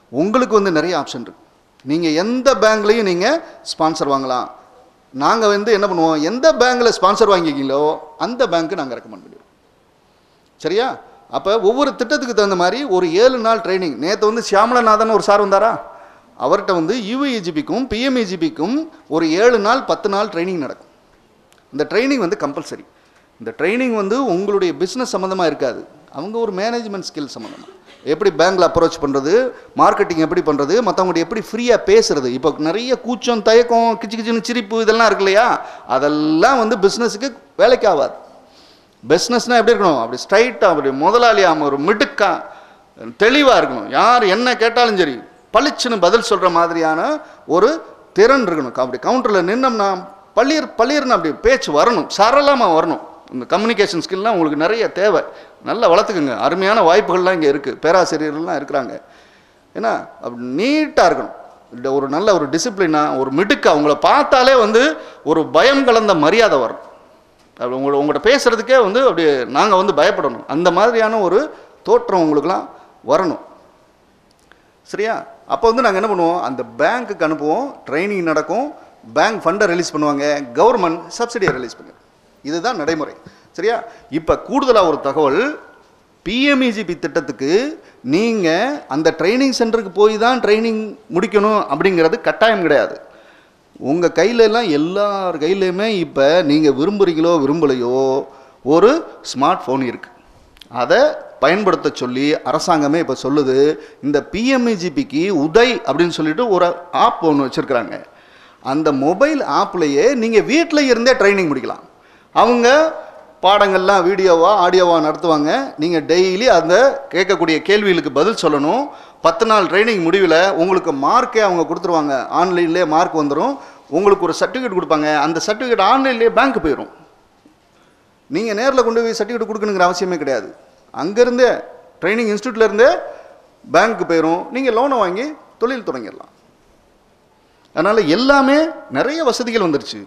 உங்களுக்கு வந்து நிறைய ஆப்ஷன் இருக்குது. நீங்கள் எந்த பேங்க்லேயும் நீங்கள் ஸ்பான்சர் வாங்கலாம். நாங்கள் வந்து என்ன பண்ணுவோம், எந்த பேங்க்கில் ஸ்பான்சர் வாங்கிக்கிங்களோ அந்த பேங்க்கு நாங்கள் ரெக்கமெண்ட் பண்ணுவோம். சரியா? அப்போ ஒவ்வொரு திட்டத்துக்கு தகுந்த மாதிரி ஒரு 7 நாள் ட்ரைனிங். நேற்று வந்து சியாமலநாதன் ஒரு சார் வந்தாரா, அவர்கிட்ட வந்து யுஏஇஜிபிக்கும் பிஎம்இஜிபிக்கும் ஒரு 7 நாள் 10 நாள் ட்ரைனிங் நடக்கும். இந்த ட்ரைனிங் வந்து கம்பல்சரி. இந்த ட்ரைனிங் வந்து உங்களுடைய பிஸ்னஸ் சம்மந்தமாக இருக்காது, அவங்க ஒரு மேனேஜ்மெண்ட் ஸ்கில் சம்மந்தமாக, எப்படி பேங்க்கில் அப்ரோச் பண்ணுறது, மார்க்கெட்டிங் எப்படி பண்ணுறது, மற்றவங்கள்ட்ட எப்படி ஃப்ரீயாக பேசுறது. இப்போ நிறைய கூச்சம், தயக்கம், கிச்சு கிச்சுன்னு சிரிப்பு இதெல்லாம் இருக்கு இல்லையா, அதெல்லாம் வந்து பிஸ்னஸுக்கு வேலைக்கு ஆகாது. பிஸ்னஸ்னால் எப்படி இருக்கணும், அப்படி ஸ்ட்ரைட்டாக, அப்படி முதலாளியாக, ஒரு மிடுக்காக தெளிவாக இருக்கணும். யார் என்ன கேட்டாலும் சரி பளிச்சுன்னு பதில் சொல்கிற மாதிரியான ஒரு திறன் இருக்கணும். அப்படி கவுண்டரில் நின்னோம்னா பள்ளியர்னு அப்படி பேச்சு வரணும், சரளமாக வரணும். இந்த கம்யூனிகேஷன் ஸ்கில்லாம் உங்களுக்கு நிறைய தேவை, நல்லா வளர்த்துக்குங்க. அருமையான வாய்ப்புகள்லாம் இங்கே இருக்குது, பேராசிரியர்கள்லாம் இருக்கிறாங்க. ஏன்னா அப்படி நீட்டாக இருக்கணும், ஒரு நல்ல ஒரு டிசிப்ளினாக, ஒரு மிடுக்காக. அவங்கள பார்த்தாலே வந்து ஒரு பயம் கலந்த மரியாதை வரும். அப்படி உங்கள்கிட்ட பேசுகிறதுக்கே வந்து அப்படி நாங்கள் வந்து பயப்படணும். அந்த மாதிரியான ஒரு தோற்றம் உங்களுக்குலாம் வரணும். சரியா? அப்போ வந்து நாங்கள் என்ன பண்ணுவோம், அந்த பேங்க்குக்கு அனுப்புவோம், ட்ரைனிங் நடக்கும், பேங்க் ஃபண்டை ரிலீஸ் பண்ணுவாங்க, கவர்மெண்ட் சப்சிடியை ரிலீஸ் பண்ணுங்க. இதுதான் நடைமுறை. சரியா? இப்போ கூடுதலாக ஒரு தகவல், பிஎம்இஜிபி திட்டத்துக்கு நீங்கள் அந்த ட்ரைனிங் சென்டருக்கு போய் தான் ட்ரைனிங் முடிக்கணும் அப்படிங்கிறது கட்டாயம் கிடையாது. உங்கள் கையிலெல்லாம் எல்லார் கையிலையுமே இப்போ நீங்கள் விரும்புகிறீங்களோ விரும்பலையோ ஒரு ஸ்மார்ட் ஃபோன் இருக்குது. அதை பயன்படுத்த சொல்லி அரசாங்கமே இப்போ சொல்லுது. இந்த பிஎம்இஜிபிக்கு உதய் அப்படின்னு சொல்லிட்டு ஒரு ஆப் ஒன்று வச்சுருக்குறாங்க. அந்த மொபைல் ஆப்லேயே நீங்கள் வீட்டில் இருந்தே ட்ரைனிங் முடிக்கலாம். அவங்க பாடங்கள்லாம் வீடியோவாக ஆடியோவாக நடத்துவாங்க. நீங்கள் டெய்லி அந்த கேட்கக்கூடிய கேள்விகளுக்கு பதில் சொல்லணும். 10 நாள் ட்ரைனிங் முடிவில் உங்களுக்கு மார்க்கே அவங்க கொடுத்துருவாங்க. ஆன்லைன்லேயே மார்க் வந்துடும். உங்களுக்கு ஒரு சர்டிஃபிகேட் கொடுப்பாங்க. அந்த சர்டிஃபிகேட் ஆன்லைன்லேயே பேங்க்கு போயிடும். நீங்கள் நேரில் கொண்டு போய் சர்டிஃபிகேட் கொடுக்கணுங்கிற அவசியமே கிடையாது. அங்கேருந்தே ட்ரைனிங் இன்ஸ்டியூட்லேருந்தே பேங்க்கு போயிடும். நீங்கள் லோனை வாங்கி தொழில் தொடங்கிடலாம். அதனால் எல்லாமே நிறைய வசதிகள் வந்துருச்சு.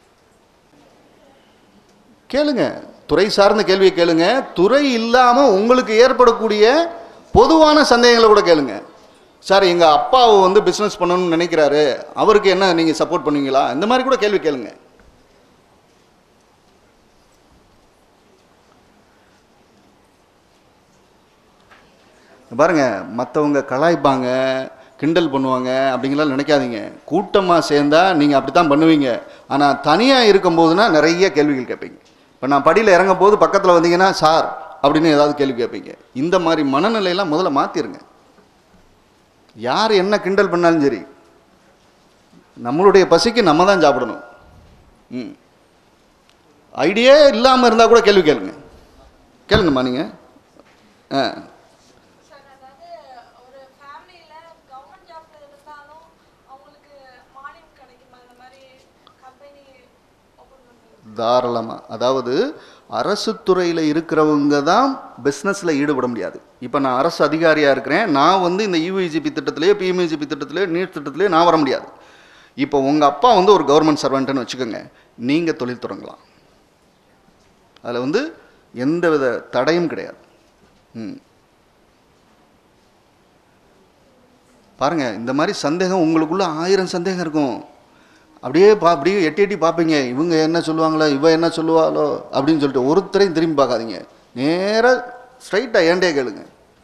கேளுங்க, துறை சார்ந்த கேள்வியை கேளுங்க. துறை இல்லாமல் உங்களுக்கு ஏற்படக்கூடிய பொதுவான சந்தேகங்களை கூட கேளுங்க. சார், எங்கள் அப்பாவை வந்து பிஸ்னஸ் பண்ணணும்னு நினைக்கிறாரு, அவருக்கு என்ன நீங்கள் சப்போர்ட் பண்ணுவீங்களா? இந்த மாதிரி கூட கேள்வி கேளுங்க. பாருங்க, மற்றவங்க கலாய்ப்பாங்க, கிண்டல் பண்ணுவாங்க அப்படிங்கலாம் நினைக்காதீங்க. கூட்டமாக சேர்ந்தால் நீங்கள் அப்படி தான் பண்ணுவீங்க. ஆனால் தனியாக இருக்கும்போதுனா நிறைய கேள்விகள் கேட்பீங்க. இப்போ நான் படியில் இறங்கும் போது பக்கத்தில் வந்தீங்கன்னா சார் அப்படின்னு ஏதாவது கேள்வி கேட்பீங்க. இந்த மாதிரி மனநிலையெல்லாம் முதல்ல மாற்றிடுங்க. யார் என்ன கிண்டல் பண்ணாலும் சரி, நம்மளுடைய பசிக்கு நம்ம தான் சாப்பிடணும். ஐடியா இல்லாமல் இருந்தால் கூட கேள்வி கேளுங்க. கேளுங்கம்மா நீங்கள். தாராளமாக. அதாவது அரசு துறையில் இருக்கிறவங்க தான் பிஸ்னஸில் ஈடுபட முடியாது. இப்போ நான் அரசு அதிகாரியாக இருக்கிறேன், நான் வந்து இந்த யுஏஜிபி திட்டத்திலேயே பிஎம்இஜிபி திட்டத்திலேயே நீட் திட்டத்திலேயே நான் வர முடியாது. இப்போ உங்கள் அப்பா வந்து ஒரு கவர்மெண்ட் சர்வெண்ட்டுன்னு வச்சுக்கோங்க, நீங்கள் தொழில் தொடங்கலாம். அதில் வந்து எந்தவித தடையும் கிடையாது. பாருங்கள், இந்த மாதிரி சந்தேகம் உங்களுக்குள்ள 1000 சந்தேகம் இருக்கும். அப்படியே எட்டி எட்டி பார்ப்பீங்க, இவங்க என்ன சொல்லுவாங்களோ இவ என்ன சொல்லுவாளோ அப்படின்னு சொல்லிட்டு ஒருத்தரையும் திரும்பி பார்க்காதீங்க. நேராக ஸ்ட்ரைட்டாக ஏண்டே கேளுங்க.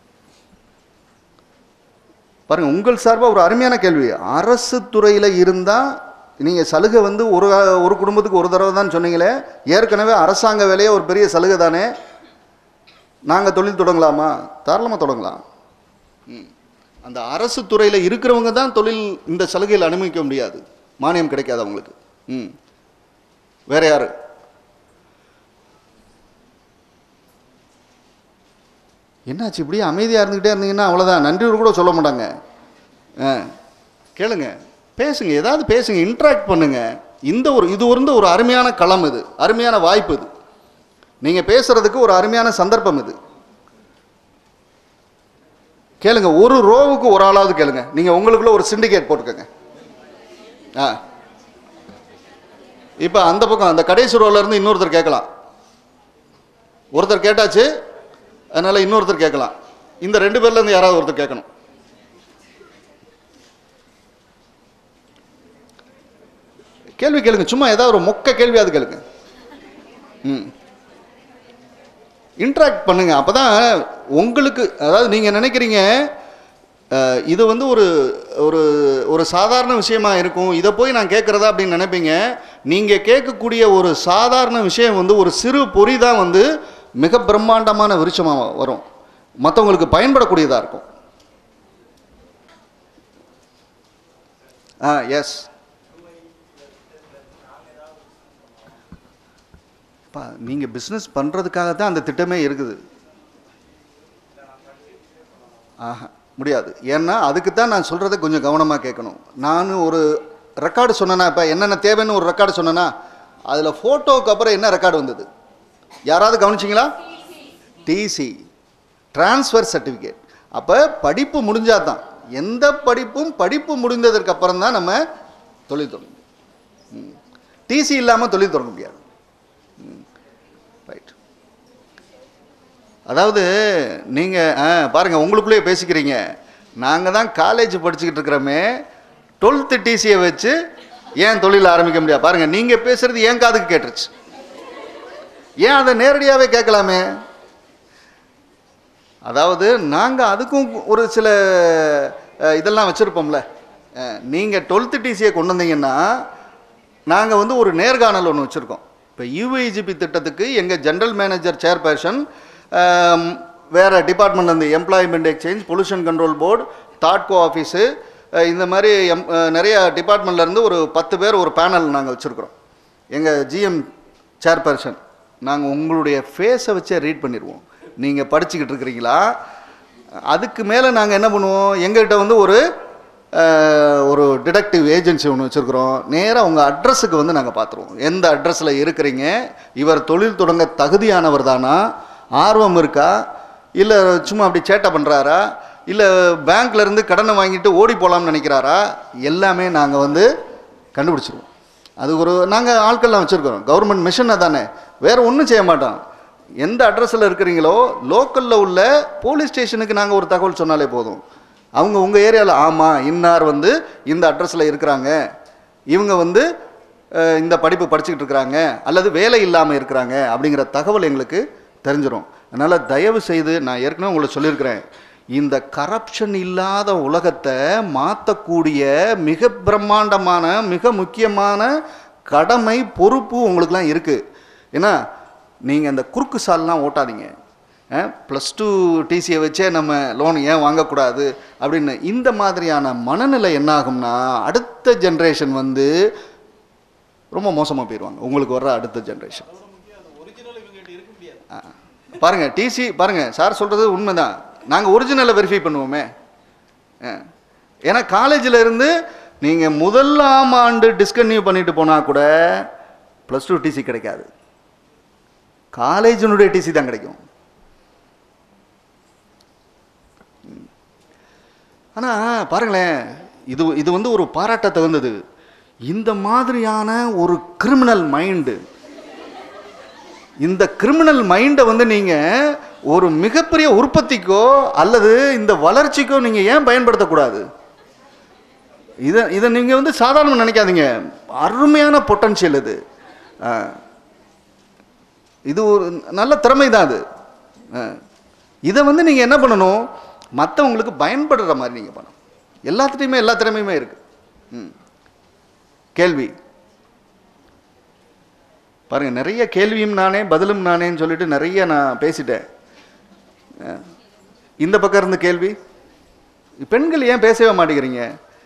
பாருங்கள், உங்கள் சார்பாக ஒரு அருமையான கேள்வி. அரசு துறையில் இருந்தால் நீங்கள் சலுகை வந்து ஒரு குடும்பத்துக்கு ஒரு தடவை தான் சொன்னீங்களே, ஏற்கனவே அரசாங்க வேலையே ஒரு பெரிய சலுகை தானே, நாங்கள் தொழில் தொடங்கலாமா? தாராளமாக தொடங்கலாம். அந்த அரசு துறையில் இருக்கிறவங்க தான் தொழில் இந்த சலுகையில் அனுமதிக்க முடியாது, மானியம் கிடைக்காது அவங்களுக்கு. வேற யாரு? என்னாச்சு இப்படியே அமைதியாக இருந்துக்கிட்டே இருந்தீங்கன்னா அவ்வளோதான், நன்றி கூட சொல்ல மாட்டாங்க. கேளுங்க, பேசுங்க, ஏதாவது பேசுங்க, இன்ட்ராக்ட் பண்ணுங்க. இது ஒரு அருமையான களம், இது அருமையான வாய்ப்பு, இது நீங்கள் பேசுறதுக்கு ஒரு அருமையான சந்தர்ப்பம் இது. கேளுங்க, ஒரு ரோவுக்கு ஒரு ஆளாவது கேளுங்க. நீங்கள் உங்களுக்குள்ள ஒரு சிண்டிகேட் போட்டுக்கோங்க. இப்போ அந்த பக்கம் அந்த கடைசி ரோல இருந்து இன்னொருத்தர் கேட்கலாம். ஒருத்தர் கேட்டாச்சு, அதனால இன்னொருத்தர் கேட்கலாம். இந்த 2 பேர்ல இருந்து யாராவது ஒருத்தர் கேட்கணும். கேள்வி கேளுங்க, சும்மா ஏதாவது ஒரு மொக்க கேள்வியாவது கேளுங்க. இன்ட்ராக்ட் பண்ணுங்க. அப்பதான் உங்களுக்கு, அதாவது நீங்க நினைக்கிறீங்க இது வந்து ஒரு ஒரு ஒரு சாதாரண விஷயமா இருக்கும், இதை போய் நான் கேட்கறதா அப்படின்னு நினைப்பீங்க. நீங்க கேட்கக்கூடிய ஒரு சாதாரண விஷயம் வந்து ஒரு சிறு பொறி தான் வந்து மிக பிரம்மாண்டமான விருட்சமாக வரும், மற்றவங்களுக்கு பயன்படக்கூடியதாக இருக்கும். எஸ் நீங்கள் பிஸ்னஸ் பண்ணுறதுக்காக தான் அந்த திட்டமே இருக்குது. முடியாது. ஏன்னா அதுக்கு தான் நான் சொல்கிறத கொஞ்சம் கவனமாக கேட்கணும். நான் ஒரு ரெக்கார்டு சொன்னேன்னா, இப்போ என்னென்ன தேவைன்னு ஒரு ரெக்கார்டு சொன்னேன்னா, அதில் ஃபோட்டோவுக்கு அப்புறம் என்ன ரெக்கார்டு வந்தது யாராவது கவனிச்சிங்களா? TC, transfer certificate. அப்போ படிப்பு முடிஞ்சால் தான், எந்த படிப்பும் படிப்பு முடிந்ததற்கு அப்புறம் தான் நம்ம தொழில் தொடங்க. டிசி இல்லாமல் தொழில் தொடங்க முடியாது. ரைட். அதாவது நீங்கள் பாருங்கள், உங்களுக்குள்ளேயே பேசிக்கிறீங்க. நாங்கள் தான் காலேஜ் படிச்சுக்கிட்டு இருக்கிறோமே, 12th டிசியை வச்சு ஏன் தொழில் ஆரம்பிக்க முடியாது? பாருங்கள், நீங்கள் பேசுகிறது ஏன் காதுக்கு கேட்டுருச்சு, ஏன் அதை நேரடியாகவே கேட்கலாமே? அதாவது நாங்கள் அதுக்கும் ஒரு சில இதெல்லாம் வச்சுருப்போம்ல. நீங்கள் 12th டிசியை கொண்டு வந்தீங்கன்னா நாங்கள் வந்து ஒரு நேர்காணல் ஒன்று வச்சுருக்கோம். இப்போ யூஐஜிபி திட்டத்துக்கு எங்கள் ஜென்ரல் மேனேஜர் சேர்பர்சன், வேறு டிபார்ட்மெண்ட்லேருந்து employment exchange, pollution control board, தாட்கோ ஆஃபீஸு, இந்த மாதிரி நிறைய டிபார்ட்மெண்ட்லேருந்து ஒரு 10 பேர் ஒரு பேனல் நாங்கள் வச்சுருக்குறோம். எங்கள் ஜிஎம் சேர்பர்சன், நாங்கள் உங்களுடைய ஃபேஸை வச்சே ரீட் பண்ணிடுவோம் நீங்கள் படிச்சுக்கிட்டு இருக்கிறீங்களா. அதுக்கு மேலே நாங்கள் என்ன பண்ணுவோம், எங்கள்கிட்ட வந்து ஒரு டிடெக்டிவ் ஏஜென்சி ஒன்று வச்சுருக்குறோம். நேராக உங்கள் அட்ரஸுக்கு வந்து நாங்கள் பார்த்துருவோம், எந்த அட்ரஸில் இருக்கிறீங்க, இவர் தொழில் தொடங்க தகுதியானவர் தானா, ஆர்வம் இருக்கா, இல்லை சும்மா அப்படி சேட்டை பண்ணுறாரா, இல்லை பேங்க்லேருந்து கடனை வாங்கிட்டு ஓடி போகலாம்னு நினைக்கிறாரா, எல்லாமே நாங்கள் வந்து கண்டுபிடிச்சிருவோம். அது நாங்கள் ஆட்கள்லாம் வச்சுருக்கிறோம். கவர்மெண்ட் மிஷனை தானே, வேறு ஒன்றும் செய்ய மாட்டோம். எந்த அட்ரஸில் இருக்கிறீங்களோ லோக்கலில் உள்ள போலீஸ் ஸ்டேஷனுக்கு நாங்கள் ஒரு தகவல் சொன்னாலே போதும். அவங்க உங்கள் ஏரியாவில் ஆமாம் இன்னார் வந்து இந்த அட்ரஸில் இருக்கிறாங்க, இவங்க வந்து இந்த படிப்பு படிச்சுக்கிட்டு இருக்கிறாங்க, அல்லது வேலை இல்லாமல் இருக்கிறாங்க அப்படிங்கிற தகவல் எங்களுக்கு தெரிஞ்சிடும். அதனால் தயவு செய்து, நான் ஏற்கனவே உங்களுக்கு சொல்லியிருக்கிறேன், இந்த கரப்ஷன் இல்லாத உலகத்தை மாற்றக்கூடிய மிக பிரம்மாண்டமான மிக முக்கியமான கடமை பொறுப்பு உங்களுக்குலாம் இருக்குது. ஏன்னா நீங்கள் அந்த குறுக்கு சால்லாம் ஓட்டாதீங்க. +2 டிசியை வச்சே நம்ம லோன் ஏன் வாங்கக்கூடாது அப்படின்னு. இந்த மாதிரியான மனநிலை என்ன ஆகும்னா, அடுத்த ஜென்ரேஷன் வந்து ரொம்ப மோசமாக போயிடுவாங்க. உங்களுக்கு வர்ற அடுத்த ஜென்ரேஷன் பாருங்கள், டிசி பாருங்கள், சார் சொல்கிறது உண்மைதான். நாங்கள் ஒரிஜினலை வெரிஃபை பண்ணுவோமே. ஏன்னா காலேஜில் இருந்து நீங்கள் முதலாம் ஆண்டு டிஸ்கன்டினியூ பண்ணிட்டு போனால் கூட +2 டிசி கிடைக்காது, காலேஜினுடைய டிசி தான் கிடைக்கும். ஆனால் பாருங்களேன், இது வந்து ஒரு பாராட்டத்தை வந்தது. இந்த மாதிரியான ஒரு கிரிமினல் மைண்டு, இந்த கிரிமினல் மைண்டை வந்து நீங்கள் ஒரு மிகப்பெரிய உற்பத்திக்கோ அல்லது இந்த வளர்ச்சிக்கோ நீங்கள் ஏன் பயன்படுத்தக்கூடாது? இதை நீங்கள் வந்து சாதாரணமாக நினைக்காதீங்க, அருமையான பொட்டன்ஷியல் இது. இது ஒரு நல்ல திறமை தான் அது. இதை வந்து நீங்கள் என்ன பண்ணணும், மற்றவங்களுக்கு பயன்படுற மாதிரி நீங்கள் பண்ணணும். எல்லாத்துட்டையுமே எல்லா திறமையுமே இருக்குது. கேள்வி பாருங்கள், நிறைய கேள்வியும் நானே பதிலும் நானேன்னு சொல்லிட்டு நிறைய நான் பேசிட்டேன். இந்த பக்கம் இருந்து கேள்வி, பெண்கள் ஏன் பேசவே மாட்டேங்கிறீங்க?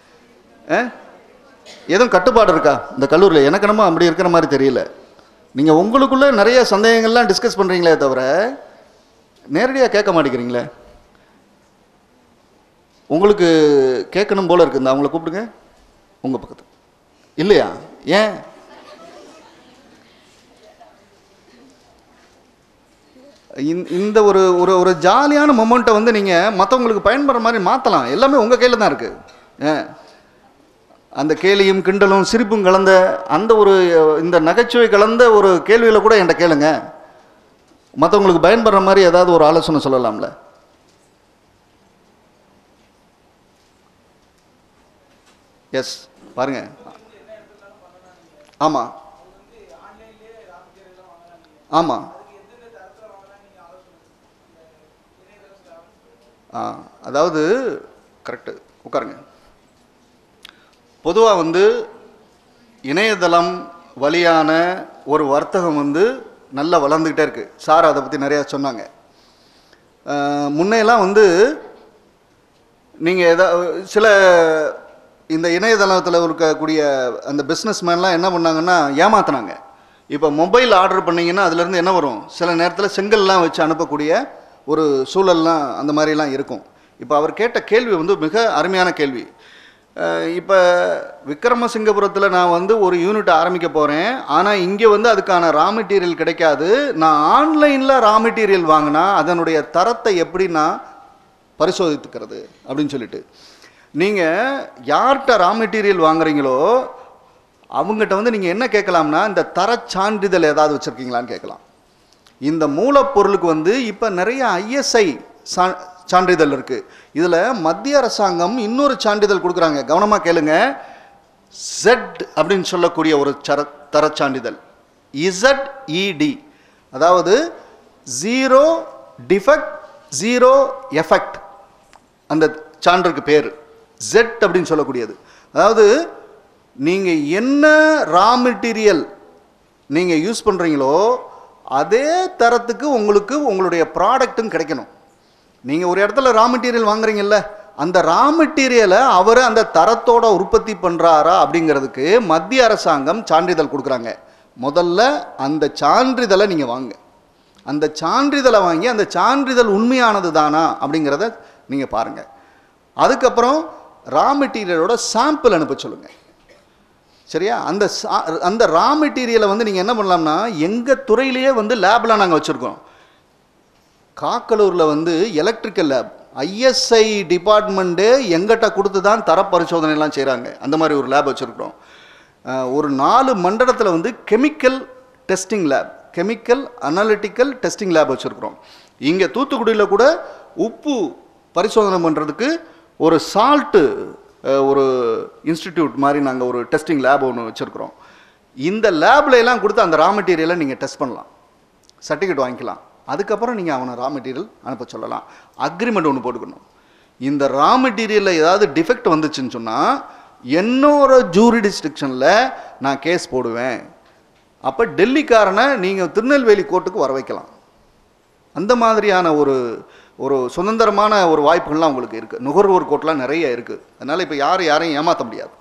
எதுவும் கட்டுப்பாடு இருக்கா இந்த கல்லூரியில்? எனக்கு என்னமோ அப்படி இருக்கிற மாதிரி தெரியல. நீங்கள் உங்களுக்குள்ளே நிறைய சந்தேகங்கள்லாம் டிஸ்கஸ் பண்ணுறீங்களே தவிர நேரடியாக கேட்க மாட்டேங்கிறீங்களே. உங்களுக்கு கேட்கணும் போல இருக்குது, அவங்கள கூப்பிடுங்க உங்கள் பக்கத்து. இல்லையா? ஏன்? இந்த ஒரு ஒரு ஜாலியான மொமெண்ட்டை வந்து நீங்கள் மற்றவங்களுக்கு பயன்படுற மாதிரி மாற்றலாம். எல்லாமே உங்கள் கையில் தான் இருக்குது. அந்த கேலியும் கிண்டலும் சிரிப்பும் கலந்த அந்த இந்த நகைச்சுவை கலந்த ஒரு கேள்வியில் கூட என்கிட்ட கேளுங்க, மற்றவங்களுக்கு பயன்படுற மாதிரி ஏதாவது ஒரு ஆலோசனை சொல்லலாம்ல. எஸ் பாருங்க, ஆமாம் ஆமாம். அதாவது கரெக்டு, உட்காருங்க. பொதுவாக வந்து இணையதளம் வழியான ஒரு வர்த்தகம் வந்து நல்லா வளர்ந்துக்கிட்டே இருக்குது. சார் அதை பற்றி நிறையா சொன்னாங்க. முன்னையெல்லாம் வந்து நீங்கள் சில இந்த இணையதளத்தில் இருக்கக்கூடிய அந்த பிஸ்னஸ் மேன்லாம் என்ன பண்ணாங்கன்னா ஏமாத்தினாங்க. இப்போ மொபைல் ஆர்டர் பண்ணிங்கன்னா அதுலேருந்து என்ன வரும், சில நேரத்தில் செங்கல்லாம் வச்சு அனுப்பக்கூடிய ஒரு சூழல்லாம் அந்த மாதிரிலாம் இருக்கும். இப்போ அவர் கேட்ட கேள்வி வந்து மிக அருமையான கேள்வி. இப்போ விக்ரமசிங்கபுரத்தில் நான் வந்து ஒரு யூனிட் ஆரம்பிக்க போகிறேன், ஆனால் இங்கே வந்து அதுக்கான ரா மெட்டீரியல் கிடைக்காது. நான் ஆன்லைனில் ரா மெட்டீரியல் வாங்கினா அதனுடைய தரத்தை எப்படி நான் பரிசோதித்துக்கிறது அப்படின்னு சொல்லிட்டு, நீங்கள் யார்கிட்ட ரா மெட்டீரியல் வாங்குறீங்களோ அவங்ககிட்ட வந்து நீங்கள் என்ன கேட்கலாம்னா, இந்த தர சான்றிதழ் ஏதாவது வச்சுருக்கீங்களான்னு கேட்கலாம். இந்த மூலப்பொருளுக்கு வந்து இப்போ நிறைய ஐஎஸ்ஐ சான்றிதழ் இருக்குது. இதில் மத்திய அரசாங்கம் இன்னொரு சான்றிதழ் கொடுக்குறாங்க, கவனமாக கேளுங்க. ஜெட் அப்படின்னு சொல்லக்கூடிய ஒரு தர சான்றிதழ், இசட்இடி, அதாவது ஜீரோ டிஃபெக்ட் ஜீரோ எஃபெக்ட். அந்த சான்றுக்கு பேர் ஜெட் அப்படின்னு சொல்லக்கூடியது. அதாவது நீங்கள் என்ன ரா மெட்டீரியல் நீங்கள் யூஸ் பண்ணுறீங்களோ அதே தரத்துக்கு உங்களுக்கு உங்களுடைய ப்ராடக்ட்டும் கிடைக்கணும். நீங்கள் ஒரு இடத்துல ரா மெட்டீரியல் வாங்குறீங்கல்ல, அந்த ரா மெட்டீரியலை அவர் அந்த தரத்தோட உற்பத்தி பண்ணுறாரா அப்படிங்கிறதுக்கு மத்திய அரசாங்கம் சான்றிதழ் கொடுக்குறாங்க. முதல்ல அந்த சான்றிதழை நீங்கள் வாங்க. அந்த சான்றிதழை வாங்கி அந்த சான்றிதழ் உண்மையானது தானா அப்படிங்கிறத நீங்கள் பாருங்கள். அதுக்கப்புறம் ரா மெட்டீரியலோட சாம்பிள் அனுப்ப சொல்லுங்கள். சரியா? அந்த ரா மெட்டீரியலை வந்து நீங்கள் என்ன பண்ணலாம்னா, எங்கள் துறையிலேயே வந்து லேப்லாம் நாங்கள் வச்சுருக்கோம். காக்கலூரில் வந்து எலக்ட்ரிக்கல் லேப் ஐஎஸ்ஐ டிபார்ட்மெண்ட்டு எங்கிட்ட கொடுத்து தான் தர பரிசோதனைலாம் செய்கிறாங்க. அந்த மாதிரி ஒரு லேப் வச்சுருக்கிறோம். ஒரு 4 மண்டலத்தில் வந்து chemical testing lab, chemical analytical testing lab வச்சுருக்கிறோம். இங்கே தூத்துக்குடியில் கூட உப்பு பரிசோதனை பண்ணுறதுக்கு ஒரு சால்ட்டு ஒரு இன்ஸ்டிடியூட் மாதிரி நாங்கள் ஒரு டெஸ்டிங் லேப் ஒன்று வச்சுருக்கிறோம். இந்த லேபில் எல்லாம் கொடுத்து அந்த ரா மெட்டீரியலை நீங்கள் டெஸ்ட் பண்ணலாம், சர்டிஃபிகேட் வாங்கிக்கலாம். அதுக்கப்புறம் நீங்கள் அவனை ரா மெட்டீரியல் அனுப்ப சொல்லலாம். அக்ரிமெண்ட் ஒன்று போட்டுக்கணும். இந்த ரா மெட்டீரியலில் ஏதாவது டிஃபெக்ட் வந்துச்சுன்னு சொன்னால் என்னோட ஜூரிடிஸ்டிக்ஷனில் நான் கேஸ் போடுவேன். அப்போ டெல்லிக்காரனை நீங்கள் திருநெல்வேலி கோர்ட்டுக்கு வர வைக்கலாம். அந்த மாதிரியான ஒரு ஒரு சுதந்திரமான ஒரு வாய்ப்புகள்லாம் உங்களுக்கு இருக்குது. நுகர்வோர் கோர்ட்லாம் நிறைய இருக்குது. அதனால் இப்போ யாரையும் ஏமாற்ற முடியாது.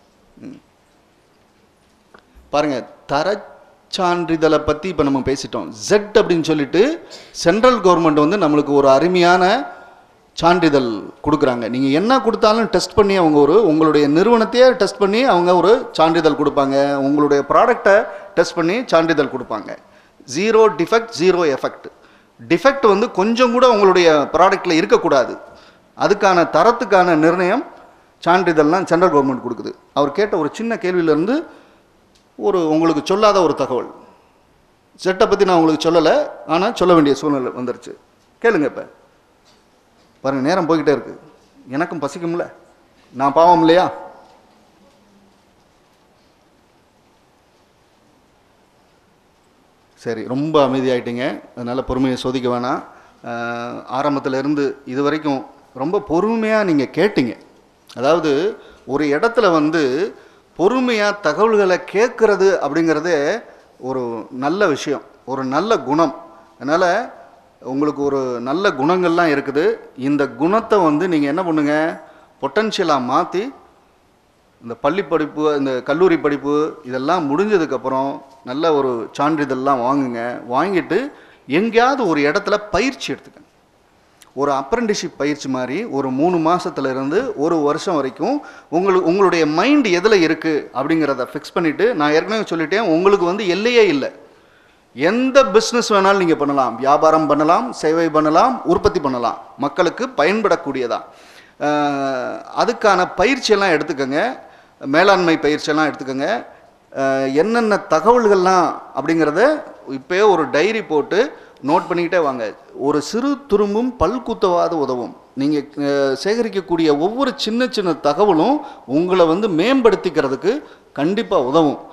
பாருங்கள், தர சான்றிதழை பற்றி இப்போ நம்ம பேசிட்டோம். ஜெட் அப்படின்னு சொல்லிட்டு சென்ட்ரல் கவர்மெண்ட் வந்து நம்மளுக்கு ஒரு அருமையான சான்றிதழ் கொடுக்குறாங்க. நீங்கள் என்ன கொடுத்தாலும் டெஸ்ட் பண்ணி அவங்க உங்களுடைய நிறுவனத்தையே டெஸ்ட் பண்ணி அவங்க ஒரு சான்றிதழ் கொடுப்பாங்க. உங்களுடைய ப்ராடக்டை டெஸ்ட் பண்ணி சான்றிதழ் கொடுப்பாங்க. Zero defect zero effect. Defect வந்து கொஞ்சம் கூட உங்களுடைய ப்ராடக்டில் இருக்கக்கூடாது. அதுக்கான தரத்துக்கான நிர்ணயம் சான்றிதழ்லாம் சென்ட்ரல் கவர்மெண்ட் கொடுக்குது. அவர் கேட்ட ஒரு சின்ன கேள்வியிலேருந்து உங்களுக்கு சொல்லாத ஒரு தகவல். செட்டை பற்றி நான் உங்களுக்கு சொல்லலை, ஆனால் சொல்ல வேண்டிய சூழ்நிலை வந்துருச்சு. கேளுங்க. இப்போ பாருங்கள், நேரம் போய்கிட்டே இருக்குது. எனக்கும் பசிக்கும்ல, நான் பாவம் இல்லையா? சரி, ரொம்ப அமைதியாயிட்டீங்க. அதனால் பொறுமையை சோதிக்க வேணாம். ஆரம்பத்தில் இருந்து இது வரைக்கும் ரொம்ப பொறுமையாக நீங்கள் கேட்டீங்க. அதாவது ஒரு இடத்துல வந்து பொறுமையாக தகவல்களை கேட்குறது அப்படிங்கிறதே ஒரு நல்ல விஷயம், ஒரு நல்ல குணம். அதனால் உங்களுக்கு ஒரு நல்ல குணங்கள்லாம் இருக்குது. இந்த குணத்தை வந்து நீங்கள் என்ன பண்ணுங்கள், பொட்டன்ஷியலாக மாற்றி இந்த பள்ளி படிப்பு, இந்த கல்லூரி படிப்பு இதெல்லாம் முடிஞ்சதுக்கப்புறம் நல்ல ஒரு சான்றிதழ்லாம் வாங்குங்க. வாங்கிட்டு எங்கேயாவது ஒரு இடத்துல பயிற்சி எடுத்துக்கங்க. ஒரு அப்ரெண்டிஷிப் பயிற்சி மாதிரி ஒரு 3 மாதத்துலேருந்து 1 வருஷம் வரைக்கும் உங்களுடைய மைண்ட் எதில் இருக்குது அப்படிங்கிறத ஃபிக்ஸ் பண்ணிவிட்டு, நான் ஏற்கனவே சொல்லிட்டேன், உங்களுக்கு வந்து எல்லையே இல்லை. எந்த பிஸ்னஸ் வேணாலும் நீங்கள் பண்ணலாம். வியாபாரம் பண்ணலாம், சேவை பண்ணலாம், உற்பத்தி பண்ணலாம், மக்களுக்கு பயன்படக்கூடியதான். அதுக்கான பயிற்சியெல்லாம் எடுத்துக்கோங்க. மேலாண்மை பயிற்சியெல்லாம் எடுத்துக்கோங்க. என்னென்ன தகவல்கள்லாம் அப்படிங்கிறத இப்போயே ஒரு டைரி போட்டு நோட் பண்ணிக்கிட்டே வாங்க. ஒரு சிறு துரும்பும் பல்குத்தவாத உதவும். நீங்கள் சேகரிக்கக்கூடிய ஒவ்வொரு சின்ன சின்ன தகவலும் உங்களை வந்து மேம்படுத்திக்கிறதுக்கு கண்டிப்பாக உதவும்.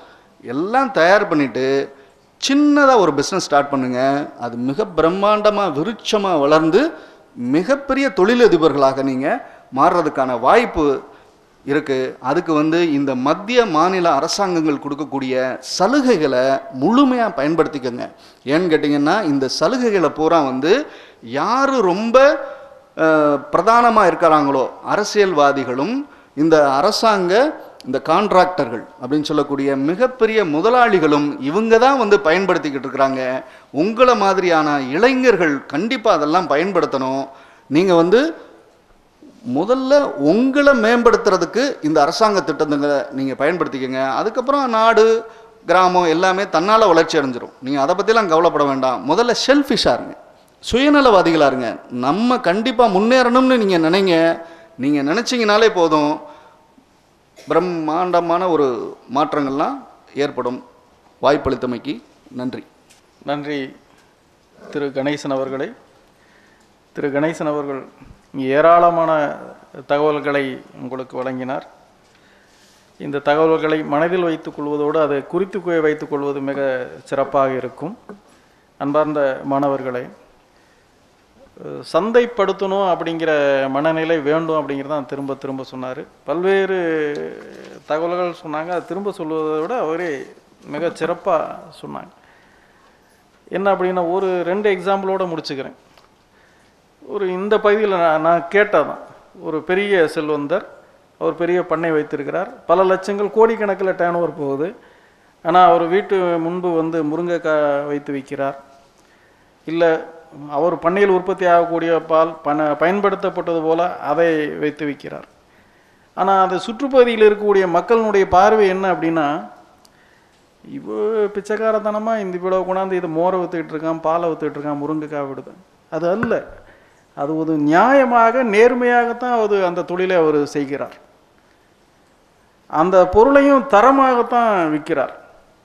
எல்லாம் தயார் பண்ணிவிட்டு சின்னதாக ஒரு பிஸ்னஸ் ஸ்டார்ட் பண்ணுங்கள். அது மிக பிரம்மாண்டமாக விருட்சமாக வளர்ந்து மிகப்பெரிய தொழிலதிபர்களாக நீங்கள் மாறுறதுக்கான வாய்ப்பு இருக்குது. அதுக்கு இந்த மத்திய மாநில அரசாங்கங்கள் கொடுக்கக்கூடிய சலுகைகளை முழுமையாக பயன்படுத்திக்கோங்க. ஏன்னு கேட்டிங்கன்னா இந்த சலுகைகளை பூரா யார் ரொம்ப பிரதானமாக இருக்கிறாங்களோ அரசியல்வாதிகளும் இந்த அரசாங்க இந்த கான்ட்ராக்டர்கள் அப்படின்னு சொல்லக்கூடிய மிகப்பெரிய முதலாளிகளும் இவங்க தான் பயன்படுத்திக்கிட்டு இருக்கிறாங்க. உங்களை மாதிரியான இளைஞர்கள் கண்டிப்பாக அதெல்லாம் பயன்படுத்தணும். நீங்கள் முதல்ல உங்களை மேம்படுத்துறதுக்கு இந்த அரசாங்க திட்டங்களை நீங்கள் பயன்படுத்திக்கங்க. அதுக்கப்புறம் நாடு கிராமம் எல்லாமே தன்னால் வளர்ச்சி அடைஞ்சிரும். நீங்கள் அதை பற்றிலாம் கவலைப்பட வேண்டாம். முதல்ல செல்ஃபிஷாக இருங்க, சுயநலவாதிகளாக இருங்க. நம்ம கண்டிப்பாக முன்னேறணும்னு நீங்கள் நினைங்க. நீங்கள் நினச்சிங்கனாலே போதும், பிரம்மாண்டமான ஒரு மாற்றங்கள்லாம் ஏற்படும். வாய்ப்பளித்தமைக்கு நன்றி. நன்றி திரு கணேசன் அவர்களே. திரு கணேசன் அவர்கள் ஏராளமான தகவல்களை உங்களுக்கு வழங்கினார். இந்த தகவல்களை மனதில் வைத்துக் கொள்வதோடு அதை குறித்து வைத்துக் கொள்வது மிக சிறப்பாக இருக்கும். அன்பார்ந்த மாணவர்களே, சந்தைப்படுத்தணும் அப்படிங்கிற மனநிலை வேண்டும் அப்படிங்கிறது தான் திரும்ப திரும்ப சொன்னார். பல்வேறு தகவல்கள் சொன்னாங்க. அதை திரும்ப சொல்வதை விட அவரே மிக சிறப்பாக சொன்னாங்க. என்ன அப்படின்னா, ஒரு 2 எக்ஸாம்பிளோடு முடிச்சுக்கிறேன். இந்த பகுதியில் நான் கேட்டதான், ஒரு பெரிய செல்வந்தர், அவர் பெரிய பண்ணை வைத்திருக்கிறார். பல லட்சங்கள் கோடிக்கணக்கில் டேர்ன் ஓவர் போகுது. ஆனால் அவர் வீட்டு முன்பு முருங்கைக்காய் வைத்து விற்கிறார். இல்லை, அவர் பண்ணையில் உற்பத்தி ஆகக்கூடிய பால் பயன்படுத்தப்பட்டது போல் அதை வைத்து விற்கிறார். ஆனால் அந்த சுற்றுப்பகுதியில் இருக்கக்கூடிய மக்களினுடைய பார்வை என்ன அப்படின்னா, இவ்வளோ பிச்சைக்காரத்தனமாக இவ்வளோ கொண்டாந்து இதை மோரை விற்றுக்கிட்டு இருக்கான், பாலை விற்றுக்கிட்டு இருக்கான், முருங்கைக்காய் விடுது. அது அல்ல, அது ஒரு நியாயமாக நேர்மையாகத்தான் அந்த தொழிலை அவர் செய்கிறார். அந்த பொருளையும் தரமாகத்தான் விற்கிறார்.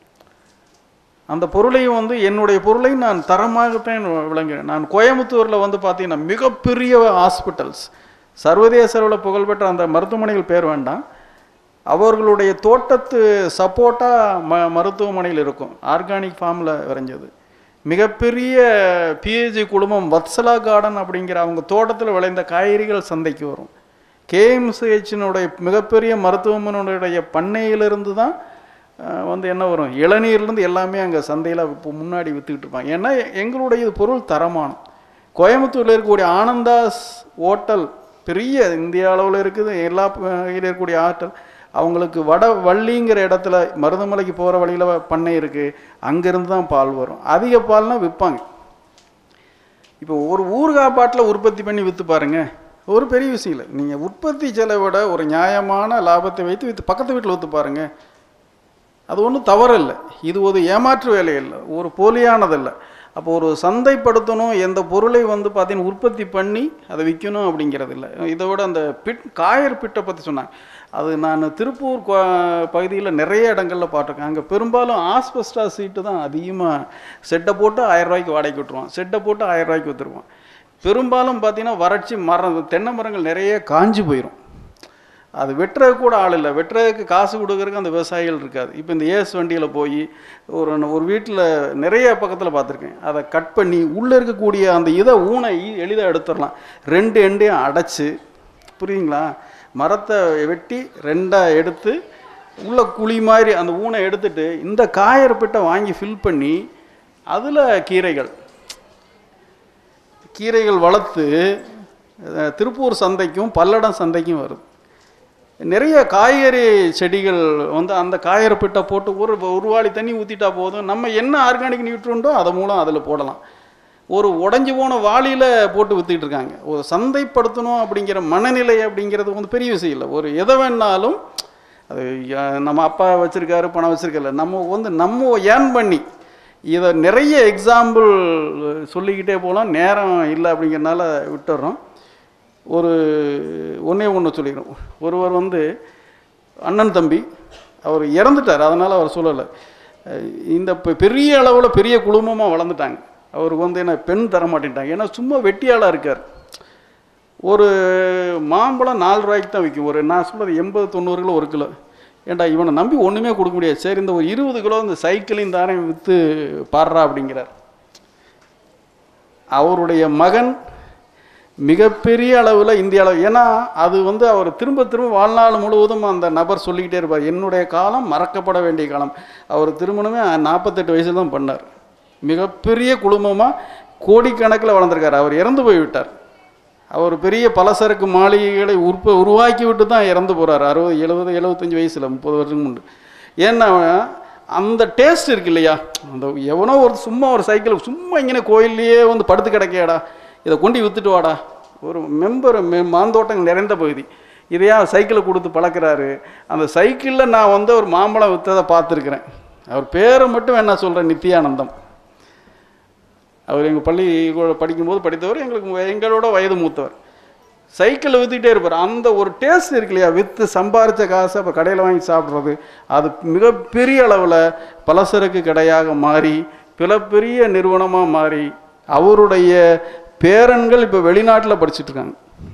அந்த பொருளையும் என்னுடைய பொருளை நான் தரமாகத்தான் விளங்குகிறேன். நான் கோயம்புத்தூரில் பார்த்தீங்கன்னா மிகப்பெரிய ஹாஸ்பிட்டல்ஸ், சர்வதேச அளவில் புகழ்பெற்ற அந்த மருத்துவமனைகள் பேர் வேண்டாம், அவர்களுடைய தோட்டத்து சப்போட்டா மருத்துவமனையில் இருக்கும், ஆர்கானிக் ஃபார்மில் விளைஞ்சது. மிகப்பெரிய பிஹெச்டி குழுமம் வத்சலா கார்டன் அப்படிங்கிற அவங்க தோட்டத்தில் விளைந்த காய்கறிகள் சந்தைக்கு வரும். கேஎம்சிஹெச்சினுடைய மிகப்பெரிய மருத்துவமனையுடைய பண்ணையிலிருந்து தான் என்ன வரும், இளநீர்லேருந்து எல்லாமே அங்கே சந்தையில் இப்போ முன்னாடி விற்றுக்கிட்டு இருப்பாங்க. ஏன்னா எங்களுடைய பொருள் தரமான. கோயம்புத்தூரில் இருக்கக்கூடிய ஆனந்தாஸ் ஹோட்டல் பெரிய இந்திய அளவில் இருக்குது, எல்லா இருக்கக்கூடிய ஹோட்டல், அவங்களுக்கு வள்ளிங்கிற இடத்துல மருதமலைக்கு போகிற வழியில் பண்ணை இருக்குது, அங்கேருந்து தான் பால் வரும். அதிக பால்னால் விற்பாங்க. இப்போ ஒரு ஊறுகாய் பாட்டில் உற்பத்தி பண்ணி விற்று பாருங்கள், ஒரு பெரிய விஷயம் இல்லை. நீங்கள் உற்பத்தி செலவிட ஒரு நியாயமான லாபத்தை வைத்து விற்று பக்கத்து வீட்டில் விற்று பாருங்கள், அது ஒன்றும் தவறில்லை. இது ஒரு ஏமாற்று வேலை இல்லை, ஒரு போலியானதில்லை. அப்போ ஒரு சந்தைப்படுத்தணும், எந்த பொருளை பார்த்தீங்கன்னா உற்பத்தி பண்ணி அதை விற்கணும் அப்படிங்கிறது இல்லை. இதை விட அந்த காயர் பிட்டை பற்றி சொன்னாங்க. அது நான் திருப்பூர் பகுதியில் நிறைய இடங்களில் பார்த்துருக்கேன். அங்கே பெரும்பாலும் ஆஸ்பெஸ்டா சீட்டு தான் அதிகமாக, செட்டை போட்டு 1000 ரூபாய்க்கு வாடகைக்கு விட்டுருவான், செட்டை போட்டு 1000 ரூபாய்க்கு விற்றுருவான். பெரும்பாலும் பார்த்தீங்கன்னா வறட்சி தென்னை மரங்கள் நிறைய காஞ்சி போயிடும். அது வெட்டுறதுக்கு கூட ஆள் இல்லை, வெட்டுறதுக்கு காசு கொடுக்குறதுக்கு அந்த விவசாயிகள் இருக்காது. இப்போ இந்த ஏஸ் வண்டியில் போய் ஒரு வீட்டில் நிறைய பக்கத்தில் பார்த்துருக்கேன், அதை கட் பண்ணி உள்ளே இருக்கக்கூடிய அந்த ஊனை எளிதாக எடுத்துடலாம். 2 எண்டையும் அடைச்சி, புரியுங்களா, மரத்தை வெட்டி 2ஆக எடுத்து உள்ள குழி மாதிரி அந்த ஊனை எடுத்துட்டு இந்த காயர் பிட்டை வாங்கி ஃபில் பண்ணி அதில் கீரைகள் வளர்த்து திருப்பூர் சந்தைக்கும் பல்லடம் சந்தைக்கும் வருது. நிறைய காய்கறி செடிகள் அந்த காயர் பிட்டை போட்டு ஒரு வாளி தண்ணி ஊற்றிட்டா போதும். நம்ம என்ன ஆர்கானிக் நியூட்ரண்டோ அதை மூலம் அதில் போடலாம். ஒரு உடஞ்சி போன வாளியில் போட்டு விற்றுக்கிட்டு இருக்காங்க. ஒரு சந்தைப்படுத்தணும் அப்படிங்கிற மனநிலை அப்படிங்கிறது பெரிய விஷயம் இல்லை. ஒரு எதை வேணாலும் அது நம்ம அப்பா வச்சுருக்காரு, பணம் வச்சுருக்கல, நம்ம ஏர்ன் பண்ணி இதை நிறைய எக்ஸாம்பிள் சொல்லிக்கிட்டே போகலாம், நேரம் இல்லை அப்படிங்கிறனால விட்டுறோம். ஒன்று சொல்லிக்கிறோம். ஒருவர் அண்ணன் தம்பி, அவர் இறந்துட்டார், அதனால் அவர் சொல்லலை. இந்த பெரிய அளவில் பெரிய குடும்பமாக வளர்ந்துட்டாங்க. அவருக்கு என்ன பெண் தர மாட்டேன்ட்டாங்க, ஏன்னா சும்மா வெட்டியாளாக இருக்கார். ஒரு மாம்பழம் 4 ரூபாய்க்கு தான் விற்கும். நான் சொல்கிறது 80-90 கிலோ 1 கிலோ. ஏன்டா இவனை நம்பி ஒன்றுமே கொடுக்க முடியாது, சரி இந்த ஒரு 20 கிலோ இந்த சைக்கிளையும் தானே விற்று பாடுறா அப்படிங்கிறார். அவருடைய மகன் மிகப்பெரிய அளவில் இந்திய அளவு, ஏன்னா அது வந்து அவர் திரும்ப திரும்ப வாழ்நாள் முழுவதும் அந்த நபர் சொல்லிக்கிட்டே இருப்பார், என்னுடைய காலம் மறக்கப்பட வேண்டிய காலம். அவர் திருமணமே 48 வயசில் தான் பண்ணார். மிகப்பெரிய குடும்பமாக கோடிக்கணக்கில் வளர்ந்துருக்கார். அவர் இறந்து போய்விட்டார். அவர் பெரிய பலசரக்கு மாளிகைகளை உருவாக்கி விட்டு தான் இறந்து போகிறார் 60, 70, 75 வயசில், 30 வருஷம் உண்டு. ஏன்னா அந்த டேஸ்ட் இருக்கு இல்லையா, அந்த எவனோ ஒரு சும்மா ஒரு சைக்கிள் சும்மா இங்கே கோயில்லையே வந்து படுத்து கிடக்கையாடா, இதை கொண்டு விற்றுட்டு வாடா, ஒரு மாந்தோட்டம் நிறைந்த பகுதி, இதையா சைக்கிளை கொடுத்து பழக்கிறாரு. அந்த சைக்கிளில் நான் வந்து ஒரு மாம்பழம் விற்றதை பார்த்துருக்குறேன். அவர் பேரை மட்டும் என்ன சொல்கிறேன், நித்யானந்தம். அவர் எங்கள் பள்ளி படிக்கும்போது படித்தவர், எங்களோட வயது மூத்தவர். சைக்கிளில் விற்றுக்கிட்டே இருப்பார். அந்த ஒரு டேஸ்ட் இருக்கு இல்லையா, விற்று சம்பாரித்த காசை இப்போ கடையில் வாங்கி சாப்பிட்றது, அது மிகப்பெரிய அளவில் பலசரக்கு கடையாக மாறி பெரிய நிறுவனமாக மாறி அவருடைய பேரன்கள் இப்போ வெளிநாட்டில் படிச்சுட்ருக்காங்க,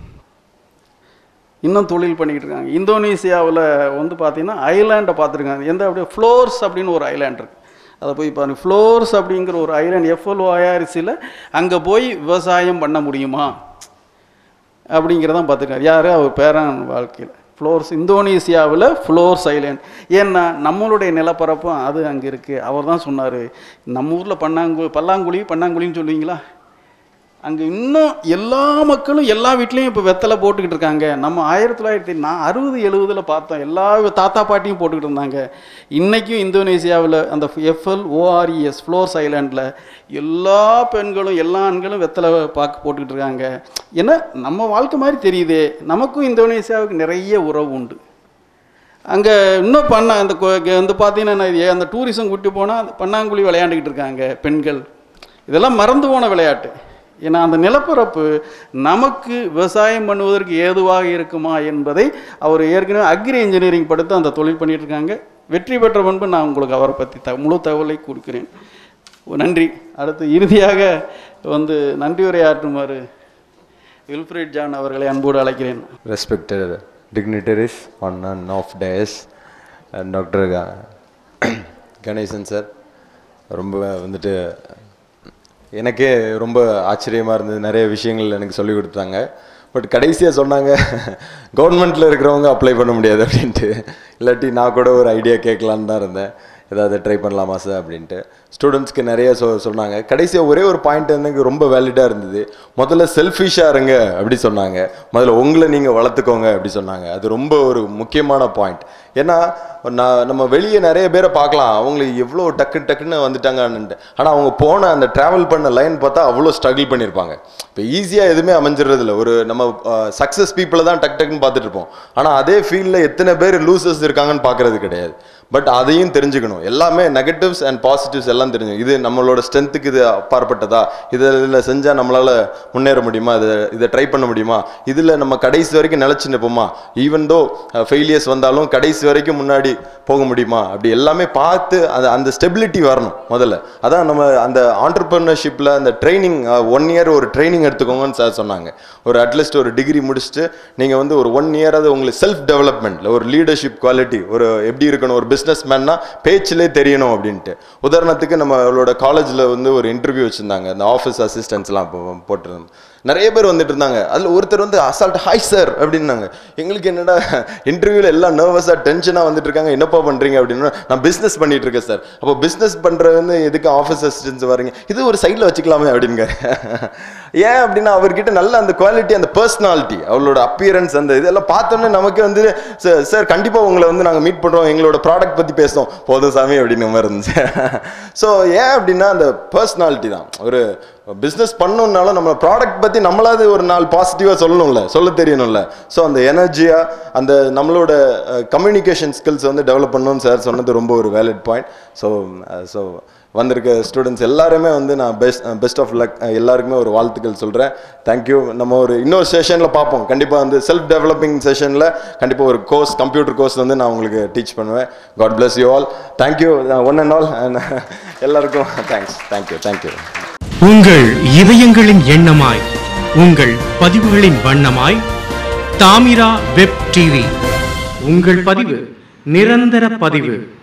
இன்னும் தொழில் பண்ணிக்கிட்டு இருக்காங்க. இந்தோனேசியாவில் வந்து பார்த்திங்கன்னா ஐலாண்டை பார்த்துருக்காங்க. எந்த அப்படியே ஃப்ளோர்ஸ் அப்படின்னு ஒரு ஐலாண்ட் இருக்குது, அதை போய் பாருங்கள். ஃப்ளோர்ஸ் அப்படிங்கிற ஒரு ஐலாண்ட் FLORSல அங்கே போய் விவசாயம் பண்ண முடியுமா அப்படிங்கிறதான் பார்த்துருக்காரு. யார், அவர் பேரன் வாழ்க்கையில். ஃப்ளோர்ஸ், இந்தோனேசியாவில் ஃப்ளோர்ஸ் ஐலாண்ட். ஏன்னா நம்மளுடைய நிலப்பரப்பும் அது அங்கே இருக்குது. அவர் தான் சொன்னார், நம்ம ஊரில் பல்லாங்குழின்னு சொல்லுவீங்களா, அங்கே இன்னும் எல்லா மக்களும் எல்லா வீட்லேயும் இப்போ வெத்தலை போட்டுக்கிட்டு இருக்காங்க. நம்ம 1960, 70 பார்த்தோம், எல்லா தாத்தா பாட்டியும் போட்டுக்கிட்டு இருந்தாங்க. இன்றைக்கும் இந்தோனேசியாவில் அந்த FLORES ஃப்ளோர்ஸ் ஐலாண்டில் எல்லா பெண்களும் எல்லா ஆண்களும் வெத்தலை போட்டுக்கிட்டு இருக்காங்க. ஏன்னா நம்ம வாழ்க்கை மாதிரி தெரியுதே. நமக்கும் இந்தோனேசியாவுக்கு நிறைய உறவு உண்டு. அங்கே இன்னும் அந்த வந்து பார்த்தீங்கன்னா அந்த டூரிசம் கூட்டி போனால் அந்த பன்னாங்குழி விளையாண்டுக்கிட்டு இருக்காங்க பெண்கள். இதெல்லாம் மறந்து போன விளையாட்டு. ஏன்னா அந்த நிலப்பரப்பு நமக்கு விவசாயம் பண்ணுவதற்கு ஏதுவாக இருக்குமா என்பதை அவர் ஏற்கனவே அக்ரி இன்ஜினியரிங் படுத்து அந்த தொழில் பண்ணிட்டு இருக்காங்க. வெற்றி பெற்ற முன்பு நான் உங்களுக்கு அவரை பற்றி முழு தகவலை கொடுக்கிறேன். நன்றி. அடுத்து இறுதியாக வந்து நன்றி உரையாற்றுமாறு வில்ஃப்ரிட் ஜான் அவர்களை அன்போடு அழைக்கிறேன். Respected dignitaries on and off days, doctor Ganesan sir ரொம்ப வந்துட்டு எனக்கே ரொம்ப ஆச்சரியமாக இருந்தது. நிறைய விஷயங்கள் எனக்கு சொல்லிக் கொடுத்தாங்க. பட் கடைசியாக சொன்னாங்க கவர்மெண்ட்டில் இருக்கிறவங்க அப்ளை பண்ண முடியாது அப்படின்ட்டு. இல்லாட்டி நான் கூட ஒரு ஐடியா கேட்கலான்னு தான் இருந்தேன், ஏதாவது ட்ரை பண்ணலாமா சார் அப்படின்ட்டு. ஸ்டூடெண்ட்ஸ்க்கு நிறைய சொன்னாங்க. கடைசியாக ஒரே ஒரு பாயிண்ட் எனக்கு ரொம்ப வேலிடாக இருந்தது. முதல்ல செல்ஃபிஷாக இருங்க அப்படி சொன்னாங்க, முதல்ல உங்களை நீங்கள் வளர்த்துக்கோங்க அப்படி சொன்னாங்க. அது ரொம்ப ஒரு முக்கியமான பாயிண்ட். ஏன்னா நம்ம வெளியே நிறைய பேரை பார்க்கலாம், அவங்களுக்கு எவ்வளோ டக்குன்னு வந்துட்டாங்கன்னுட்டு. ஆனால் அவங்க போன அந்த ட்ராவல் பண்ண லைன் பார்த்தா அவ்வளோ ஸ்ட்ரகிள் பண்ணியிருப்பாங்க. இப்போ ஈஸியாக எதுவுமே அமைஞ்சிடறதில்ல. ஒரு நம்ம சக்ஸஸ் பீப்புளை தான் டக்குன்னு பார்த்துட்டு இருப்போம். ஆனால் அதே ஃபீல்டில் எத்தனை பேர் லூசர்ஸ் இருக்காங்கன்னு பார்க்குறது கிடையாது. பட் அதையும் தெரிஞ்சுக்கணும். எல்லாமே நெகட்டிவ்ஸ் அண்ட் பாசிட்டிவ்ஸ் எல்லாம் தெரிஞ்சுக்கணும். இது நம்மளோட ஸ்ட்ரென்த்துக்கு இது அப்பாற்பட்டதா, இதில் செஞ்சால் நம்மளால் முன்னேற முடியுமா, இதை ட்ரை பண்ண முடியுமா, இதில் நம்ம கடைசி வரைக்கும் நிலச்சி நிற்போமா, ஈவன் தோ ஃபெயிலியர்ஸ் வந்தாலும் கடைசி வரைக்கும் முன்னாடி போக முடியுமா, அப்படி எல்லாமே பார்த்து அந்த ஸ்டெபிலிட்டி வரணும் முதல்ல. அதான் நம்ம அந்த ஆண்டர்பிரினர்ஷிப்பில் அந்த ட்ரைனிங் 1 இயர் ஒரு ட்ரைனிங் எடுத்துக்கோங்கன்னு சார் சொன்னாங்க. ஒரு அட்லீஸ்ட் ஒரு டிகிரி முடிச்சுட்டு நீங்கள் வந்து ஒரு 1 இயர் அது உங்களுக்கு செல்ஃப் டெவலப்மெண்ட்டில் ஒரு லீடர்ஷிப் குவாலிட்டி, ஒரு எப்படி இருக்கணும், ஒரு பிஸ்னஸ் மேன்னா பேச்சிலே தெரியணும் அப்படின்ட்டு. உதாரணத்துக்கு நம்மளோட காலேஜில் வந்து ஒரு இன்டர்வியூ வச்சுருந்தாங்க, அந்த ஆஃபீஸ் அசிஸ்டன்ட்ஸ்லாம் போட்டிருந்தோம். நிறைய பேர் வந்துட்டு இருந்தாங்க. அதில் ஒருத்தர் வந்து அசால்ட் ஹாய் சார் அப்படின்னாங்க. எங்களுக்கு என்னடா இன்டர்வியூவில் எல்லாம் நர்வஸாக டென்ஷனாக வந்துட்டு இருக்காங்க, என்னப்பா பண்ணுறீங்க அப்படின்னா, நான் பிஸ்னஸ் பண்ணிட்டு இருக்கேன் சார். அப்போ பிஸ்னஸ் பண்ணுறது வந்து எதுக்கு ஆஃபீஸ் அசிஸ்டன்ஸ் வரீங்க, இது ஒரு சைடில் வச்சுக்கலாமே அப்படிங்க. ஏன் அப்படின்னா அவர்கிட்ட நல்ல அந்த குவாலிட்டி, அந்த பர்சனாலிட்டி, அவளோட அப்பியரன்ஸ், அந்த இதெல்லாம் பார்த்தோன்னே நமக்கு வந்து சார் கண்டிப்பாக உங்களை வந்து நாங்கள் மீட் பண்ணுறோம், எங்களோட ப்ராடக்ட் பற்றி பேசுவோம், போதும் சாமி அப்படின்னு மாதிரி இருந்துச்சு. ஸோ ஏன் அப்படின்னா அந்த பர்சனாலிட்டி தான். ஒரு பிஸ்னஸ் பண்ணணுன்னாலும் நம்ம ப்ராடக்ட் பற்றி நம்மளாவது ஒரு நாள் பாசிட்டிவாக சொல்லணும்ல, சொல்ல தெரியணும்ல. ஸோ அந்த எனர்ஜியாக அந்த நம்மளோட கம்யூனிகேஷன் ஸ்கில்ஸ் வந்து டெவலப் பண்ணணும்னு சார் சொன்னது ரொம்ப ஒரு வேலிட் பாயிண்ட். ஸோ வந்திருக்க ஸ்டூடெண்ட்ஸ் எல்லாருமே வந்து நான் பெஸ்ட் ஆஃப் லக் எல்லாருக்குமே ஒரு வாழ்த்துக்கள் சொல்கிறேன். தேங்க்யூ. நம்ம இன்னொரு செஷனில் பார்ப்போம். கண்டிப்பாக வந்து செல்ஃப் டெவலப்பிங் செஷனில் கண்டிப்பாக ஒரு கோர்ஸ், கம்ப்யூட்டர் கோர்ஸ் வந்து நான் உங்களுக்கு டீச் பண்ணுவேன். God bless you all. Thank you one and all. எல்லாருக்கும் தேங்க்ஸ். தேங்க்யூ. உங்கள் இதயங்களின் எண்ணமாய், உங்கள் பதிவுகளின் வண்ணமாய் தாமிரா வெப் டிவி. உங்கள் பதிவு நிரந்தர பதிவு.